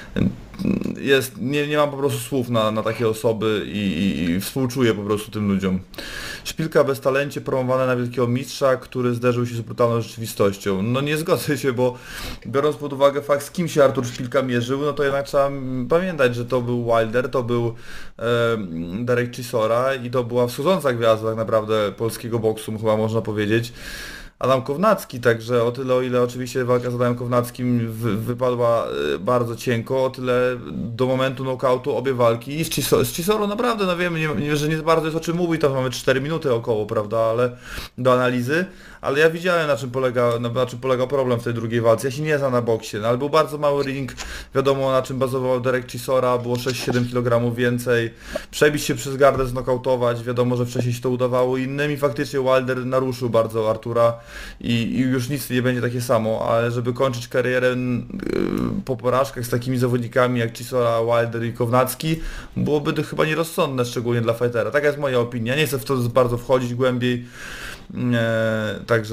Jest, nie, nie mam po prostu słów na, na takie osoby i, i, i współczuję po prostu tym ludziom. Szpilka bez talencie promowana na wielkiego mistrza, który zderzył się z brutalną rzeczywistością. No nie zgodzę się, bo biorąc pod uwagę fakt, z kim się Artur Szpilka mierzył, no to jednak trzeba pamiętać, że to był Wilder, to był e, Derek Chisora i to była wschodząca gwiazda tak naprawdę polskiego boksu, chyba można powiedzieć. Adam Kownacki, także o tyle, o ile oczywiście walka z Adamem Kownackim wy, wypadła bardzo cienko, o tyle do momentu knockoutu obie walki i z, Chiso, z Chisorą naprawdę, no wiemy, nie, nie, że nie bardzo jest o czym mówić, tam mamy cztery minuty około, prawda, ale do analizy, ale ja widziałem na czym polega, na, na czym polegał problem w tej drugiej walce, ja się nie znam na boksie, no, ale był bardzo mały ring, wiadomo na czym bazował Derek Chisora, było sześć siedem kilogramów więcej, przebić się przez gardę, znokautować, wiadomo, że wcześniej się to udawało innym i faktycznie Wilder naruszył bardzo Artura, I, i już nic nie będzie takie samo, ale żeby kończyć karierę yy, po porażkach z takimi zawodnikami jak Chisora, Wilder i Kownacki, byłoby to chyba nierozsądne, szczególnie dla fightera. Taka jest moja opinia, nie chcę w to bardzo wchodzić głębiej, yy, także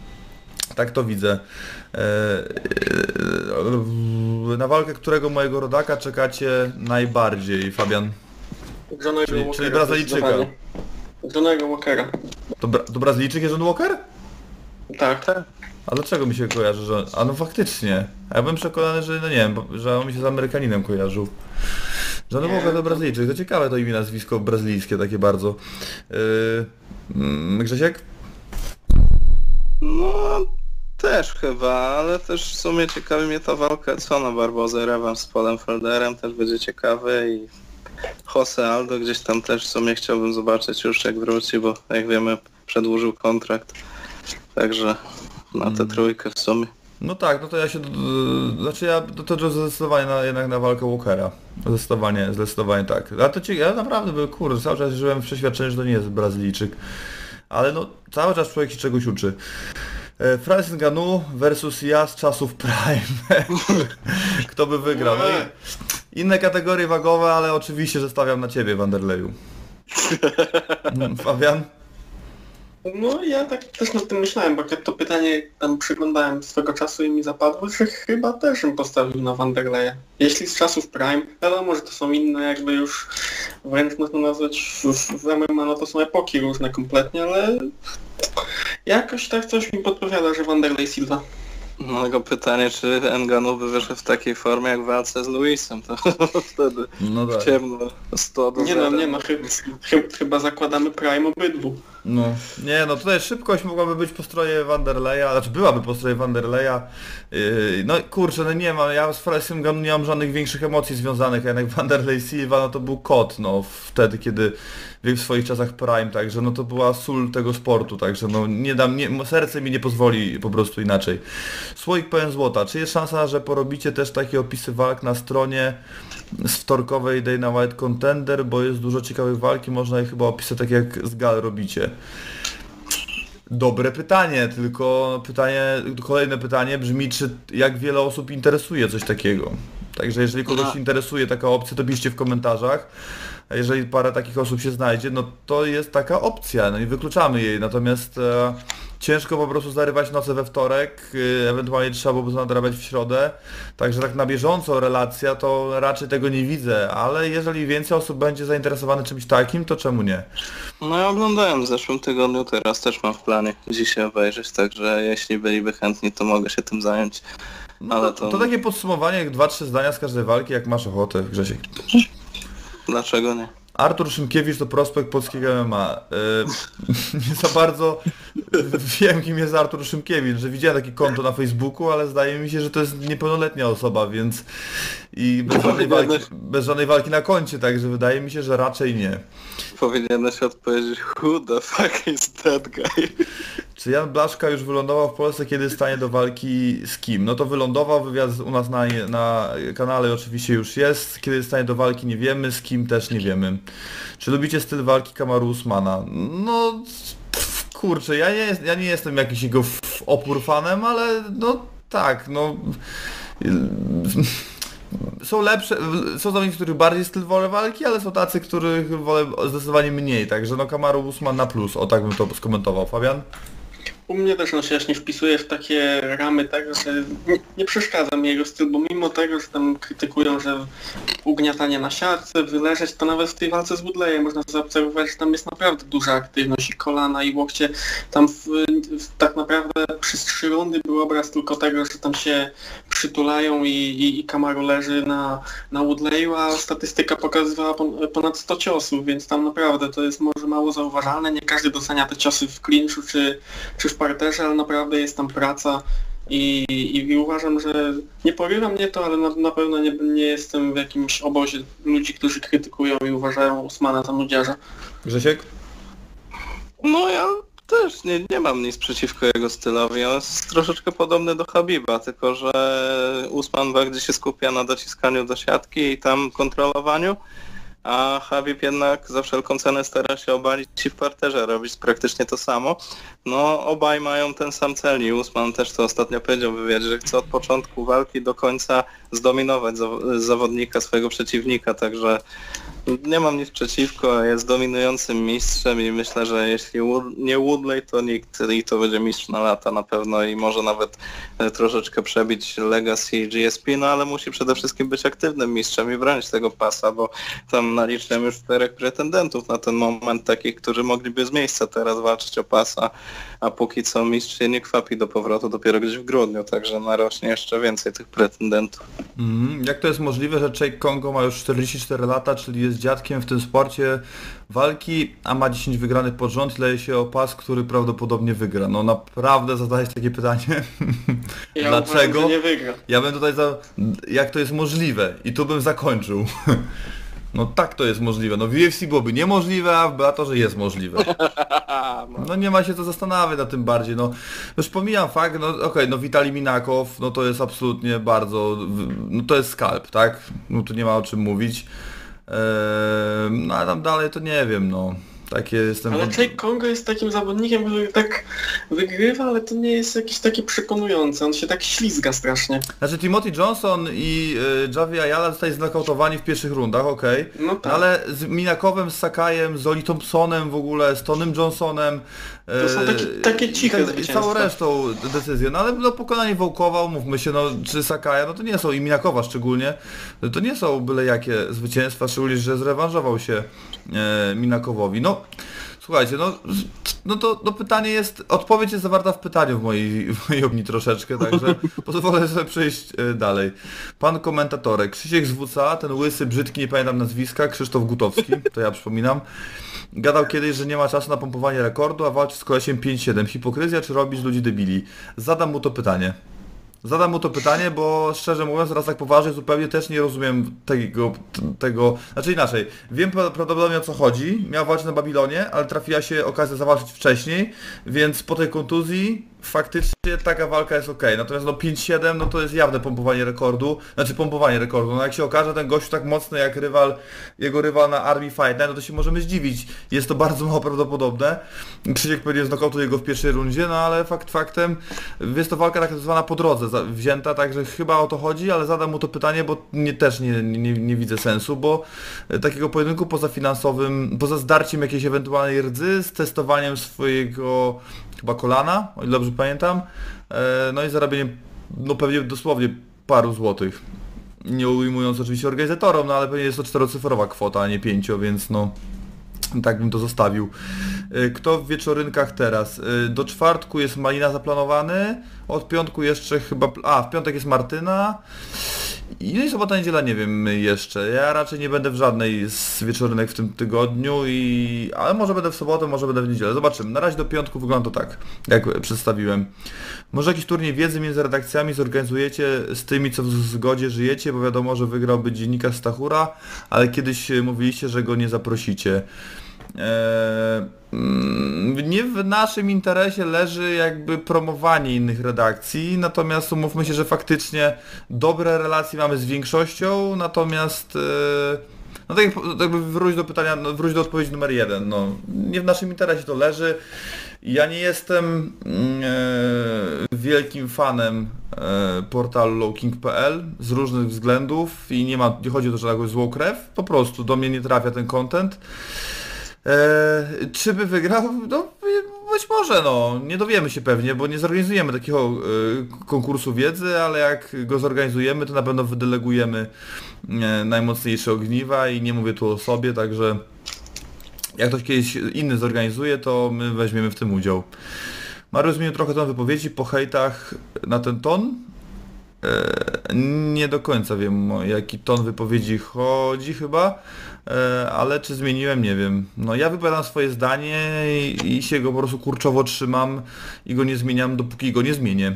tak to widzę. Yy, na walkę którego mojego rodaka czekacie najbardziej, Fabian? Johnny'ego Czyli, Walkera, czyli Brazylijczyka. Johnny'ego Walkera. To, bra to Brazylijczyk jest John Walker? Tak, tak. A dlaczego mi się kojarzy, że... A no faktycznie. A ja byłem przekonany, że no nie wiem, że on mi się z Amerykaninem kojarzył. John Walker to Brazylijczyk. To ciekawe to imię, nazwisko brazylijskie takie bardzo. Yy... Grzesiek? No też chyba, ale też w sumie ciekawi mnie ta walka Edsona Barbozy, rewans z Polem Felderem też będzie ciekawy i Jose Aldo gdzieś tam też w sumie chciałbym zobaczyć już jak wróci, bo jak wiemy przedłużył kontrakt. Także na tę trójkę w sumie. No tak, no to ja się... Znaczy ja to, to zdecydowanie na, jednak na walkę Walkera. Zdecydowanie, zdecydowanie tak. A to ci, ja naprawdę był, kurde, cały czas żyłem w przeświadczeniu, że to nie jest Brazylijczyk. Ale no, cały czas człowiek się czegoś uczy. Francis Ngannou versus ja z czasów Prime. Kto by wygrał? No i inne kategorie wagowe, ale oczywiście, że stawiam na ciebie, Wanderleju. Fabian? No ja tak też nad tym myślałem, bo jak to pytanie tam przyglądałem swego czasu i mi zapadło, że chyba też bym postawił na Wanderleja. Jeśli z czasów Prime, wiadomo, że to są inne jakby już, wręcz można nazwać w, w M M A, no to są epoki różne kompletnie, ale jakoś tak coś mi podpowiada, że Wanderlei Silva. No tylko pytanie, czy Ngannou by wyszedł w takiej formie jak w walce z Luisem, to wtedy no tak. w ciemno sto do Nie no, nie no, chy, chy, chyba zakładamy Prime obydwu. No, nie no, tutaj szybkość mogłaby być po stroje Wanderleya, znaczy byłaby po stroje Wanderleya. Yy, no kurczę, no nie ma, ja z Forrestem Gump nie mam żadnych większych emocji związanych, a jednak Wanderlei Silva no to był kot, no wtedy kiedy w swoich czasach prime, także no to była sól tego sportu, także no nie dam, nie, serce mi nie pozwoli po prostu inaczej. Słoik pełen złota, czy jest szansa, że porobicie też takie opisy walk na stronie z wtorkowej Dana White Contender, bo jest dużo ciekawych walk i można je chyba opisać tak jak z gal robicie. Dobre pytanie, tylko pytanie, kolejne pytanie brzmi, czy jak wiele osób interesuje coś takiego. Także jeżeli kogoś No. interesuje taka opcja, to piszcie w komentarzach. A jeżeli parę takich osób się znajdzie, no to jest taka opcja, no i wykluczamy jej. Natomiast e, ciężko po prostu zarywać noce we wtorek, e, ewentualnie trzeba byłoby nadrabiać w środę. Także tak na bieżąco relacja, to raczej tego nie widzę, ale jeżeli więcej osób będzie zainteresowane czymś takim, to czemu nie? No ja oglądałem w zeszłym tygodniu, teraz też mam w planie dzisiaj obejrzeć, także jeśli byliby chętni, to mogę się tym zająć. No Ale to, to... to takie podsumowanie, jak dwa trzy zdania z każdej walki, jak masz ochotę, Grzesiek. Dlaczego nie? Artur Szymkiewicz to prospekt polskiego M M A. Yy, nie za bardzo wiem, kim jest Artur Szymkiewicz, że widziałem takie konto na Facebooku, ale zdaje mi się, że to jest niepełnoletnia osoba, więc i bez żadnej walki, bez żadnej walki na koncie, także wydaje mi się, że raczej nie. Powinieneś odpowiedzieć, who the fuck is that guy? Czy Jan Blaszka już wylądował w Polsce, kiedy stanie do walki z kim? No to wylądował, wywiad u nas na, na kanale oczywiście już jest. Kiedy stanie do walki nie wiemy, z kim też nie wiemy. Czy lubicie styl walki Kamaru Usmana? No pff, kurczę, ja nie, ja nie jestem jakiś jego f- opór fanem, ale no tak, no... Są lepsze, są zawodnicy, których bardziej styl wolę walki, ale są tacy, których wolę zdecydowanie mniej, także no Kamaru Usman na plus, o tak bym to skomentował. Fabian? U mnie też no, się nie wpisuje w takie ramy tak, że nie, nie przeszkadza mi jego styl, bo mimo tego, że tam krytykują, że ugniatanie na siatce, wyleżeć, to nawet w tej walce z Woodleyem można zaobserwować, że tam jest naprawdę duża aktywność i kolana i łokcie. Tam w, w, tak naprawdę przez trzy rundy był obraz tylko tego, że tam się przytulają i, i, i Kamaru leży na, na Woodleyu, a statystyka pokazywała pon, ponad sto ciosów, więc tam naprawdę to jest może mało zauważalne. Nie każdy docenia te ciosy w clinchu czy, czy w parterze, ale naprawdę jest tam praca i, i, i uważam, że nie porywa mnie to, ale na, na pewno nie, nie jestem w jakimś obozie ludzi, którzy krytykują i uważają Usmana za nudziarza. Grzesiek? No ja też nie, nie mam nic przeciwko jego stylowi, on jest troszeczkę podobny do Habiba, tylko że Usman bardziej się skupia na dociskaniu do siatki i tam kontrolowaniu, a Habib jednak za wszelką cenę stara się obalić i w parterze robić praktycznie to samo. No obaj mają ten sam cel i Usman też to ostatnio powiedział w wywiadzie, że chce od początku walki do końca zdominować zawodnika, swojego przeciwnika, także nie mam nic przeciwko, jest dominującym mistrzem i myślę, że jeśli nie Woodley, to nikt i to będzie mistrz na lata na pewno i może nawet troszeczkę przebić Legacy i G S P, no ale musi przede wszystkim być aktywnym mistrzem i bronić tego pasa, bo tam naliczyłem już czterech pretendentów na ten moment, takich, którzy mogliby z miejsca teraz walczyć o pasa, a póki co mistrz się nie kwapi do powrotu dopiero gdzieś w grudniu, także narośnie jeszcze więcej tych pretendentów. Mm, jak to jest możliwe, że Jake Kongo ma już czterdzieści cztery lata, czyli jest dziadkiem w tym sporcie walki, a ma dziesięć wygranych pod rząd i leje się o pas, który prawdopodobnie wygra? No naprawdę zadałeś takie pytanie? Ja Dlaczego? uważam, że nie wygra. Ja bym tutaj za... Jak to jest możliwe? I tu bym zakończył. No tak to jest możliwe. No w U F C byłoby niemożliwe, a w Bellatorze jest możliwe. No nie ma się co zastanawiać na tym bardziej. No już pomijam fakt, no okej, okay, no Witalij Minakow, no to jest absolutnie bardzo... No to jest skalp, tak? No tu nie ma o czym mówić. Eee, no a tam dalej to nie wiem, no. Takie jestem... Ale Jake Kongo jest takim zawodnikiem, który tak wygrywa, ale to nie jest jakiś taki przekonujący, on się tak ślizga strasznie. Znaczy Timothy Johnson i y, Javi Ayala zostali znakautowani w pierwszych rundach, okej. Okay. No tak. Ale z Minakowem, z Sakajem, z Oli Thompsonem w ogóle, z Tonym Johnsonem... To są takie, takie ciche I całą resztą decyzję, no ale no, pokonanie Wołkowa, umówmy się, no czy Sakaja, no to nie są, i Minakowa szczególnie, to nie są byle jakie zwycięstwa, szczególnie, że zrewanżował się e, Minakowowi. No Słuchajcie, no, no to no pytanie jest, odpowiedź jest zawarta w pytaniu w mojej, w mojej opinii troszeczkę, także pozwolę sobie przejść e, dalej. Pan komentatorek, Krzysiek z W C A, ten łysy, brzydki, nie pamiętam nazwiska, Krzysztof Gutowski, to ja przypominam, gadał kiedyś, że nie ma czasu na pompowanie rekordu, a walczy z kolesiem pięć siedem. Hipokryzja czy robisz ludzi debili? Zadam mu to pytanie. Zadam mu to pytanie, bo szczerze mówiąc, teraz tak poważnie zupełnie też nie rozumiem tego, tego, znaczy inaczej, wiem prawdopodobnie o co chodzi, miał walczyć na Babilonie, ale trafiła się okazja zawalczyć wcześniej, więc po tej kontuzji faktycznie taka walka jest okej, natomiast no pięć siedem no to jest jawne pompowanie rekordu, znaczy pompowanie rekordu, no jak się okaże ten gościu tak mocny jak rywal, jego rywal na Army Fight Night, no to się możemy zdziwić, jest to bardzo mało prawdopodobne, Krzysiek pewnie znokautuje go w pierwszej rundzie, no ale fakt faktem jest to walka tak zwana po drodze wzięta, także chyba o to chodzi, ale zadam mu to pytanie, bo nie, też nie, nie, nie widzę sensu, bo takiego pojedynku poza finansowym, poza zdarciem jakiejś ewentualnej rdzy, z testowaniem swojego chyba kolana, o ile dobrze pamiętam, no i zarabieniem no pewnie dosłownie paru złotych. Nie ujmując oczywiście organizatorom, no ale pewnie jest to czterocyfrowa kwota, a nie pięcio, więc no tak bym to zostawił. Kto w wieczorynkach teraz? Do czwartku jest Malina zaplanowany, od piątku jeszcze chyba... A, w piątek jest Martyna. I no i sobota, niedziela nie wiem jeszcze. Ja raczej nie będę w żadnej z wieczorynek w tym tygodniu, i ale może będę w sobotę, może będę w niedzielę. Zobaczymy. Na razie do piątku wygląda to tak, jak przedstawiłem. Może jakiś turniej wiedzy między redakcjami zorganizujecie z tymi, co w zgodzie żyjecie, bo wiadomo, że wygrałby dziennikarz Stachura, ale kiedyś mówiliście, że go nie zaprosicie. Eee, nie w naszym interesie leży jakby promowanie innych redakcji, natomiast umówmy się, że faktycznie dobre relacje mamy z większością, natomiast eee, no tak jakby wróć do pytania, no, wróć do odpowiedzi numer jeden, no nie w naszym interesie to leży. Ja nie jestem e, wielkim fanem e, portalu lowking kropka p l z różnych względów i nie ma, nie chodzi o to, że jakąś złą krew, po prostu do mnie nie trafia ten content. E, czy by wygrał? No być może, no. Nie dowiemy się pewnie, bo nie zorganizujemy takiego e, konkursu wiedzy, ale jak go zorganizujemy, to na pewno wydelegujemy e, najmocniejsze ogniwa i nie mówię tu o sobie, także jak ktoś kiedyś inny zorganizuje, to my weźmiemy w tym udział. Mariusz zmienił trochę ton wypowiedzi po hejtach na ten ton. E, nie do końca wiem, o jaki ton wypowiedzi chodzi chyba, e, ale czy zmieniłem, nie wiem. No ja wypowiadam swoje zdanie i, i się go po prostu kurczowo trzymam i go nie zmieniam, dopóki go nie zmienię.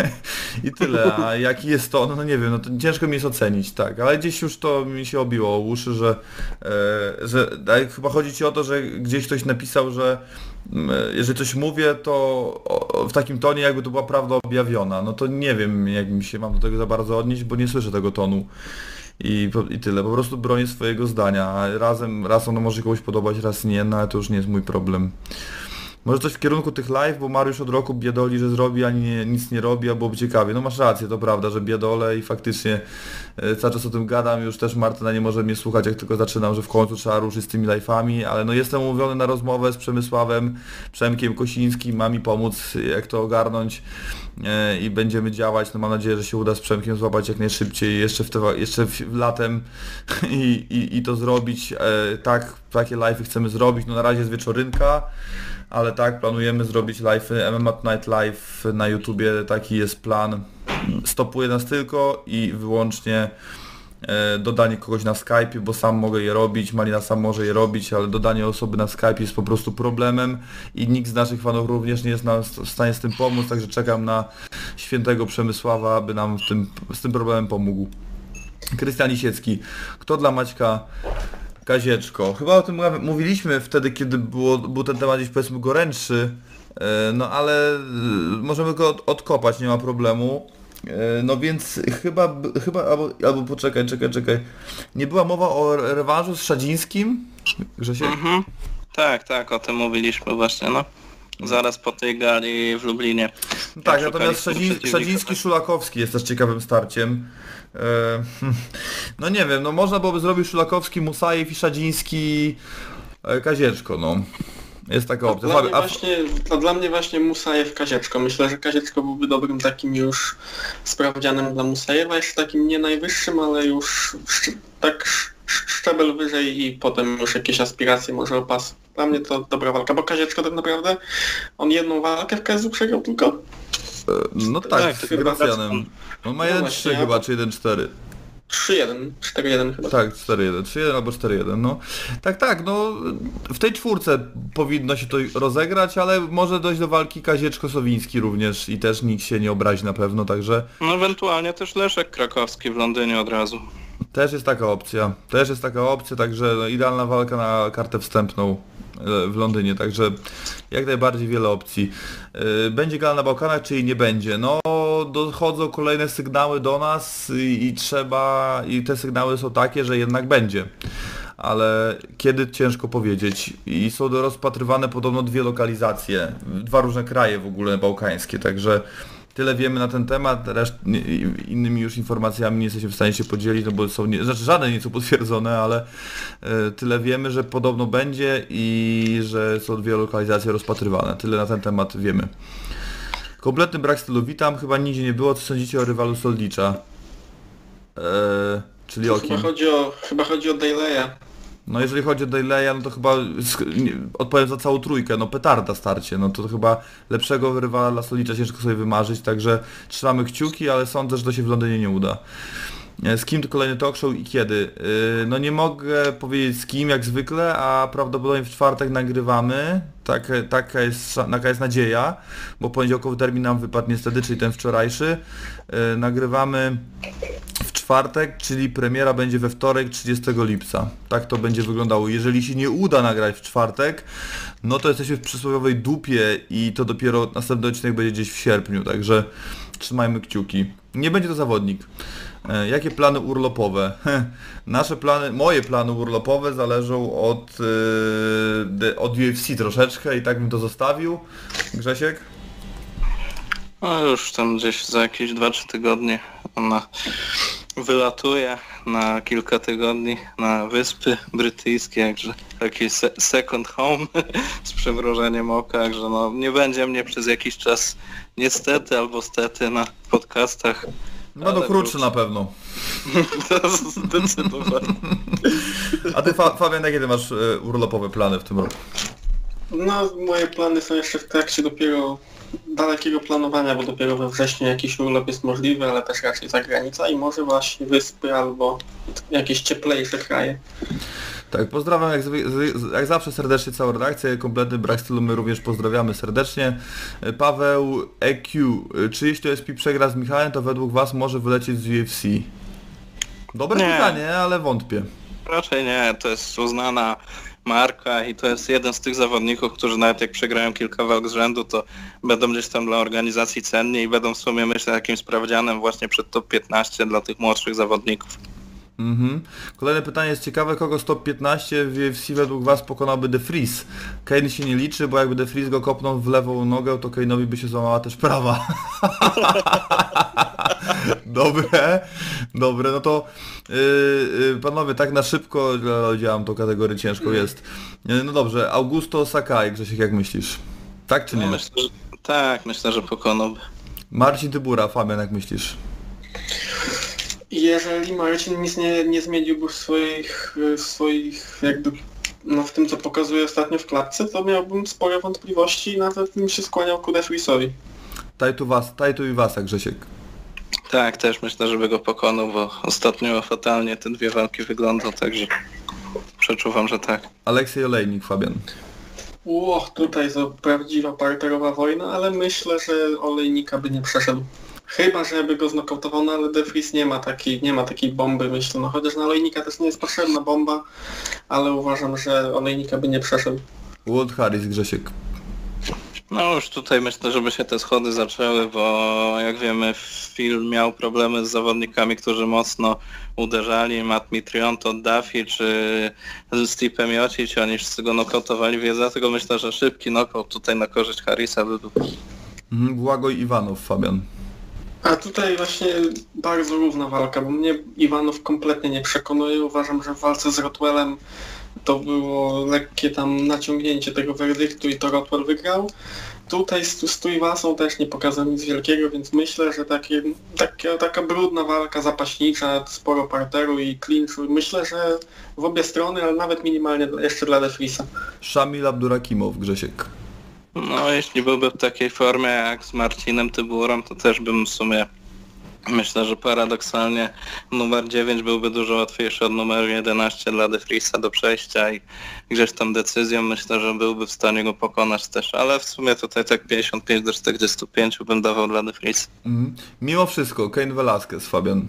I tyle, a jaki jest ton, no nie wiem, no to ciężko mi jest ocenić, tak, ale gdzieś już to mi się obiło o uszy, że, e, że tak, chyba chodzi ci o to, że gdzieś ktoś napisał, że jeżeli coś mówię, to w takim tonie, jakby to była prawda objawiona. No to nie wiem, jak mi się mam do tego za bardzo odnieść, bo nie słyszę tego tonu. I, i tyle. Po prostu bronię swojego zdania. Razem, raz ono może komuś podobać, raz nie, no ale to już nie jest mój problem. Może coś w kierunku tych live, bo Mariusz od roku biedoli, że zrobi, ani nie, nic nie robi, a byłoby ciekawie. No masz rację, to prawda, że biedolę i faktycznie e, cały czas o tym gadam, już też Martyna nie może mnie słuchać, jak tylko zaczynam, że w końcu trzeba ruszyć z tymi live'ami, ale no jestem umówiony na rozmowę z Przemysławem, Przemkiem Kosińskim, ma mi pomóc, jak to ogarnąć e, i będziemy działać. No mam nadzieję, że się uda z Przemkiem złapać jak najszybciej, jeszcze w te, jeszcze w, latem i, i, i to zrobić. E, tak, takie live'y chcemy zrobić, no na razie jest wieczorynka. Ale tak, planujemy zrobić live, M M A Tonight Live na YouTubie, taki jest plan. Stopuje nas tylko i wyłącznie e, dodanie kogoś na Skype, bo sam mogę je robić, Malina sam może je robić, ale dodanie osoby na Skype jest po prostu problemem i nikt z naszych fanów również nie jest nam w stanie z tym pomóc, także czekam na świętego Przemysława, aby nam w tym, z tym problemem pomógł. Krystian Lisiecki, kto dla Maćka Kazieczko? Chyba o tym mówiliśmy wtedy, kiedy było, był ten temat gdzieś powiedzmy gorętszy, no ale możemy go odkopać, nie ma problemu. No więc chyba, chyba albo, albo poczekaj, czekaj, czekaj. Nie była mowa o rewanżu z Szadzińskim? Grzesiek? Mhm. Tak, tak, o tym mówiliśmy właśnie, no. Zaraz po tej gali w Lublinie. No tak, natomiast Szadzin, Szadziński-Szulakowski jest też ciekawym starciem. No nie wiem, no można byłoby zrobić Szulakowski, Musajew i Szadziński Kazieczko, no. Jest taka opcja. Dla, mnie właśnie, to dla mnie właśnie Musajew Kazieczko. Myślę, że Kazieczko byłby dobrym takim już sprawdzianem dla Musajewa, jeszcze takim nie najwyższym, ale już tak szczebel wyżej i potem już jakieś aspiracje może o pas. Dla mnie to dobra walka, bo Kazieczko tak naprawdę on jedną walkę w K S W przegrał tylko? No tak, Tak, z chyba Gracjanem. On ma No jeden właśnie, trzy ja- chyba, czy jeden cztery. trzy jeden, cztery jeden chyba. Tak, cztery jeden, trzy jeden albo cztery jeden, no. Tak, tak, no w tej czwórce powinno się to rozegrać, ale może dojść do walki Kazieczko-Sowiński również i też nikt się nie obrazi na pewno, także No ewentualnie też Leszek Krakowski w Londynie od razu. też jest taka opcja. Też jest taka opcja, także no, idealna walka na kartę wstępną e, w Londynie, także jak najbardziej wiele opcji. E, Będzie gala na Bałkanach, czy jej nie będzie? No dochodzą kolejne sygnały do nas i, i trzeba, i te sygnały są takie, że jednak będzie. Ale kiedy ciężko powiedzieć. I są rozpatrywane podobno dwie lokalizacje, dwa różne kraje w ogóle bałkańskie, także tyle wiemy na ten temat, reszt, nie, innymi już informacjami nie jesteśmy w stanie się podzielić, no bo są, nie, znaczy żadne nie są potwierdzone, ale e, tyle wiemy, że podobno będzie i że są dwie lokalizacje rozpatrywane. Tyle na ten temat wiemy. Kompletny brak stylu, witam, chyba nigdzie nie było. Co sądzicie o rywalu Soldicza? E, czyli o Chyba kim? chodzi o, chyba chodzi o Dayleya. No jeżeli chodzi o Dayleya, no to chyba sk- nie, odpowiem za całą trójkę, no petarda starcie, no to chyba lepszego rywala dla Solicza ciężko sobie wymarzyć, także trzymamy kciuki, ale sądzę, że to się w Londynie nie uda. E, Z kim to kolejny talk show i kiedy? Yy, no nie mogę powiedzieć z kim, jak zwykle, a prawdopodobnie w czwartek nagrywamy, tak, taka, jest, taka jest nadzieja, bo poniedziałkowy termin nam wypadł niestety, czyli ten wczorajszy. Yy, nagrywamy w czwartek, czyli premiera będzie we wtorek, trzydziestego lipca. Tak to będzie wyglądało. Jeżeli się nie uda nagrać w czwartek, no to jesteśmy w przysłowiowej dupie i to dopiero następny odcinek będzie gdzieś w sierpniu, także trzymajmy kciuki. Nie będzie to zawodnik. E, Jakie plany urlopowe? Nasze plany, moje plany urlopowe zależą od, e, de- od U F C troszeczkę i tak bym to zostawił. Grzesiek? No już tam gdzieś za jakieś dwa trzy tygodnie ona wylatuje na kilka tygodni na Wyspy Brytyjskie, jakże taki se- second home z przymrużeniem oka, także no nie będzie mnie przez jakiś czas niestety albo stety na podcastach. Będą Ale krótsze wrócę. na pewno. To zdecydowanie. A ty Fa- Fabian, jakie ty masz e, urlopowe plany w tym roku? No moje plany są jeszcze w trakcie dopiero dalekiego planowania, bo dopiero we wrześniu jakiś urlop jest możliwy, ale też raczej zagranica i może właśnie wyspy albo jakieś cieplejsze kraje. Tak, pozdrawiam jak, zwy- z- jak zawsze serdecznie całą redakcję, kompletny brak stylu my również pozdrawiamy serdecznie. E, Paweł E Q, e, czy jeśli O S P przegra z Michałem, to według was może wylecieć z U F C? Dobre Nie. pytanie, ale wątpię. Raczej nie, to jest uznana marka i to jest jeden z tych zawodników, którzy nawet jak przegrają kilka walk z rzędu, to będą gdzieś tam dla organizacji cenni i będą w sumie, myślę, takim sprawdzianem właśnie przed top piętnaście dla tych młodszych zawodników. Mhm. Kolejne pytanie jest ciekawe, kogo z top piętnaście w U F C według was pokonałby The Freeze? Kane się nie liczy, bo jakby The Freeze go kopnął w lewą nogę, to Kane'owi by się złamała też prawa. Dobre, dobre, no to yy, yy, panowie, tak na szybko działam tą kategorię, ciężko jest. Yy, no dobrze, Augusto Sakai, Grzesiek, jak myślisz? Tak czy nie? No, myślę, że, tak, myślę, że pokonałby. Marcin Tybura, Fabian, jak myślisz? Jeżeli Marcin nic nie, nie zmieniłby w swoich, w swoich jakby, no w tym co pokazuje ostatnio w klatce, to miałbym spore wątpliwości i nawet bym się skłaniał ku Defrisowi. Tajtu was, Tajtu i Wasa, Grzesiek. Tak, też myślę, żeby go pokonał, bo ostatnio fatalnie te dwie walki wyglądał, także przeczuwam, że tak. Aleksiej Olejnik, Fabian. Ło, tutaj to prawdziwa parterowa wojna, ale myślę, że Olejnika by nie przeszedł. Chyba, żeby go znokautował, no ale Defris nie ma takiej, nie ma takiej bomby, myślę, no chociaż na Olejnika też nie jest potrzebna bomba, ale uważam, że Olejnika by nie przeszedł. Walt Harris, Grzesiek. No już tutaj myślę, żeby się te schody zaczęły, bo jak wiemy film miał problemy z zawodnikami, którzy mocno uderzali, Matt Mitrione, Duffy czy Stipe Miocic, oni wszyscy go nokautowali, więc dlatego myślę, że szybki nokaut tutaj na korzyść Harrisa by był. Mhm, Błagoj Iwanow, Fabian. A tutaj właśnie bardzo równa walka, bo mnie Iwanow kompletnie nie przekonuje. Uważam, że w walce z Rothwellem to było lekkie tam naciągnięcie tego werdyktu i to Rothwell wygrał. tutaj z, z Tuivasą też nie pokazał nic wielkiego, więc myślę, że takie, takie, taka brudna walka zapaśnicza, sporo parteru i clinchu. Myślę, że w obie strony, ale nawet minimalnie jeszcze dla De Vriesa. Szamil Abdurakimow, Grzesiek. No jeśli byłby w takiej formie jak z Marcinem Tyburą, to też bym w sumie myślę, że paradoksalnie numer dziewięć byłby dużo łatwiejszy od numeru jedenaście dla De Vriesa do przejścia i gdzieś tam decyzją myślę, że byłby w stanie go pokonać też, ale w sumie tutaj tak pięćdziesiąt pięć do czterdziestu pięciu bym dawał dla De Vriesa. Mhm. Mimo wszystko, Cain Velasquez, Fabian.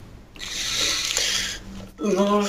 No,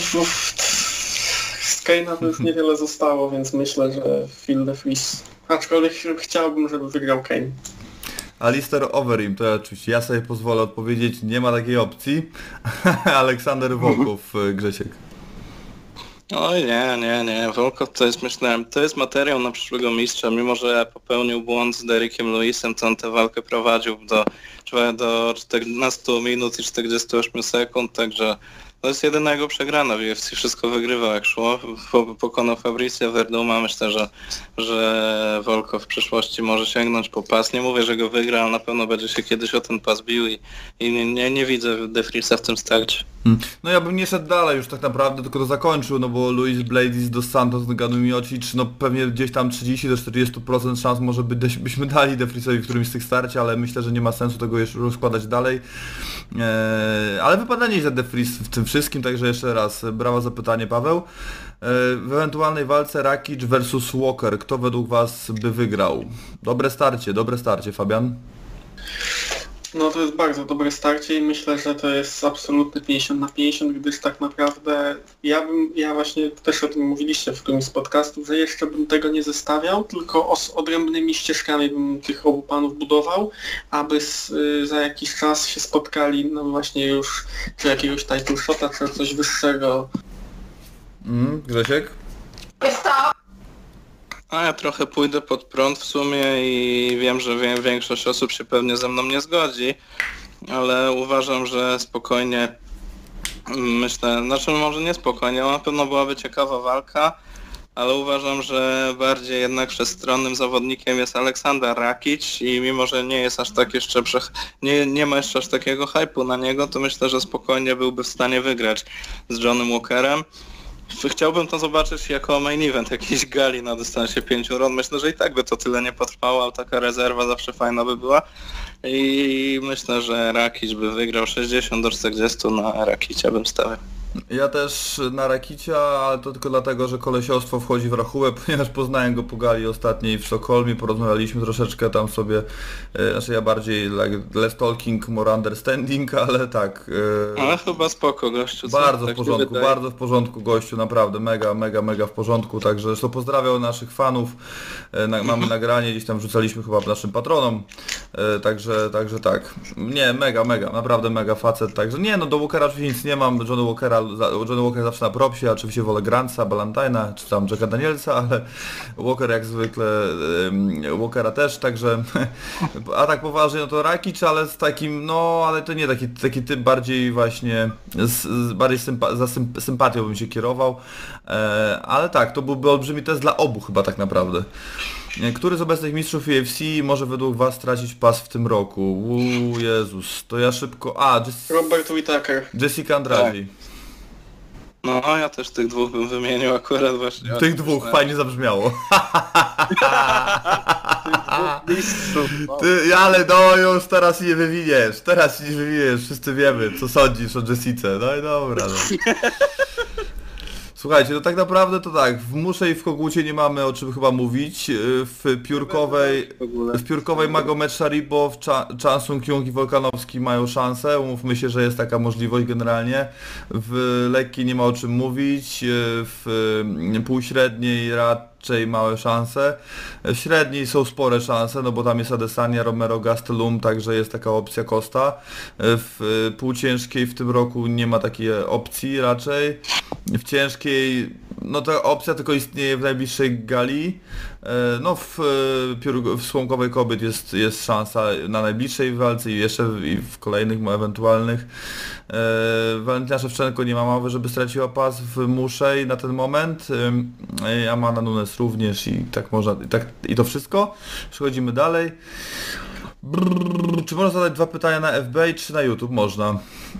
z Kane'a to już niewiele zostało, więc myślę, że Phil De Vries. Aczkolwiek chciałbym, żeby wygrał Kane. Alistair Overeem, to ja oczywiście ja sobie pozwolę odpowiedzieć, nie ma takiej opcji. Aleksander Wołkow, Grzesiek. Oj nie, nie, nie, Volkov to jest myślałem, to jest materiał na przyszłego mistrza, mimo że popełnił błąd z Derekiem Lewisem, to on tę walkę prowadził do, do czternastu minut i czterdziestu ośmiu sekund, także to jest jedyna jego przegrana w U F C, wszystko wygrywał jak szło, pokonał Fabricia Verduma, myślę, że, że Volkov w przyszłości może sięgnąć po pas, nie mówię, że go wygra, ale na pewno będzie się kiedyś o ten pas bił i, i nie, nie, nie widzę De Vriesa w tym starcie. Hmm. No ja bym nie szedł dalej już tak naprawdę, tylko to zakończył, no bo Luis Blades dos Santos, Ngannou Miocic, no pewnie gdzieś tam trzydzieści do czterdziestu procent szans może by, byśmy dali De Vriesowi w którymś z tych starci, ale myślę, że nie ma sensu tego jeszcze rozkładać dalej. Eee, ale wypada nieźle De Vries w tym wszystkim, także jeszcze raz brawa za pytanie, Paweł. Eee, w ewentualnej walce Rakic versus Walker, kto według was by wygrał? Dobre starcie, dobre starcie, Fabian. No to jest bardzo dobre starcie i myślę, że to jest absolutny pięćdziesiąt na pięćdziesiąt, gdyż tak naprawdę ja bym, ja właśnie też o tym mówiliście w którymś z podcastów, że jeszcze bym tego nie zestawiał, tylko z odrębnymi ścieżkami bym tych obu panów budował, aby z, y, za jakiś czas się spotkali, no właśnie już czy jakiegoś title shota, czy coś wyższego. Mm, Grzesiek? A ja trochę pójdę pod prąd w sumie i wiem, że wie, większość osób się pewnie ze mną nie zgodzi, ale uważam, że spokojnie, myślę, znaczy może nie spokojnie, ale na pewno byłaby ciekawa walka, ale uważam, że bardziej jednak wszechstronnym zawodnikiem jest Aleksander Rakic i mimo, że nie jest aż tak jeszcze, przech... nie, nie ma jeszcze aż takiego hypu na niego, to myślę, że spokojnie byłby w stanie wygrać z Johnnym Walkerem. Chciałbym to zobaczyć jako main event jakiejś gali na dystansie pięciu rund. Myślę, że i tak by to tyle nie potrwało, ale taka rezerwa zawsze fajna by była. I myślę, że Rakic by wygrał sześćdziesiąt do czterdziestu, na Rakicia bym stawiał. Ja też na Rakicia, ale to tylko dlatego, że kolesiostwo wchodzi w rachubę, ponieważ poznałem go po gali ostatniej w Sztokholmie, porozmawialiśmy troszeczkę tam sobie, e, znaczy ja bardziej like, less talking, more understanding, ale tak. E, ale chyba spoko gościu. Bardzo tak w porządku, bardzo w porządku gościu, naprawdę mega, mega, mega w porządku, także zresztą pozdrawiam naszych fanów, e, na, mamy nagranie, gdzieś tam wrzucaliśmy chyba naszym patronom, e, także, także tak. Nie, mega, mega, naprawdę mega facet, także nie, no do Walkera oczywiście nic nie mam, Johnny Walkera Johnny Walker zawsze na propsie, oczywiście wolę Grantsa, Balantina, czy tam Jacka Danielsa, ale Walker jak zwykle, um, Walkera też, także a tak poważnie, no to Rakic, ale z takim, no ale to nie taki, taki typ bardziej właśnie, z, z bardziej sympa, za symp, sympatią bym się kierował, e, ale tak, to byłby olbrzymi test dla obu chyba tak naprawdę. Który z obecnych mistrzów U F C może według was stracić pas w tym roku? Uuu, Jezus, to ja szybko, a, Jess... Robert Whittaker. Jessica Andrade. Tak. No, ja też tych dwóch bym wymienił akurat właśnie. Tych dwóch, myślałem. Fajnie zabrzmiało. Ty, ale no już teraz nie wywiniesz, teraz nie wywiniesz, wszyscy wiemy co sądzisz o Jessice, no i dobra. No. Słuchajcie, no tak naprawdę to tak, w Musze i w Kogucie nie mamy o czym chyba mówić, w piórkowej, w piórkowej Magomed Sharipow, Chan Sung-Jung i Volkanowski mają szansę, umówmy się, że jest taka możliwość generalnie, w lekkiej nie ma o czym mówić, w półśredniej raczej małe szanse, w średniej są spore szanse, no bo tam jest Adesanya, Romero, Gastelum, także jest taka opcja Costa, w półciężkiej w tym roku nie ma takiej opcji raczej, w ciężkiej no ta opcja tylko istnieje w najbliższej gali. No w, w Słomkowej Kobiet jest, jest szansa na najbliższej walce i jeszcze w, i w kolejnych ewentualnych. Walentyna Szewczenko nie ma mowy, żeby straciła pas w Muszej na ten moment. Amanda Nunes również i tak można, i, tak, i to wszystko. Przechodzimy dalej. Brrr, czy można zadać dwa pytania na F B czy na YouTube? Można.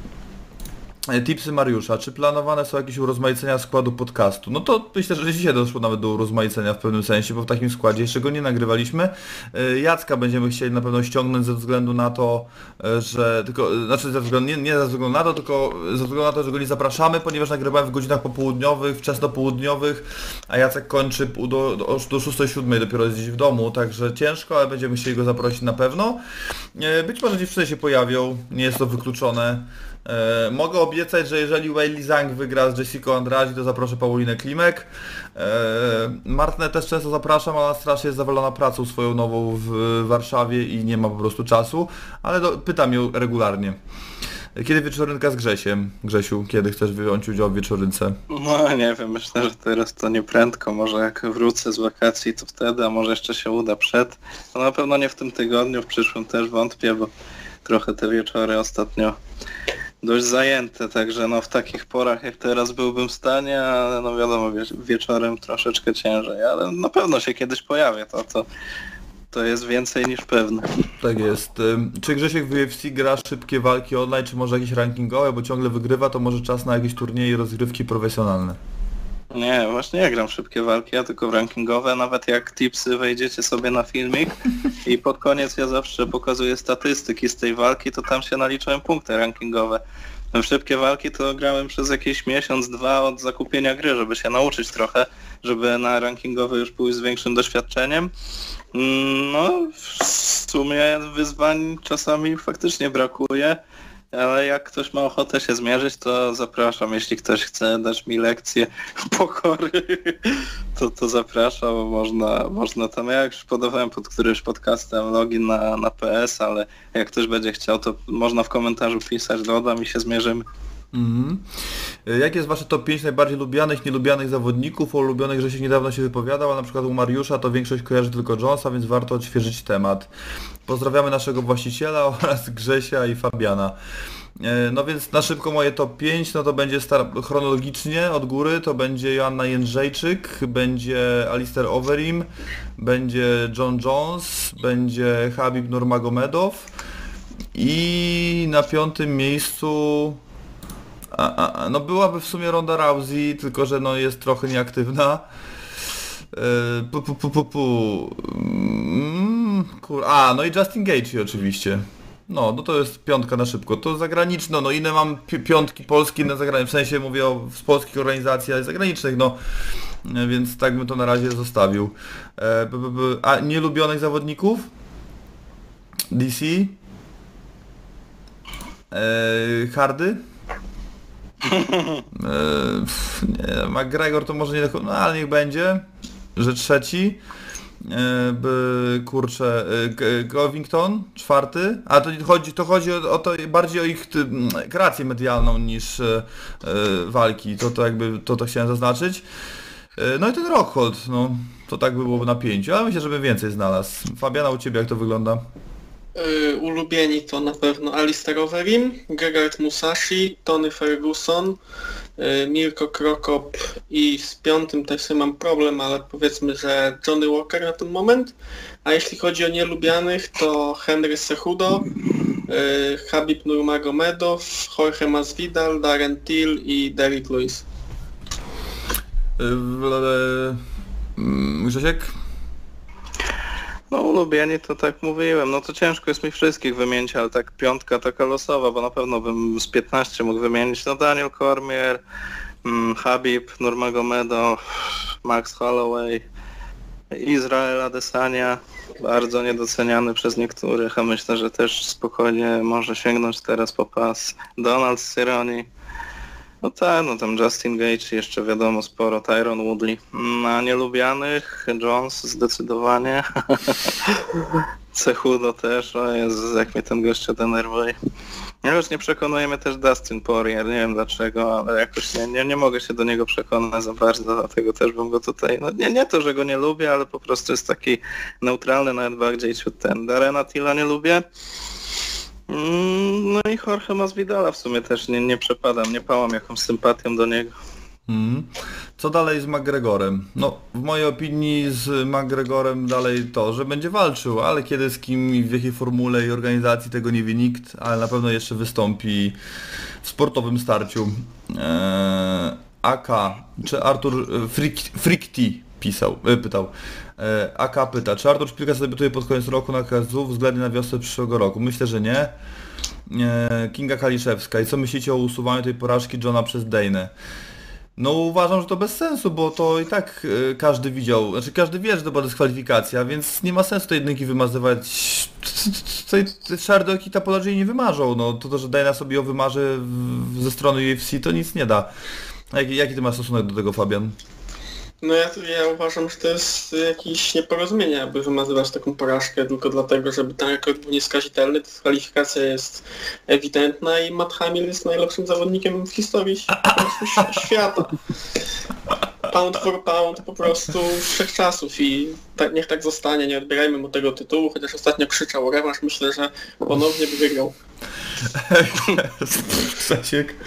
Tipsy Mariusza. Czy planowane są jakieś urozmaicenia składu podcastu? No to myślę, że dzisiaj doszło nawet do urozmaicenia w pewnym sensie, bo w takim składzie jeszcze go nie nagrywaliśmy. Jacka będziemy chcieli na pewno ściągnąć ze względu na to, że tylko, znaczy ze względu, nie, nie ze względu na to, tylko ze względu na to, że go nie zapraszamy, ponieważ nagrywamy w godzinach popołudniowych, wczesnopołudniowych, a Jacek kończy do, do, do szóstej siódmej dopiero gdzieś w domu, także ciężko, ale będziemy chcieli go zaprosić na pewno. Być może dziewczyny się pojawią, nie jest to wykluczone. E, mogę obiecać, że jeżeli Weili Zhang wygra z Jessicą Andrade, to zaproszę Paulinę Klimek. E, Martynę też często zapraszam, ale ona strasznie jest zawalona pracą swoją nową w Warszawie i nie ma po prostu czasu, ale do, pytam ją regularnie. Kiedy wieczorynka z Grzesiem? Grzesiu, kiedy chcesz wziąć udział w wieczorynce? No nie wiem, myślę, że teraz to nie prędko, może jak wrócę z wakacji to wtedy, a może jeszcze się uda przed. No na pewno nie w tym tygodniu, w przyszłym też wątpię, bo trochę te wieczory ostatnio dość zajęte, także no w takich porach jak teraz byłbym w stanie, ale no wiadomo, wie, wieczorem troszeczkę ciężej, ale na pewno się kiedyś pojawię, to, to, to jest więcej niż pewne. Tak jest. Czy Grzesiek w U F C gra szybkie walki online, czy może jakieś rankingowe, bo ciągle wygrywa, to może czas na jakieś turnieje i rozgrywki profesjonalne? Nie, właśnie nie gram w szybkie walki, ja tylko w rankingowe, nawet jak tipsy wejdziecie sobie na filmik i pod koniec ja zawsze pokazuję statystyki z tej walki, to tam się naliczyłem punkty rankingowe. W szybkie walki to grałem przez jakiś miesiąc, dwa od zakupienia gry, żeby się nauczyć trochę, żeby na rankingowe już pójść z większym doświadczeniem. No, w sumie wyzwań czasami faktycznie brakuje. Ale jak ktoś ma ochotę się zmierzyć, to zapraszam. Jeśli ktoś chce dać mi lekcję pokory, to, to zapraszam. Można, można tam, ja już podawałem pod którymś podcastem login na, na P S, ale jak ktoś będzie chciał, to można w komentarzu pisać, dodam i się zmierzymy. Mhm. Jakie jest wasze top pięć najbardziej lubianych, nielubianych zawodników? O ulubionych Grzesiek niedawno się wypowiadał, a na przykład u Mariusza to większość kojarzy tylko Jonesa, więc warto odświeżyć temat. Pozdrawiamy naszego właściciela oraz Grzesia i Fabiana. No więc na szybko moje top pięć, no to będzie star- chronologicznie od góry, to będzie Joanna Jędrzejczyk, będzie Alistair Overeem, będzie John Jones, będzie Khabib Nurmagomedov i na piątym miejscu... A, a, a, no byłaby w sumie Ronda Rousey, tylko że no jest trochę nieaktywna. Yy, pu, pu, pu, pu, pu. Mm, kur... A, no i Justin Gaethje oczywiście. No, no to jest piątka na szybko. To zagraniczne, no inne mam pi- piątki polskie na zagraniczne, w sensie mówię o z polskich organizacji, ale zagranicznych, no. Więc tak bym to na razie zostawił. E, b, b, b. A nielubionych zawodników? D C? E, Hardy? Eee, nie, McGregor to może nie tak, no ale niech będzie, że trzeci, eee, by, kurczę, e, Covington, czwarty, a to chodzi, to chodzi o, o to bardziej o ich ty, kreację medialną niż e, e, walki, to, to jakby, to, to chciałem zaznaczyć. E, no i ten Rockhold, no, to tak by było na pięciu, ale myślę, żeby więcej znalazł. Fabiana, u ciebie jak to wygląda? Yy, ulubieni to na pewno Alistair Overeem, Gegard Mousasi, Tony Ferguson, yy, Mirko Krokop i z piątym też mam problem, ale powiedzmy, że Johnny Walker na ten moment. A jeśli chodzi o nielubianych, to Henry Cejudo, yy, Khabib Nurmagomedov, Jorge Masvidal, Darren Till i Derrick Lewis. Yy, Grzesiek? No ulubieni to tak mówiłem, no to ciężko jest mi wszystkich wymienić, ale tak piątka taka losowa, bo na pewno bym z piętnaście mógł wymienić, no Daniel Cormier, hmm, Khabib Nurmagomedov, Max Holloway, Israel Adesanya, bardzo niedoceniany przez niektórych, a myślę, że też spokojnie może sięgnąć teraz po pas, Donald Cerrone. No tak, no tam Justin Gaethje jeszcze wiadomo sporo, Tyron Woodley. Na nielubianych Jones zdecydowanie. Cejudo też, o Jezu, jak mnie ten gościu denerwuje. Ja już nie przekonuje mnie też Dustin Poirier, nie wiem dlaczego, ale jakoś nie, nie, nie mogę się do niego przekonać za bardzo, dlatego też bym go tutaj, no nie, nie to, że go nie lubię, ale po prostu jest taki neutralny, nawet bardziej ciut ten. Darrena Tilla nie lubię. Mm, no i Jorge Masvidala w sumie też nie, nie przepadam, nie pałam jakąś sympatią do niego. Hmm. Co dalej z McGregorem? No, w mojej opinii z McGregorem dalej to, że będzie walczył, ale kiedy, z kim i w jakiej formule i organizacji tego nie wie nikt, ale na pewno jeszcze wystąpi w sportowym starciu. Eee, A K, czy Artur Frikti pisał, e, pytał. E, A K pyta, czy Artur Szpilka zadebiutuje pod koniec roku na K S W względnie na wiosnę przyszłego roku? Myślę, że nie. E, Kinga Kaliszewska. I co myślicie o usuwaniu tej porażki Johna przez Dejnę? No uważam, że to bez sensu, bo to i tak y, każdy widział, znaczy każdy wie, że to była dyskwalifikacja, więc nie ma sensu tej jedynki wymazywać. Szardo i Tapology nie wymarzą, no to, to że Dana sobie ją wymarzy w, ze strony U F C, to nic nie da. Jaki, jaki ty masz stosunek do tego, Fabian? No ja, ja uważam, że to jest jakieś nieporozumienie, aby wymazywać taką porażkę tylko dlatego, żeby ten rekord był nieskazitelny. Dyskwalifikacja jest ewidentna i Matt Hamill jest najlepszym zawodnikiem w historii po prostu świata. Pound for pound po prostu wszechczasów i tak, niech tak zostanie, nie odbierajmy mu tego tytułu, chociaż ostatnio krzyczał o rewanż, myślę, że ponownie by wygrał. Stasiek.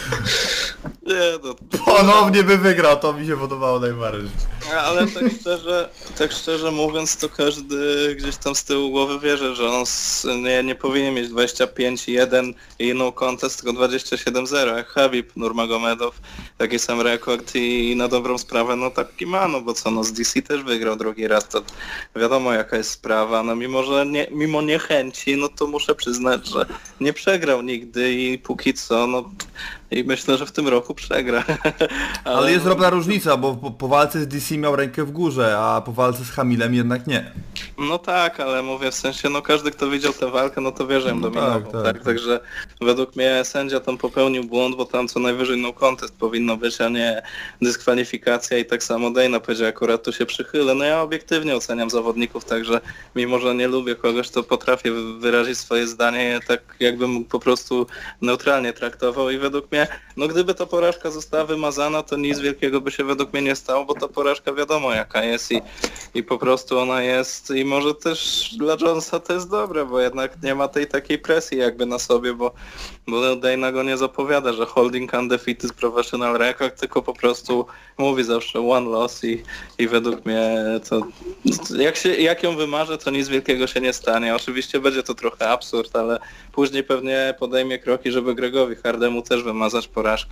Nie, no, Ponownie by wygrał, to mi się podobało najbardziej. ale tak szczerze, tak szczerze mówiąc, to każdy gdzieś tam z tyłu głowy wierzy, że on z, nie, nie powinien mieć dwadzieścia pięć jeden i no contest, tylko dwadzieścia siedem zero, jak Habib Nurmagomedow, taki sam rekord i, i na dobrą sprawę, no taki ma, no bo co, no z D C też wygrał drugi raz, to wiadomo jaka jest sprawa, no mimo, że nie, mimo niechęci, no to muszę przyznać, że nie przegrał nigdy i póki co, no i myślę, że w tym roku przegra. Ale, Ale jest drobna różnica, bo po, po walce z D C miał rękę w górze, a po walce z Hamilem jednak nie. No tak, ale mówię w sensie, no każdy kto widział tę walkę, no to wie, że ją No dominował, tak, tak, tak. tak? Także według mnie sędzia tam popełnił błąd, bo tam co najwyżej no contest powinno być, a nie dyskwalifikacja i tak samo Dana powiedział, akurat tu się przychylę. No ja obiektywnie oceniam zawodników, także mimo, że nie lubię kogoś, to potrafię wyrazić swoje zdanie tak jakbym po prostu neutralnie traktował i według mnie, no gdyby ta porażka została wymazana, to nic wielkiego by się według mnie nie stało, bo ta porażka wiadomo jaka jest i, i po prostu ona jest i może też dla Jonesa to jest dobre, bo jednak nie ma tej takiej presji jakby na sobie, bo, bo Dana go nie zapowiada, że holding undefeated professional record, tylko po prostu mówi zawsze one loss i, i według mnie to jak, się, jak ją wymarzę, to nic wielkiego się nie stanie. Oczywiście będzie to trochę absurd, ale później pewnie podejmie kroki, żeby Gregowi Hardemu też wymazać porażkę.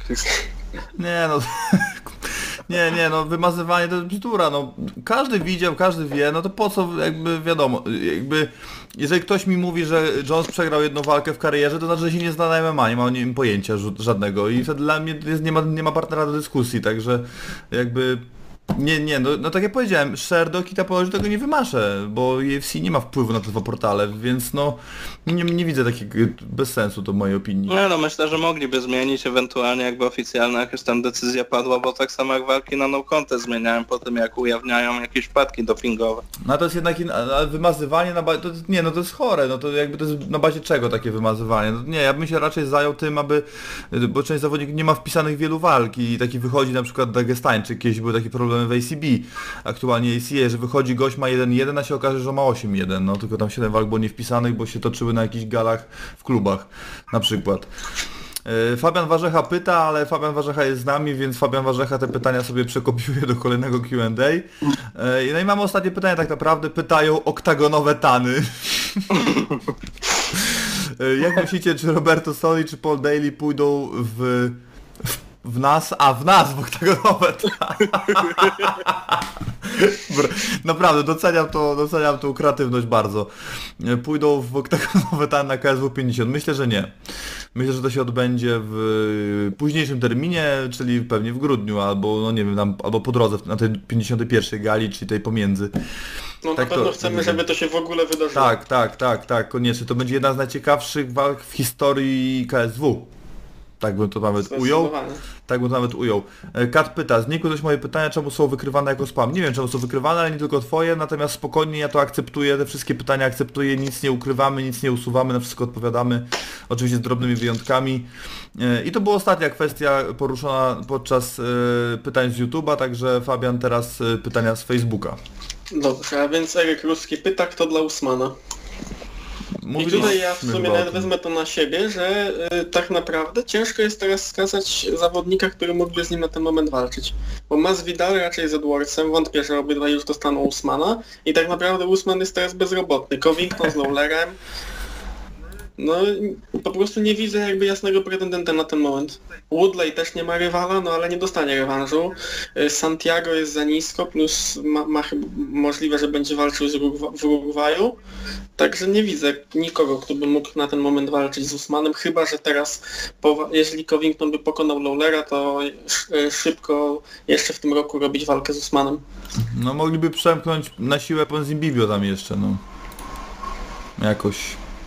Nie no, nie, nie, no wymazywanie to jest bzdura, no każdy widział, każdy wie, no to po co jakby wiadomo, jakby jeżeli ktoś mi mówi, że Jones przegrał jedną walkę w karierze, to znaczy, że się nie zna na M M A, nie ma o nim pojęcia żadnego i wtedy dla mnie jest, nie, ma, nie ma partnera do dyskusji, także jakby nie, nie, no, no tak jak powiedziałem, Sherdog i Tapology tego nie wymaszę, bo U F C nie ma wpływu na te dwa portale, więc no nie, nie widzę takiego bez sensu to w mojej opinii. No, no myślę, że mogliby zmienić ewentualnie jakby oficjalna jakaś tam decyzja padła, bo tak samo jak walki na no contest zmieniałem po tym jak ujawniają jakieś wpadki dopingowe. No to jest jednak in, a wymazywanie na bazie, to jest, nie no to jest chore, no to jakby to jest na bazie czego takie wymazywanie? No, nie, ja bym się raczej zajął tym, aby, bo część zawodników nie ma wpisanych wielu walk i taki wychodzi na przykład Dagestańczyk, kiedyś były takie problemy w A C B, aktualnie A C A, że wychodzi gość ma jeden jeden, a się okaże, że ma osiem jeden, no tylko tam siedem walk było niewpisanych, bo się toczyły na jakichś galach w klubach na przykład. Fabian Warzecha pyta, ale Fabian Warzecha jest z nami, więc Fabian Warzecha te pytania sobie przekopiuje do kolejnego Q and A. No i mamy ostatnie pytanie tak naprawdę, pytają oktagonowe tany. Jak myślicie, czy Roberto Soli, czy Paul Daly pójdą w... w W nas, a w nas, w oktagonowe. Naprawdę, doceniam to, doceniam tą kreatywność bardzo. Pójdą w oktagonowe tan na K S W pięćdziesiąt? Myślę, że nie. Myślę, że to się odbędzie w późniejszym terminie, czyli pewnie w grudniu, albo no nie wiem, tam, albo po drodze na tej pięćdziesiątej pierwszej gali, czyli tej pomiędzy. No tak na pewno to, chcemy, żeby to się w ogóle wydarzyło. Tak, tak, tak, tak, koniecznie. To będzie jedna z najciekawszych walk w historii K S W. Tak bym to nawet ujął. Tak bym to nawet ujął. Kat pyta, znikły też moje pytania, czemu są wykrywane jako spam. Nie wiem, czemu są wykrywane, ale nie tylko twoje, natomiast spokojnie ja to akceptuję, te wszystkie pytania akceptuję, nic nie ukrywamy, nic nie usuwamy, na wszystko odpowiadamy, oczywiście z drobnymi wyjątkami. I to była ostatnia kwestia poruszona podczas pytań z YouTube'a, także Fabian teraz pytania z Facebooka. Dobrze, a więc Eryk Ruski pyta, kto dla Usmana. I tutaj ja w sumie nawet wezmę to na siebie, że y, tak naprawdę ciężko jest teraz wskazać zawodnika, który mógłby z nim na ten moment walczyć. Bo Masvidal raczej z Edwardsem, wątpię, że obydwaj już dostaną Usmana i tak naprawdę Usman jest teraz bezrobotny. Covington z Lawlerem. No po prostu nie widzę jakby jasnego pretendenta na ten moment. Woodley też nie ma rywala, no ale nie dostanie rewanżu. Santiago jest za nisko, plus ma, ma chyba możliwe, że będzie walczył z Urugwa- w Urugwaju. Także nie widzę nikogo, kto by mógł na ten moment walczyć z Usmanem, chyba że teraz, po, jeśli Covington by pokonał Lawlera, to sz, szybko jeszcze w tym roku robić walkę z Usmanem. No mogliby przemknąć na siłę Ponzinibbio tam jeszcze, no. Jakoś...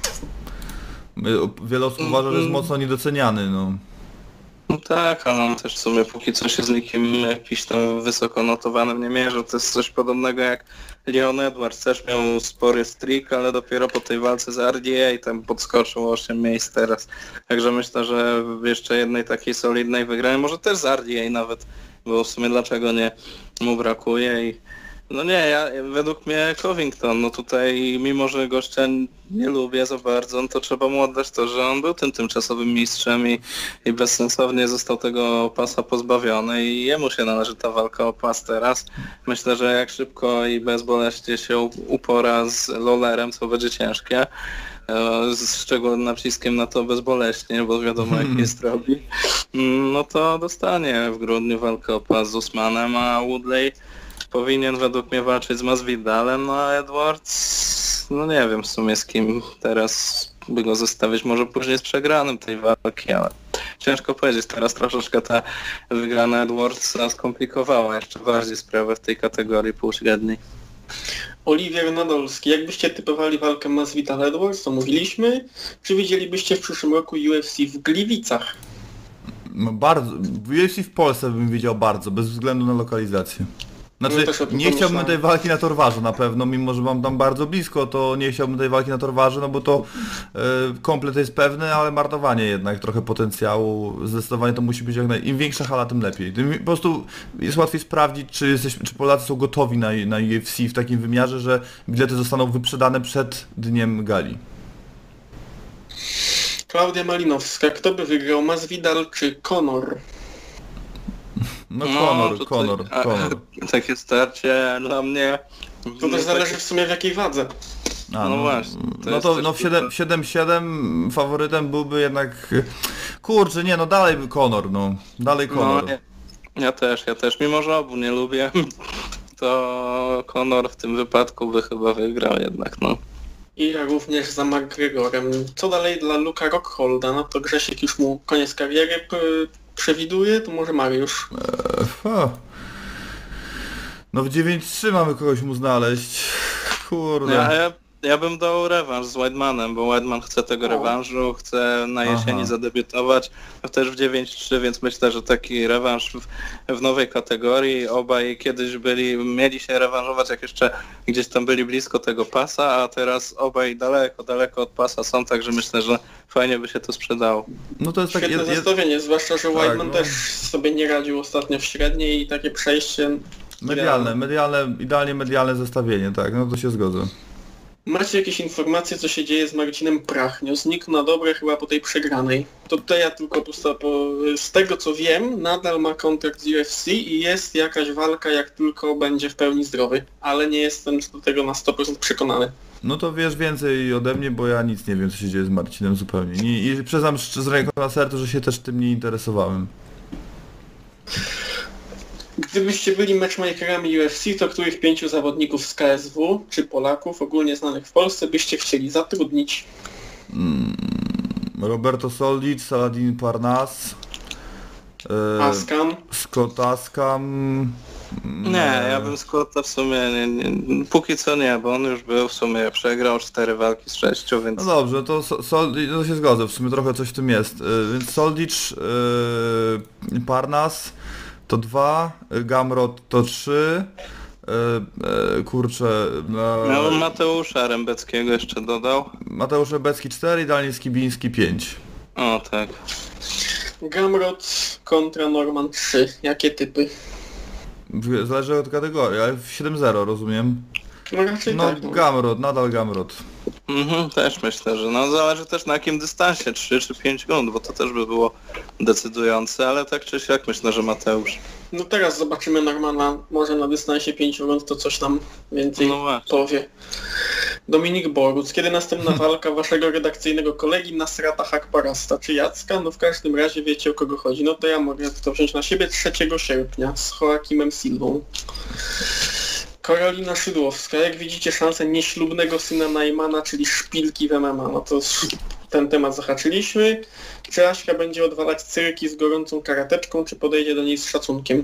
Wiele osób uważa, że jest mocno niedoceniany, no. No tak, ale on też w sumie póki co się z nikim jakiś tam wysoko notowanym nie mierzył. To jest coś podobnego jak Leon Edwards, też miał spory streak, ale dopiero po tej walce z R D A tam podskoczył osiem miejsc teraz. Także myślę, że jeszcze jednej takiej solidnej wygranej, może też z R D A nawet, bo w sumie dlaczego nie mu brakuje i no nie, ja, według mnie Covington, no tutaj mimo, że gościa nie lubię za bardzo, no to trzeba mu oddać to, że on był tym tymczasowym mistrzem i, i bezsensownie został tego pasa pozbawiony i jemu się należy ta walka o pas teraz. Myślę, że jak szybko i bezboleśnie się upora z Lawlerem, co będzie ciężkie, z szczególnym naciskiem na to bezboleśnie, bo wiadomo jak jest robi, no to dostanie w grudniu walkę o pas z Usmanem, a Woodley powinien według mnie walczyć z Masvidalem, no a Edwards, no nie wiem w sumie z kim teraz by go zostawić, może później z przegranym tej walki, ale ciężko powiedzieć, teraz troszeczkę ta wygrana Edwardsa skomplikowała jeszcze bardziej sprawę w tej kategorii półśredniej. Oliwier Nadolski, jakbyście typowali walkę Masvidal-Edwards, to mówiliśmy, czy widzielibyście w przyszłym roku U F C w Gliwicach? No bardzo, w U F C w Polsce bym widział bardzo, bez względu na lokalizację. Znaczy, No nie chciałbym tej walki na Torwarze na pewno, mimo że mam tam bardzo blisko, to nie chciałbym tej walki na Torwarze, no bo to e, komplet jest pewny, ale marnowanie jednak trochę potencjału, zdecydowanie to musi być jak naj... Im większa hala, tym lepiej. Tym po prostu jest łatwiej sprawdzić, czy, jesteś, czy Polacy są gotowi na, na U F C w takim wymiarze, że bilety zostaną wyprzedane przed dniem gali. Klaudia Malinowska, kto by wygrał, Masvidal czy Conor? No Conor, no, Conor, tutaj, Conor. a, takie starcie dla mnie... To też zależy w sumie w jakiej wadze. A, no, no właśnie. To no to no w siedem siedem faworytem byłby jednak... Kurczę, nie no dalej by Conor, no. Dalej Conor. No, ja, ja też, ja też. Mimo, że obu nie lubię, to Conor w tym wypadku by chyba wygrał jednak, no. I również za McGregorem. Co dalej dla Luka Rockholda? No to Grzesiek już mu koniec kariery p- przewiduje, to może Mariusz. Eee, no w dziewięć trzy mamy kogoś mu znaleźć. Kurde. Ja, ja, ja bym dał rewanż z Weidmanem, bo Weidman chce tego O. rewanżu, chce na jesieni Aha. zadebiutować, też w dziewięć trzy, więc myślę, że taki rewanż w, w nowej kategorii. Obaj kiedyś byli, mieli się rewanżować, jak jeszcze gdzieś tam byli blisko tego pasa, a teraz obaj daleko, daleko od pasa są, także myślę, że fajnie by się to sprzedało. No to jest tak... Świetne jed- jed- zestawienie, zwłaszcza, że Tak, Weidman no. też sobie nie radził ostatnio w średniej i takie przejście... Medialne, medialne, idealnie medialne zestawienie, tak, no to się zgodzę. Macie jakieś informacje, co się dzieje z Marcinem Prachnio? Znikł na dobre chyba po tej przegranej. To tutaj ja tylko pusta, po, z tego co wiem, nadal ma kontrakt z U F C i jest jakaś walka, jak tylko będzie w pełni zdrowy. Ale nie jestem do tego na sto procent przekonany. No to wiesz więcej ode mnie, bo ja nic nie wiem, co się dzieje z Marcinem zupełnie. Nie, i przyznam szcz- z ręką na sercu, że się też tym nie interesowałem. Gdybyście byli matchmakerami U F C, to których pięciu zawodników z K S W, czy Polaków ogólnie znanych w Polsce byście chcieli zatrudnić? Mm, Roberto Soldic, Saladin Parnas, e, Askam? Scott Askam, Nie, ja bym Scotta w sumie nie, nie, póki co nie, bo on już był w sumie, przegrał cztery walki z sześciu, więc... No dobrze, to, so, so, to się zgodzę, w sumie trochę coś w tym jest. Yy, więc Soldic, yy, Parnas to dwa, Gamrot to trzy, yy, yy, kurczę... Yy, Ja bym Mateusza Rębeckiego jeszcze dodał. Mateusz Rebecki cztery, Daniel Skibiński pięć. O tak. Gamrot kontra Norman trzy. Jakie typy? Zależy od kategorii, ale siedem zero rozumiem. No raczej No tak. No. Gamrot, nadal Gamrot. Mhm, też myślę, że no zależy też na jakim dystansie, trzy czy pięć rund, bo to też by było decydujące, ale tak czy siak myślę, że Mateusz. No teraz zobaczymy Normana, może na dystansie pięciu rund to coś nam więcej No właśnie. powie. Dominik Boruc, kiedy następna walka waszego redakcyjnego kolegi Nasrata Hakparasta czy Jacka? No w każdym razie wiecie o kogo chodzi. No to ja mogę to wziąć na siebie trzeciego sierpnia z Joaquimem Silvą. Karolina Szydłowska, jak widzicie szansę nieślubnego syna Najmana, czyli szpilki w M M A? No to ten temat zahaczyliśmy. Czy Aśka będzie odwalać cyrki z gorącą karateczką, czy podejdzie do niej z szacunkiem?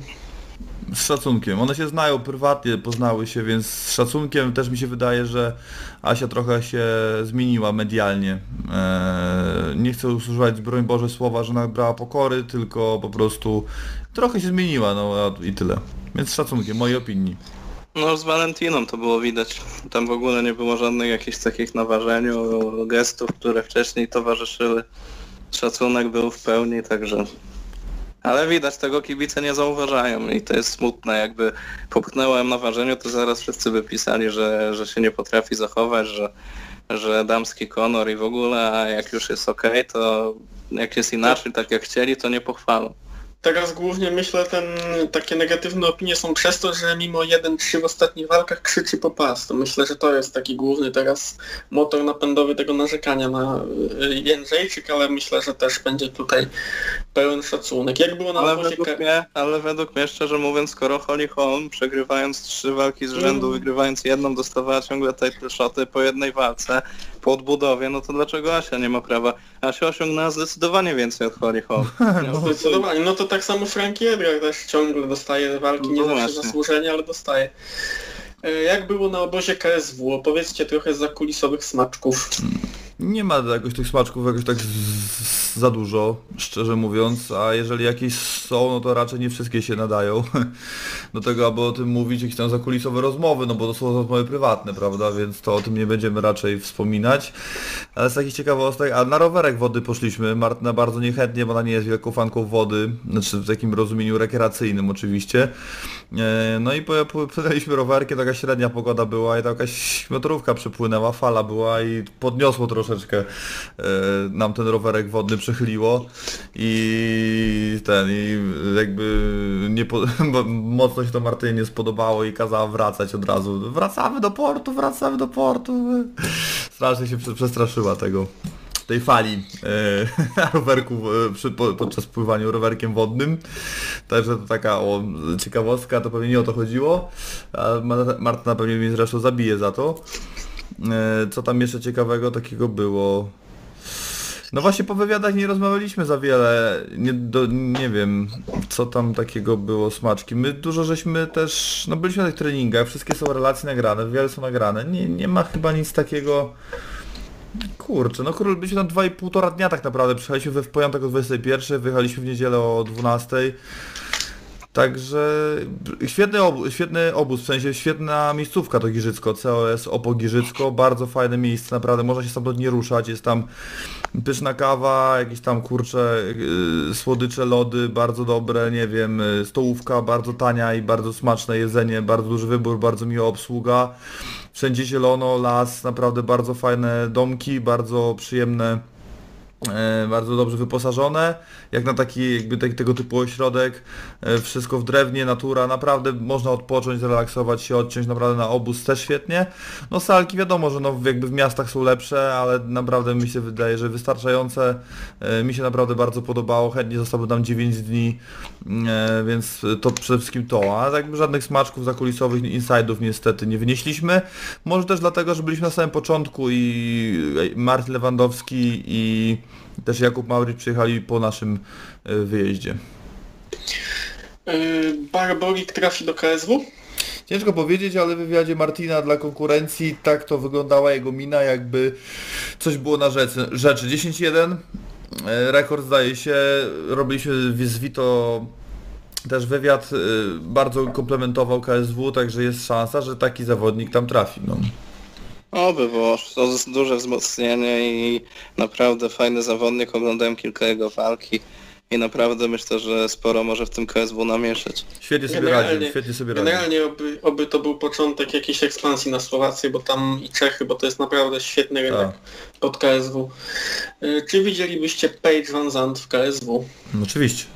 Z szacunkiem. One się znają prywatnie, poznały się, więc z szacunkiem też mi się wydaje, że Asia trochę się zmieniła medialnie. Eee, nie chcę używać, broń Boże, słowa, że nabrała pokory, tylko po prostu trochę się zmieniła, no i tyle. Więc z szacunkiem, mojej opinii. No z Valentiną to było widać. Tam w ogóle nie było żadnych jakichś takich na ważeniu gestów, które wcześniej towarzyszyły. Szacunek był w pełni, także... Ale widać, tego kibice nie zauważają i to jest smutne. Jakby popchnąłem na ważeniu, to zaraz wszyscy by pisali, że, że się nie potrafi zachować, że, że damski Conor i w ogóle, a jak już jest okej, okay, to jak jest inaczej, tak jak chcieli, to nie pochwalą. Teraz głównie myślę, ten takie negatywne opinie są przez to, że mimo jeden trzy w ostatnich walkach krzyczy po pas. To myślę, że to jest taki główny teraz motor napędowy tego narzekania na Jędrzejczyk, ale myślę, że też będzie tutaj pełen szacunek. Jak było na ale obozie... według, mnie, ale według mnie, szczerze mówiąc, skoro Holly Holm, przegrywając trzy walki z rzędu, mm. wygrywając jedną, dostawała ciągle title shoty po jednej walce, po odbudowie, no to dlaczego Asia nie ma prawa? Asia osiągnęła zdecydowanie więcej od Holly Holm. No, zdecydowanie. No to tak samo Frankie Edgar też ciągle dostaje walki, nie No zawsze właśnie. zasłużenie, ale dostaje. E, Jak było na obozie K S W? Opowiedzcie trochę z zakulisowych smaczków. Nie ma jakoś tych smaczków jakoś tak z, z, za dużo, szczerze mówiąc, a jeżeli jakieś są, no to raczej nie wszystkie się nadają do tego, aby o tym mówić, jakieś tam zakulisowe rozmowy, no bo to są rozmowy prywatne, prawda, więc to o tym nie będziemy raczej wspominać. Ale z takich ciekawostek, a na rowerek wody poszliśmy, Martyna bardzo niechętnie, bo ona nie jest wielką fanką wody, znaczy w takim rozumieniu rekreacyjnym oczywiście. No i płynęliśmy rowerkiem, taka średnia pogoda była i ta jakaś motorówka przepłynęła, fala była i podniosło troszeczkę e, nam ten rowerek wodny przechyliło i ten i jakby nie po, mocno się to Martynie nie spodobało i kazała wracać od razu. Wracamy do portu, wracamy do portu. Strasznie się przestraszyła tego. tej fali e, na rowerku e, przy, po, podczas pływania rowerkiem wodnym. Także to taka o, ciekawostka, to pewnie nie o to chodziło. A Martyna pewnie mnie zresztą zabije za to. E, co tam jeszcze ciekawego takiego było? No właśnie po wywiadach nie rozmawialiśmy za wiele, nie, do, nie wiem co tam takiego było smaczki. My dużo żeśmy też, no byliśmy na tych treningach, wszystkie są relacje nagrane, wiele są nagrane, nie, nie ma chyba nic takiego. Kurczę, no król, byliśmy tam dwa i półtora dnia tak naprawdę, przyjechaliśmy we w poniedziałek o dwudziestej pierwszej, wyjechaliśmy w niedzielę o dwunastej. Także świetny obóz, świetny obóz, w sensie świetna miejscówka to Giżycko, C O S Opo Giżycko, bardzo fajne miejsce, naprawdę można się stamtąd nie ruszać, jest tam pyszna kawa, jakieś tam kurcze, yy, słodycze, lody, bardzo dobre, nie wiem, stołówka bardzo tania i bardzo smaczne jedzenie, bardzo duży wybór, bardzo miła obsługa, wszędzie zielono, las, naprawdę bardzo fajne domki, bardzo przyjemne. E, bardzo dobrze wyposażone, jak na taki jakby te, tego typu ośrodek, e, wszystko w drewnie, natura, naprawdę można odpocząć, zrelaksować się, odciąć, naprawdę na obóz też świetnie. No salki wiadomo, że no jakby w miastach są lepsze, ale naprawdę mi się wydaje, że wystarczające, e, mi się naprawdę bardzo podobało, chętnie zostałby tam dziewięć dni, e, więc to przede wszystkim to, a jakby żadnych smaczków zakulisowych, inside'ów niestety nie wynieśliśmy, może też dlatego, że byliśmy na samym początku i Marcin Lewandowski i też Jakub Mauryc przyjechali po naszym wyjeździe. Yy, Barborik trafi do K S W? Ciężko powiedzieć, ale w wywiadzie Martina dla konkurencji tak to wyglądała jego mina, jakby coś było na rzeczy. rzeczy. dziesięć jeden, e, rekord zdaje się, robiliśmy z Vito też wywiad, e, bardzo komplementował K S W, także jest szansa, że taki zawodnik tam trafi. No. Oby było, to jest duże wzmocnienie i naprawdę fajny zawodnik, oglądałem kilka jego walki i naprawdę myślę, że sporo może w tym K S W namieszać. Świetnie sobie radził, świetnie sobie radził. Generalnie oby, oby to był początek jakiejś ekspansji na Słowację, bo tam i Czechy, bo to jest naprawdę świetny rynek Tak. pod K S W. Yy, czy widzielibyście Paige Van Zandt w K S W? No, oczywiście.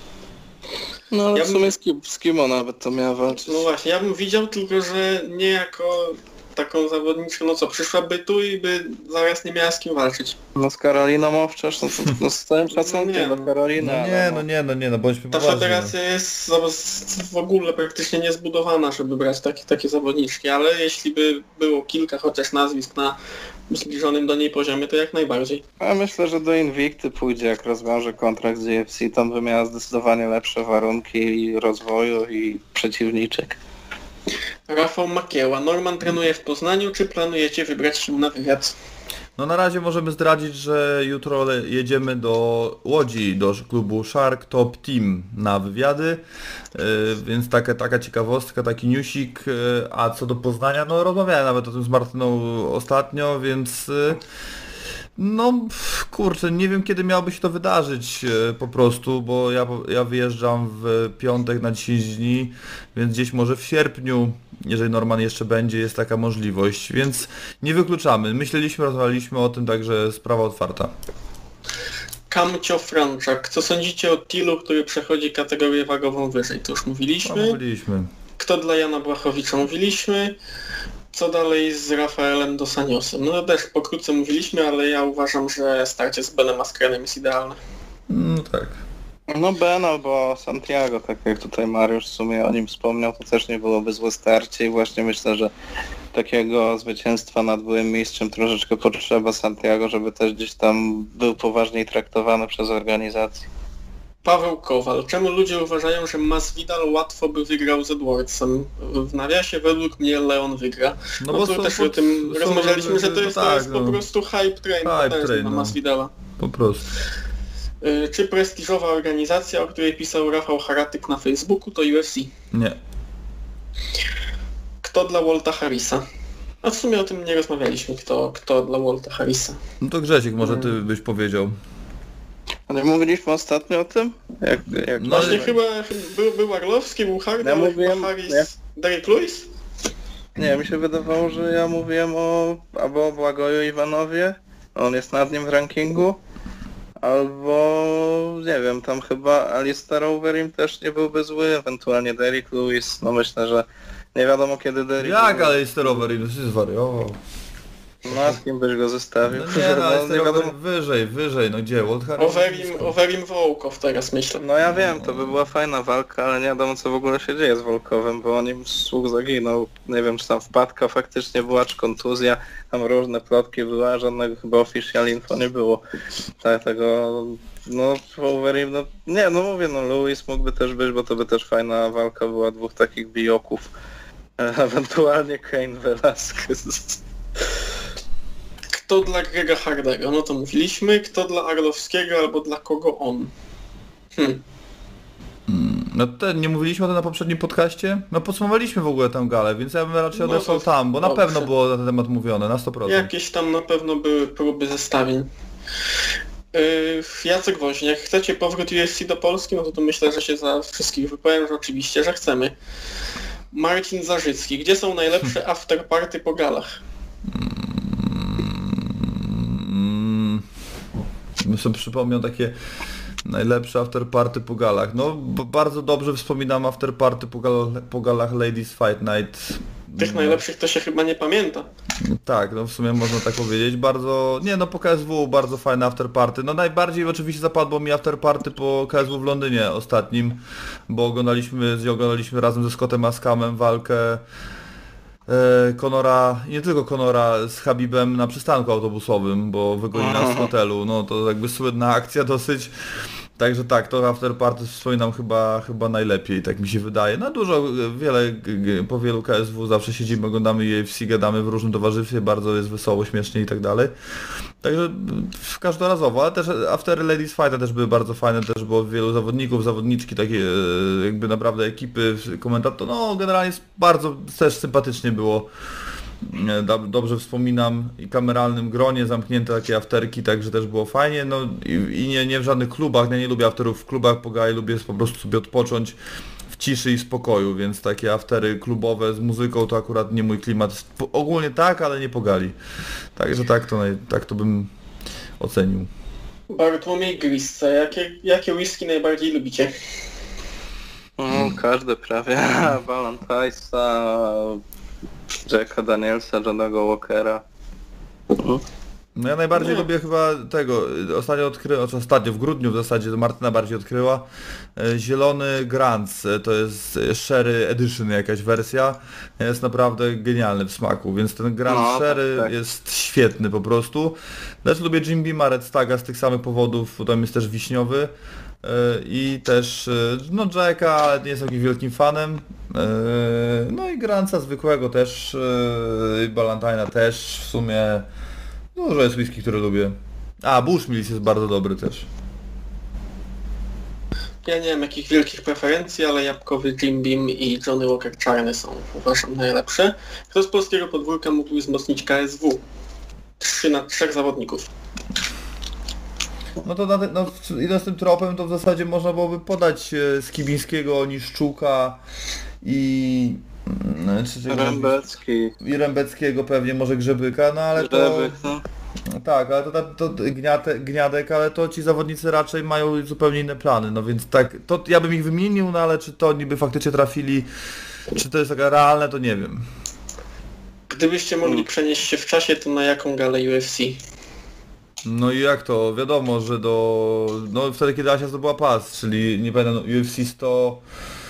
No ale Ja w bym- sumie z kim, z kim ona by to miała walczyć? No właśnie, ja bym widział, tylko że nie jako taką zawodniczkę, no co, przyszłaby tu i by zaraz nie miała z kim walczyć. No z Karoliną Owczarz, no, to- no z całym Nie, szacunkiem no. do Karoliny, No ale nie, no. no nie, no nie, no bądźmy Ta poważni. federacja jest za- z- w ogóle praktycznie niezbudowana, żeby brać takie, takie zawodniczki, ale jeśli by było kilka chociaż nazwisk na zbliżonym do niej poziomie, to jak najbardziej. Ja myślę, że do Invicty pójdzie, jak rozwiąże kontrakt z U F C, tam by miała zdecydowanie lepsze warunki i rozwoju i przeciwniczek. Rafał Makieła, Norman trenuje w Poznaniu, czy planujecie wybrać się na wywiad? No na razie możemy zdradzić, że jutro le- jedziemy do Łodzi, do klubu Shark Top Team na wywiady, yy, więc taka, taka ciekawostka, taki newsik, yy, a co do Poznania, no rozmawiałem nawet o tym z Martyną ostatnio, więc yy, no pff, kurczę, nie wiem kiedy miałoby się to wydarzyć yy, po prostu, bo ja, ja wyjeżdżam w piątek na dziesięć dni, więc gdzieś może w sierpniu, jeżeli Norman jeszcze będzie, jest taka możliwość, więc nie wykluczamy. Myśleliśmy, rozmawialiśmy o tym, także sprawa otwarta. Kamcio Franczak, co sądzicie o Tilu, który przechodzi kategorię wagową wyżej? To już No, mówiliśmy. mówiliśmy. Kto dla Jana Błachowicza? Mówiliśmy. Co dalej z Rafaelem Dosaniosem? No też pokrótce mówiliśmy, ale ja uważam, że starcie z Benem Askrenem jest idealne. No tak. No Ben albo Santiago, tak jak tutaj Mariusz w sumie o nim wspomniał, to też nie byłoby złe starcie i właśnie myślę, że takiego zwycięstwa nad byłym mistrzem troszeczkę potrzeba Santiago, żeby też gdzieś tam był poważniej traktowany przez organizację. Paweł Kowal. Czemu ludzie uważają, że Masvidal łatwo by wygrał z Edwardsem? W nawiasie według mnie Leon wygra. No No, bo to są też pod- o tym są- rozmawialiśmy, że to no jest, to tak, jest po no. prostu hype train, Hype potężny train, na no. Masvidala. Po prostu. Y, Czy prestiżowa organizacja, o której pisał Rafał Haratyk na Facebooku, to U F C? Nie. Kto dla Walta Harrisa? A w sumie o tym nie rozmawialiśmy, kto, kto dla Walta Harrisa. No to Grzesiek, może ty byś powiedział. A nie mówiliśmy ostatnio o tym? Jak, jak No, Właśnie ale- chyba był, był Arlowski, był Hardy, Ja ale mówiłem- chyba Harris... nie. Derek Lewis? Nie, mi się wydawało, że ja mówiłem o albo o Błagoju Iwanowie, on jest nad nim w rankingu, albo nie wiem, tam chyba Alistair Overeem też nie byłby zły, ewentualnie Derek Lewis, no myślę, że nie wiadomo kiedy Derek Jak, Lewis- ale jest sterower i jest zwariował. No a z kim byś go zostawił? No nie, no ale nie sterower wiadomo. wyżej, wyżej, no gdzie? Walt Harris? Overeem, Overeem Wołkow teraz myślę. No ja wiem, to by była fajna walka, ale nie wiadomo co w ogóle się dzieje z Wolkowem, bo o nim słuch zaginął. Nie wiem czy tam wpadka faktycznie była, czy kontuzja, tam różne plotki były, a żadnego chyba official info nie było. Dlatego no Wolverine, no nie, no mówię, no Lewis mógłby też być, bo to by też fajna walka była dwóch takich bijoków. E, Ewentualnie Cain Velasquez. Kto dla Grega Hardego? No to mówiliśmy. Kto dla Arlowskiego albo dla kogo on? Hmm. No to nie mówiliśmy o tym na poprzednim podcaście? No podsumowaliśmy w ogóle tę galę, więc ja bym raczej No odesłał to tam, bo na dobrze. pewno było na ten temat mówione, na sto procent. Jakieś tam na pewno były próby zestawień. Yy, Jacek Woźniak, chcecie powrót U F C do Polski? No to, to myślę, że się za wszystkich wypowiem, że oczywiście, że chcemy. Marcin Zarzycki, gdzie są najlepsze afterparty po galach? Mm, bym sobie przypomniał takie najlepsze afterparty po galach. No b- bardzo dobrze wspominam afterparty po, gal- po galach Ladies Fight Night. Tych najlepszych to się chyba nie pamięta. Tak, no w sumie można tak powiedzieć. Bardzo, nie no po K S W bardzo fajne afterparty. No najbardziej oczywiście zapadło mi afterparty po K S W w Londynie ostatnim, bo oglądaliśmy, oglądaliśmy razem ze Scottem Askamem walkę e, Conora, nie tylko Conora z Habibem na przystanku autobusowym, bo wygonili nas z hotelu. No to jakby słynna akcja dosyć. Także tak, to After Party wspominam chyba, chyba najlepiej, tak mi się wydaje. No dużo, wiele, po wielu K S W zawsze siedzimy, oglądamy U F C, gadamy w różnym towarzystwie, bardzo jest wesoło, śmiesznie i tak dalej. Także każdorazowo, ale też After Ladies Fight też były bardzo fajne, też było wielu zawodników, zawodniczki, takie jakby naprawdę ekipy, komentatorów, no generalnie bardzo też sympatycznie było. Dobrze wspominam i kameralnym gronie, zamknięte takie afterki, także też było fajnie, no i, i nie, nie w żadnych klubach, ja nie lubię afterów w klubach, pogaj, lubię po prostu sobie odpocząć w ciszy i spokoju, więc takie aftery klubowe z muzyką to akurat nie mój klimat, ogólnie tak, ale nie pogali, także tak to, tak to bym ocenił. Bartłomiej Grisce, jakie, jakie whisky najbardziej lubicie? Mm, każdy prawie, Valentine'a, Jacka Danielsa, Johnego Walkera. Mhm. No ja najbardziej Nie. lubię chyba tego, ostatnio odkryłem, ostatnio w grudniu w zasadzie to Martyna bardziej odkryła, zielony Grants, to jest Sherry Edition jakaś wersja, jest naprawdę genialny w smaku, więc ten Grant No, Sherry tak, tak. jest świetny po prostu. Lecz lubię Jim Beama Red Staga z tych samych powodów, bo tam jest też wiśniowy. I też, no Jacka, ale nie jestem takim wielkim fanem. No i Grantsa zwykłego też, i Ballantyne'a też w sumie. Dużo jest whisky, które lubię. A, Bushmills jest bardzo dobry też. Ja nie mam jakichś wielkich preferencji, ale jabłkowy Jim Beam i Johnny Walker czarny są, uważam, najlepsze. Kto z polskiego podwórka mógł wzmocnić K S W? Trzy na trzech zawodników. No to na te, no, idąc tym tropem, to w zasadzie można byłoby podać e, Skibińskiego, Niszczuka i... No, trzeciego- Rębecki, i Rębeckiego pewnie, może Grzebyka, no ale Grzebyk, to... no. No tak, ale to, to, to gniate, Gniadek, ale to ci zawodnicy raczej mają zupełnie inne plany, no więc tak, to ja bym ich wymienił, no ale czy to oni by faktycznie trafili, czy to jest taka realne, to nie wiem. Gdybyście mogli przenieść się w czasie, to na jaką galę U F C? No i jak to? Wiadomo, że do... No wtedy kiedy Asia zdobyła pas, czyli nie pamiętam, U F C sto...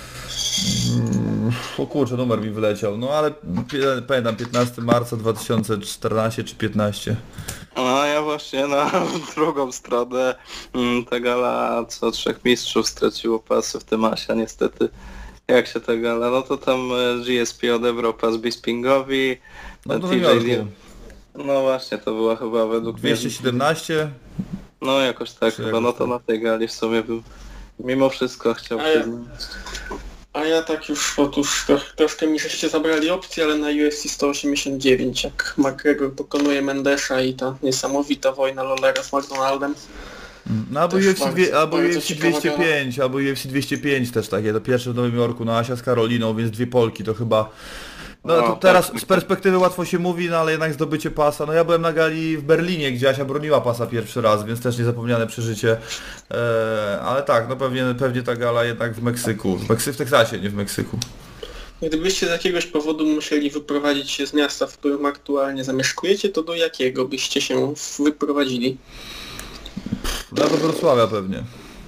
Mm, o kurczę, numer mi wyleciał, no ale pie- pamiętam piętnastego marca dwa tysiące czternastego czy piętnastego. No ja właśnie na drugą stronę, mm, ta gala co trzech mistrzów straciło pasy, w tym Asia niestety. Jak się ta gala? No to tam e, G S P odebrał pas Bispingowi, No to T w J New Yorku. No właśnie, to była chyba według mnie... dwieście siedemnaście. No jakoś tak Czy chyba, jakoś no to tak. na tej gali w sumie bym mimo wszystko chciał A ja- przyznać. A ja tak już, otóż troch, troszkę mi żeście zabrali opcję, ale na U F C sto osiemdziesiąt dziewięć, jak McGregor pokonuje Mendesza i ta niesamowita wojna Lollera z McDonaldem. No albo Też U F C, bardzo- dwie, albo bardzo U F C ciekawa dwieście pięć, albo U F C dwieście pięć też takie, to pierwsze w Nowym Jorku, no Asia z Karoliną, więc dwie Polki to chyba... No No, to tak. teraz z perspektywy łatwo się mówi, no ale jednak zdobycie pasa, no ja byłem na gali w Berlinie, gdzie Asia broniła pasa pierwszy raz, więc też niezapomniane przeżycie, eee, ale tak, no pewnie, pewnie ta gala jednak w Meksyku, w, Meksy- w Teksasie, nie w Meksyku. Gdybyście z jakiegoś powodu musieli wyprowadzić się z miasta, w którym aktualnie zamieszkujecie, to do jakiego byście się wyprowadzili? No do Wrocławia pewnie.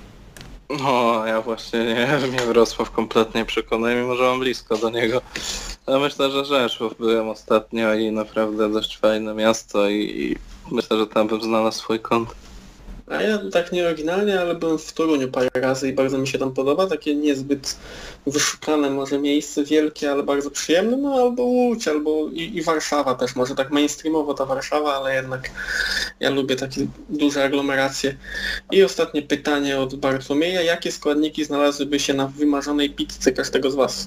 No ja właśnie nie, mnie Wrocław kompletnie przekonuje, mimo że mam blisko do niego. Ale myślę, że Rzeszów byłem ostatnio i naprawdę dość fajne miasto i, i myślę, że tam bym znalazł swój kąt. A ja tak nieoryginalnie, ale byłem w Toruniu parę razy i bardzo mi się tam podoba. Takie niezbyt wyszukane może miejsce, wielkie, ale bardzo przyjemne. No albo Łódź, albo i, i Warszawa też. Może tak mainstreamowo ta Warszawa, ale jednak ja lubię takie duże aglomeracje. I ostatnie pytanie od Bartłomieja. Jakie składniki znalazłyby się na wymarzonej pizzy każdego z was?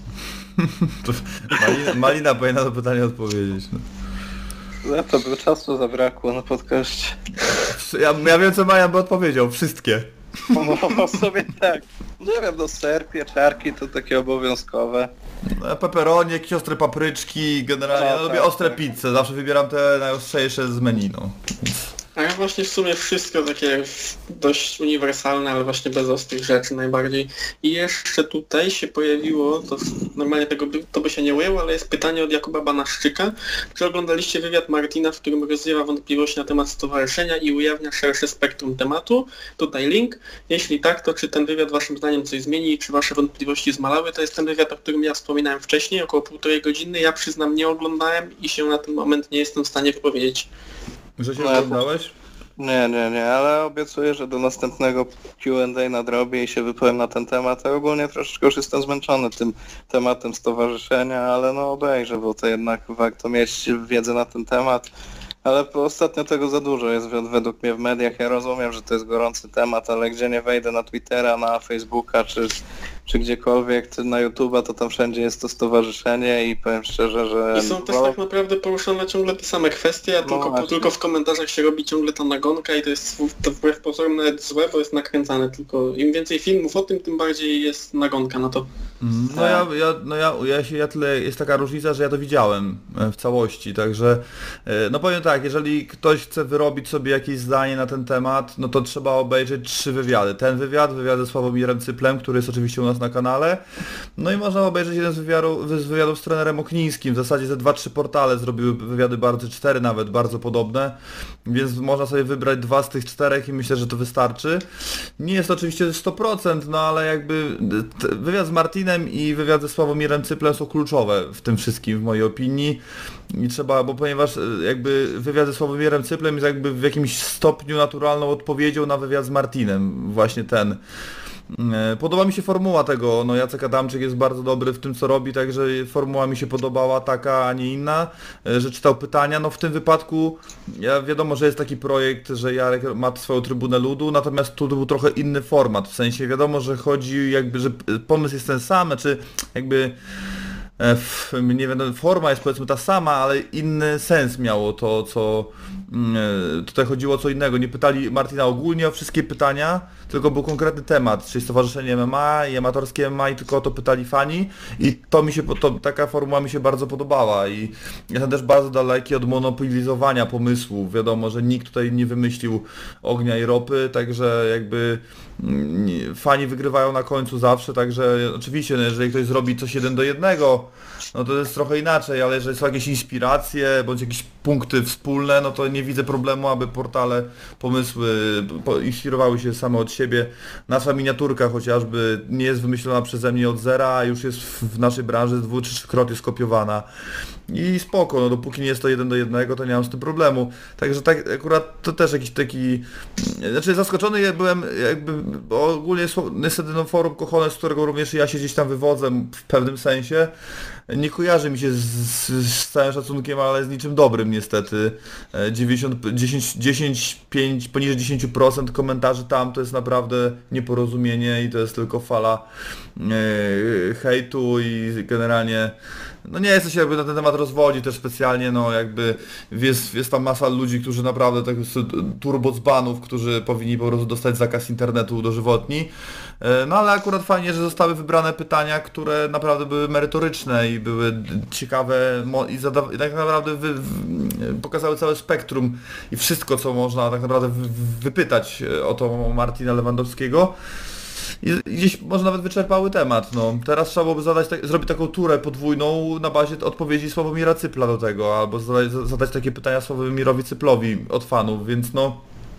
Malina, Malina powinna na to pytanie odpowiedzieć. No. Za to by czasu zabrakło na podcaście. Ja, ja wiem co Maja by odpowiedział, wszystkie. No sobie tak. Nie wiem, no ser, pieczarki to takie obowiązkowe. No, pepperoni, jakieś ostre papryczki, generalnie No, ja lubię tak, ostre tak. pizze, zawsze wybieram te najostrzejsze z menu, no. Więc... A ja właśnie w sumie wszystko takie dość uniwersalne, ale właśnie bez ostrych rzeczy najbardziej. I jeszcze tutaj się pojawiło, to normalnie tego by, to by się nie ujęło, ale jest pytanie od Jakuba Banaszczyka. Czy oglądaliście wywiad Martina, w którym rozwiewa wątpliwości na temat stowarzyszenia i ujawnia szersze spektrum tematu? Tutaj link. Jeśli tak, to czy ten wywiad waszym zdaniem coś zmieni i czy wasze wątpliwości zmalały? To jest ten wywiad, o którym ja wspominałem wcześniej, około półtorej godziny. Ja przyznam, nie oglądałem i się na ten moment nie jestem w stanie wypowiedzieć. Że się No ja oglądałeś? Nie, nie, nie, ale obiecuję, że do następnego Q and A nadrobię i się wypowiem na ten temat. A ogólnie troszeczkę już jestem zmęczony tym tematem stowarzyszenia, ale no obejrzę, bo to jednak warto mieć wiedzę na ten temat. Ale po- ostatnio tego za dużo jest wed- według mnie w mediach. Ja rozumiem, że to jest gorący temat, ale gdzie nie wejdę na Twittera, na Facebooka czy, czy gdziekolwiek, czy na YouTube'a, to tam wszędzie jest to stowarzyszenie i powiem szczerze, że... I są też wolę- tak naprawdę poruszane ciągle te same kwestie, a No tylko, właśnie. tylko w komentarzach się robi ciągle ta nagonka i to jest to wbrew pozorom nawet złe, bo jest nakręcane, tylko im więcej filmów o tym, tym bardziej jest nagonka na to. Mm, No ja, ja, no ja, ja się, ja tyle, jest taka różnica, że ja to widziałem e, w całości, także e, no powiem tak, jeżeli ktoś chce wyrobić sobie jakieś zdanie na ten temat, no to trzeba obejrzeć trzy wywiady. Ten wywiad, wywiad ze Sławomirem Cyplem, który jest oczywiście u nas na kanale, no i można obejrzeć jeden z, wywiadu, z wywiadów z trenerem Oknińskim. W zasadzie ze dwa, trzy portale zrobiły wywiady bardzo, cztery nawet, bardzo podobne, więc można sobie wybrać dwa z tych czterech i myślę, że to wystarczy. Nie jest to oczywiście sto procent, no ale jakby t- wywiad z Martinem i wywiad ze Sławomirem Cyplem są kluczowe w tym wszystkim, w mojej opinii. I trzeba, bo ponieważ e, jakby wywiad ze Sławomirem Cyplem jest jakby w jakimś stopniu naturalną odpowiedzią na wywiad z Martinem, właśnie ten. E, Podoba mi się formuła tego, no Jacek Adamczyk jest bardzo dobry w tym co robi, także formuła mi się podobała taka, a nie inna, e, że czytał pytania, no w tym wypadku ja wiadomo, że jest taki projekt, że Jarek ma swoją trybunę ludu, natomiast tu był trochę inny format, w sensie wiadomo, że chodzi jakby, że pomysł jest ten sam, czy jakby e, f- nie wiem, forma jest powiedzmy ta sama, ale inny sens miało to, co mm, e, tutaj chodziło o co innego. Nie pytali Martina ogólnie o wszystkie pytania, tylko był konkretny temat, czyli Stowarzyszenie M M A i amatorskie M M A i tylko o to pytali fani i to mi się, po- to, taka formuła mi się bardzo podobała i jestem też bardzo daleki od monopolizowania pomysłu. Wiadomo, że nikt tutaj nie wymyślił ognia i ropy, także jakby mm, nie- fani wygrywają na końcu zawsze, także oczywiście, no, jeżeli ktoś zrobi coś jeden do jednego, no to jest trochę inaczej, ale jeżeli są jakieś inspiracje, bądź jakieś punkty wspólne, no to nie widzę problemu, aby portale, pomysły po, inspirowały się same od siebie. Nasza miniaturka chociażby nie jest wymyślona przeze mnie od zera, a już jest w, w naszej branży dwu czy trzykrotnie skopiowana. I spoko, no dopóki nie jest to jeden do jednego, to nie mam z tym problemu. Także tak akurat to też jakiś taki... Znaczy zaskoczony ja byłem jakby, bo ogólnie sło- niestety no forum Cojones, z którego również ja się gdzieś tam wywodzę w pewnym sensie, nie kojarzy mi się z, z, z całym szacunkiem, ale z niczym dobrym niestety. E, dziewięćdziesiąt, dziesięć, dziesięć, pięć, poniżej dziesięć procent komentarzy tam to jest naprawdę nieporozumienie i to jest tylko fala e, hejtu i generalnie no nie chcę się jakby na ten temat rozwodzić też specjalnie, no jakby jest, jest tam masa ludzi, którzy naprawdę tak turbocbanów, którzy powinni po prostu dostać zakaz internetu dożywotni. E, No ale akurat fajnie, że zostały wybrane pytania, które naprawdę były merytoryczne i były d- ciekawe mo- i, zada- i tak naprawdę wy- w- pokazały całe spektrum i wszystko, co można tak naprawdę wy- wy- wypytać e, o to Martina Lewandowskiego. I i gdzieś może nawet wyczerpały temat, no. Teraz trzeba byłoby zadać, tak, zrobić taką turę podwójną na bazie odpowiedzi Sławomira Cypla do tego, albo zadać, zadać takie pytania Sławomirowi Cyplowi od fanów, więc no...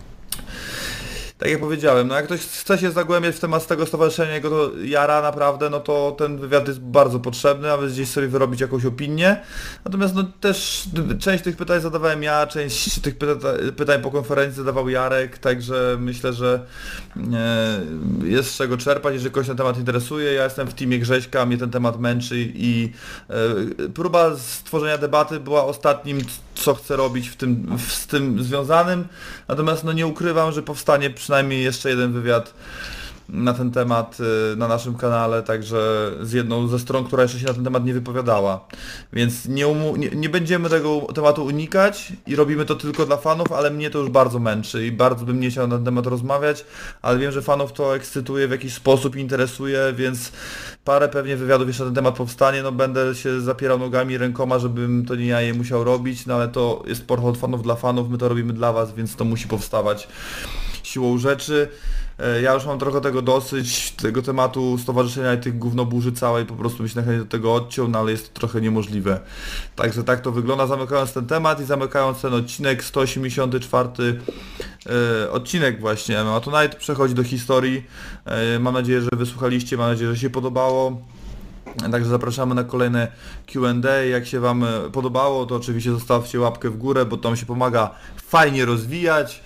Tak jak powiedziałem, no jak ktoś chce się zagłębiać w temat tego stowarzyszenia, jego to jara naprawdę, no to ten wywiad jest bardzo potrzebny, aby gdzieś sobie wyrobić jakąś opinię. Natomiast no też część tych pytań zadawałem ja, część tych pyta pytań po konferencji zadawał Jarek, także myślę, że e, jest z czego czerpać, jeżeli kogoś ten temat interesuje. Ja jestem w teamie Grześka, mnie ten temat męczy i e, próba stworzenia debaty była ostatnim, co chcę robić w tym, w, z tym związanym. Natomiast no nie ukrywam, że powstanie przynajmniej jeszcze jeden wywiad na ten temat y, na naszym kanale, także z jedną ze stron, która jeszcze się na ten temat nie wypowiadała. Więc nie, umu- nie, nie będziemy tego tematu unikać i robimy to tylko dla fanów, ale mnie to już bardzo męczy i bardzo bym nie chciał na ten temat rozmawiać, ale wiem, że fanów to ekscytuje w jakiś sposób, interesuje, więc parę pewnie wywiadów jeszcze na ten temat powstanie, no będę się zapierał nogami i rękoma, żebym to nie ja je musiał robić, no ale to jest portal od fanów dla fanów, my to robimy dla was, więc to musi powstawać siłą rzeczy. E, Ja już mam trochę tego dosyć, tego tematu stowarzyszenia i tych gównoburzy całej, po prostu bym się na chęć do tego odciął, no ale jest to trochę niemożliwe. Także tak to wygląda, zamykając ten temat i zamykając ten odcinek, sto osiemdziesiąty czwarty e, odcinek właśnie M M A Tonight przechodzi do historii. E, mam nadzieję, że wysłuchaliście, mam nadzieję, że się podobało. Także zapraszamy na kolejne Q and A. Jak się wam podobało, to oczywiście zostawcie łapkę w górę, bo to mi się pomaga fajnie rozwijać.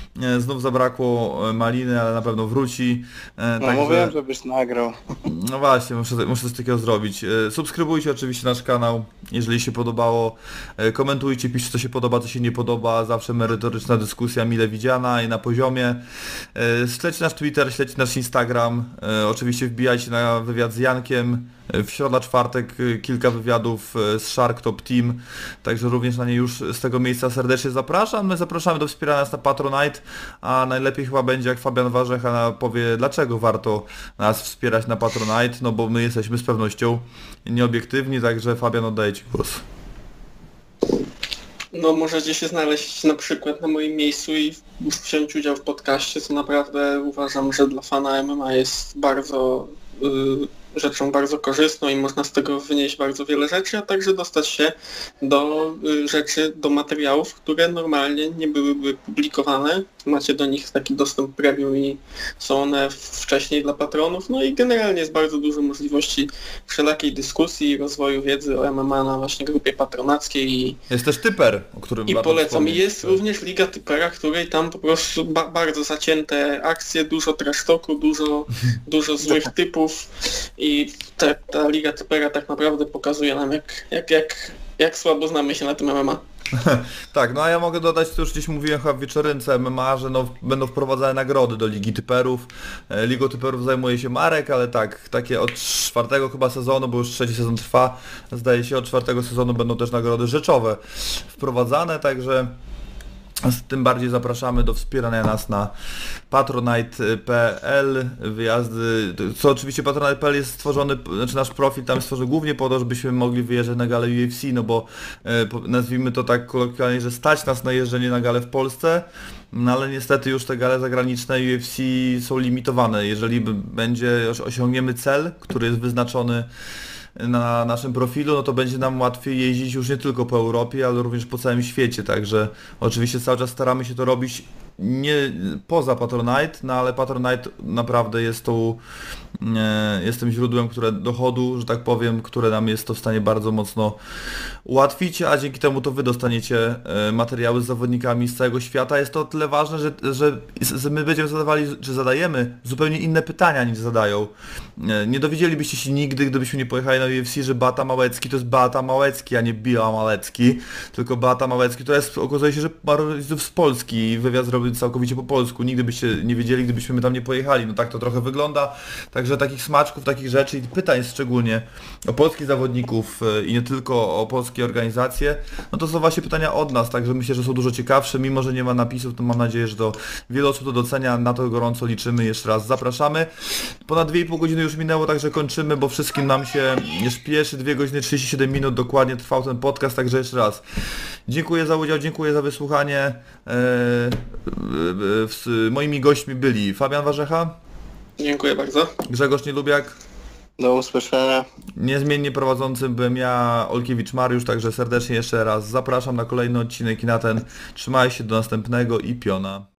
E, znów zabrakło e, Maliny, ale na pewno wróci. E, No także- mówiłem, żebyś nagrał. No właśnie, muszę, muszę coś takiego zrobić. E, Subskrybujcie oczywiście nasz kanał, jeżeli się podobało. E, Komentujcie, piszcie co się podoba, co się nie podoba. Zawsze merytoryczna dyskusja, mile widziana i na poziomie. E, Śledźcie nasz Twitter, śledźcie nasz Instagram. E, Oczywiście wbijajcie na wywiad z Jankiem. E, W środę, czwartek e, kilka wywiadów e, z Shark Top Team. Także również na nie już z tego miejsca serdecznie zapraszam. My zapraszamy do wspierania nas na Patronite, a najlepiej chyba będzie jak Fabian Warzecha powie, dlaczego warto nas wspierać na Patronite, no bo my jesteśmy z pewnością nieobiektywni, także Fabian, oddaję Ci głos. No możecie się znaleźć na przykład na moim miejscu i wziąć udział w podcaście, co naprawdę uważam, że dla fana M M A jest bardzo y, rzeczą bardzo korzystną i można z tego wynieść bardzo wiele rzeczy, a także dostać się do y, rzeczy, do materiałów, które normalnie nie byłyby publikowane. Macie do nich taki dostęp premium i są one wcześniej dla patronów. No i generalnie jest bardzo dużo możliwości wszelakiej dyskusji i rozwoju wiedzy o M M A na właśnie grupie patronackiej i Jest też typer, o którym I warto polecam. I wspomnieć. jest również Liga Typera, której tam po prostu ba bardzo zacięte akcje, dużo trash talku, dużo, dużo złych typów i te, ta Liga Typera tak naprawdę pokazuje nam jak, jak, jak, jak słabo znamy się na tym M M A. Tak, no a ja mogę dodać, to już gdzieś mówiłem chyba w wieczorynce M M A, że no, będą wprowadzane nagrody do Ligi Typerów. E, Ligą Typerów zajmuje się Marek, ale tak, takie od czwartego chyba sezonu, bo już trzeci sezon trwa, zdaje się od czwartego sezonu będą też nagrody rzeczowe wprowadzane, także tym bardziej zapraszamy do wspierania nas na patronite kropka p l, wyjazdy, co oczywiście patronite kropka p l jest stworzony, znaczy nasz profil tam jest stworzony głównie po to, żebyśmy mogli wyjeżdżać na galę U F C, no bo e, nazwijmy to tak kolokwialnie, że stać nas na jeżdżenie na galę w Polsce, no ale niestety już te gale zagraniczne U F C są limitowane. Jeżeli b- będzie, osiągniemy cel, który jest wyznaczony na naszym profilu, no to będzie nam łatwiej jeździć już nie tylko po Europie, ale również po całym świecie, także oczywiście cały czas staramy się to robić nie poza Patronite, no ale Patronite naprawdę jest tą, e, jest tym źródłem, które dochodu, że tak powiem, które nam jest to w stanie bardzo mocno ułatwić, a dzięki temu to Wy dostaniecie e, materiały z zawodnikami z całego świata. Jest to o tyle ważne, że, że, że my będziemy zadawali, czy zadajemy zupełnie inne pytania niż zadają. E, nie dowiedzielibyście się nigdy, gdybyśmy nie pojechali na U F C, że Beata Małecki to jest Beata Małecki, a nie Bila Małecki, tylko Beata Małecki to jest, okazuje się, że rodziców z Polski i wywiad zrobił całkowicie po polsku. Nigdy byście nie wiedzieli, gdybyśmy tam nie pojechali. No tak to trochę wygląda. Także takich smaczków, takich rzeczy i pytań szczególnie o polskich zawodników e, i nie tylko o polskie organizacje, no to są właśnie pytania od nas, także myślę, że są dużo ciekawsze. Mimo że nie ma napisów, to mam nadzieję, że to wiele osób to docenia. Na to gorąco liczymy. Jeszcze raz zapraszamy. Ponad dwie i pół godziny już minęło, także kończymy, bo wszystkim nam się śpieszy. dwie godziny trzydzieści siedem minut dokładnie trwał ten podcast, także jeszcze raz dziękuję za udział, dziękuję za wysłuchanie. E, w, moimi gośćmi byli Fabian Warzecha, Dziękuję bardzo. Grzegorz Nielubiak, Do usłyszenia. niezmiennie prowadzącym byłem ja, Olkiewicz Mariusz, także serdecznie jeszcze raz zapraszam na kolejny odcinek i na ten. Trzymaj się, do następnego i piona.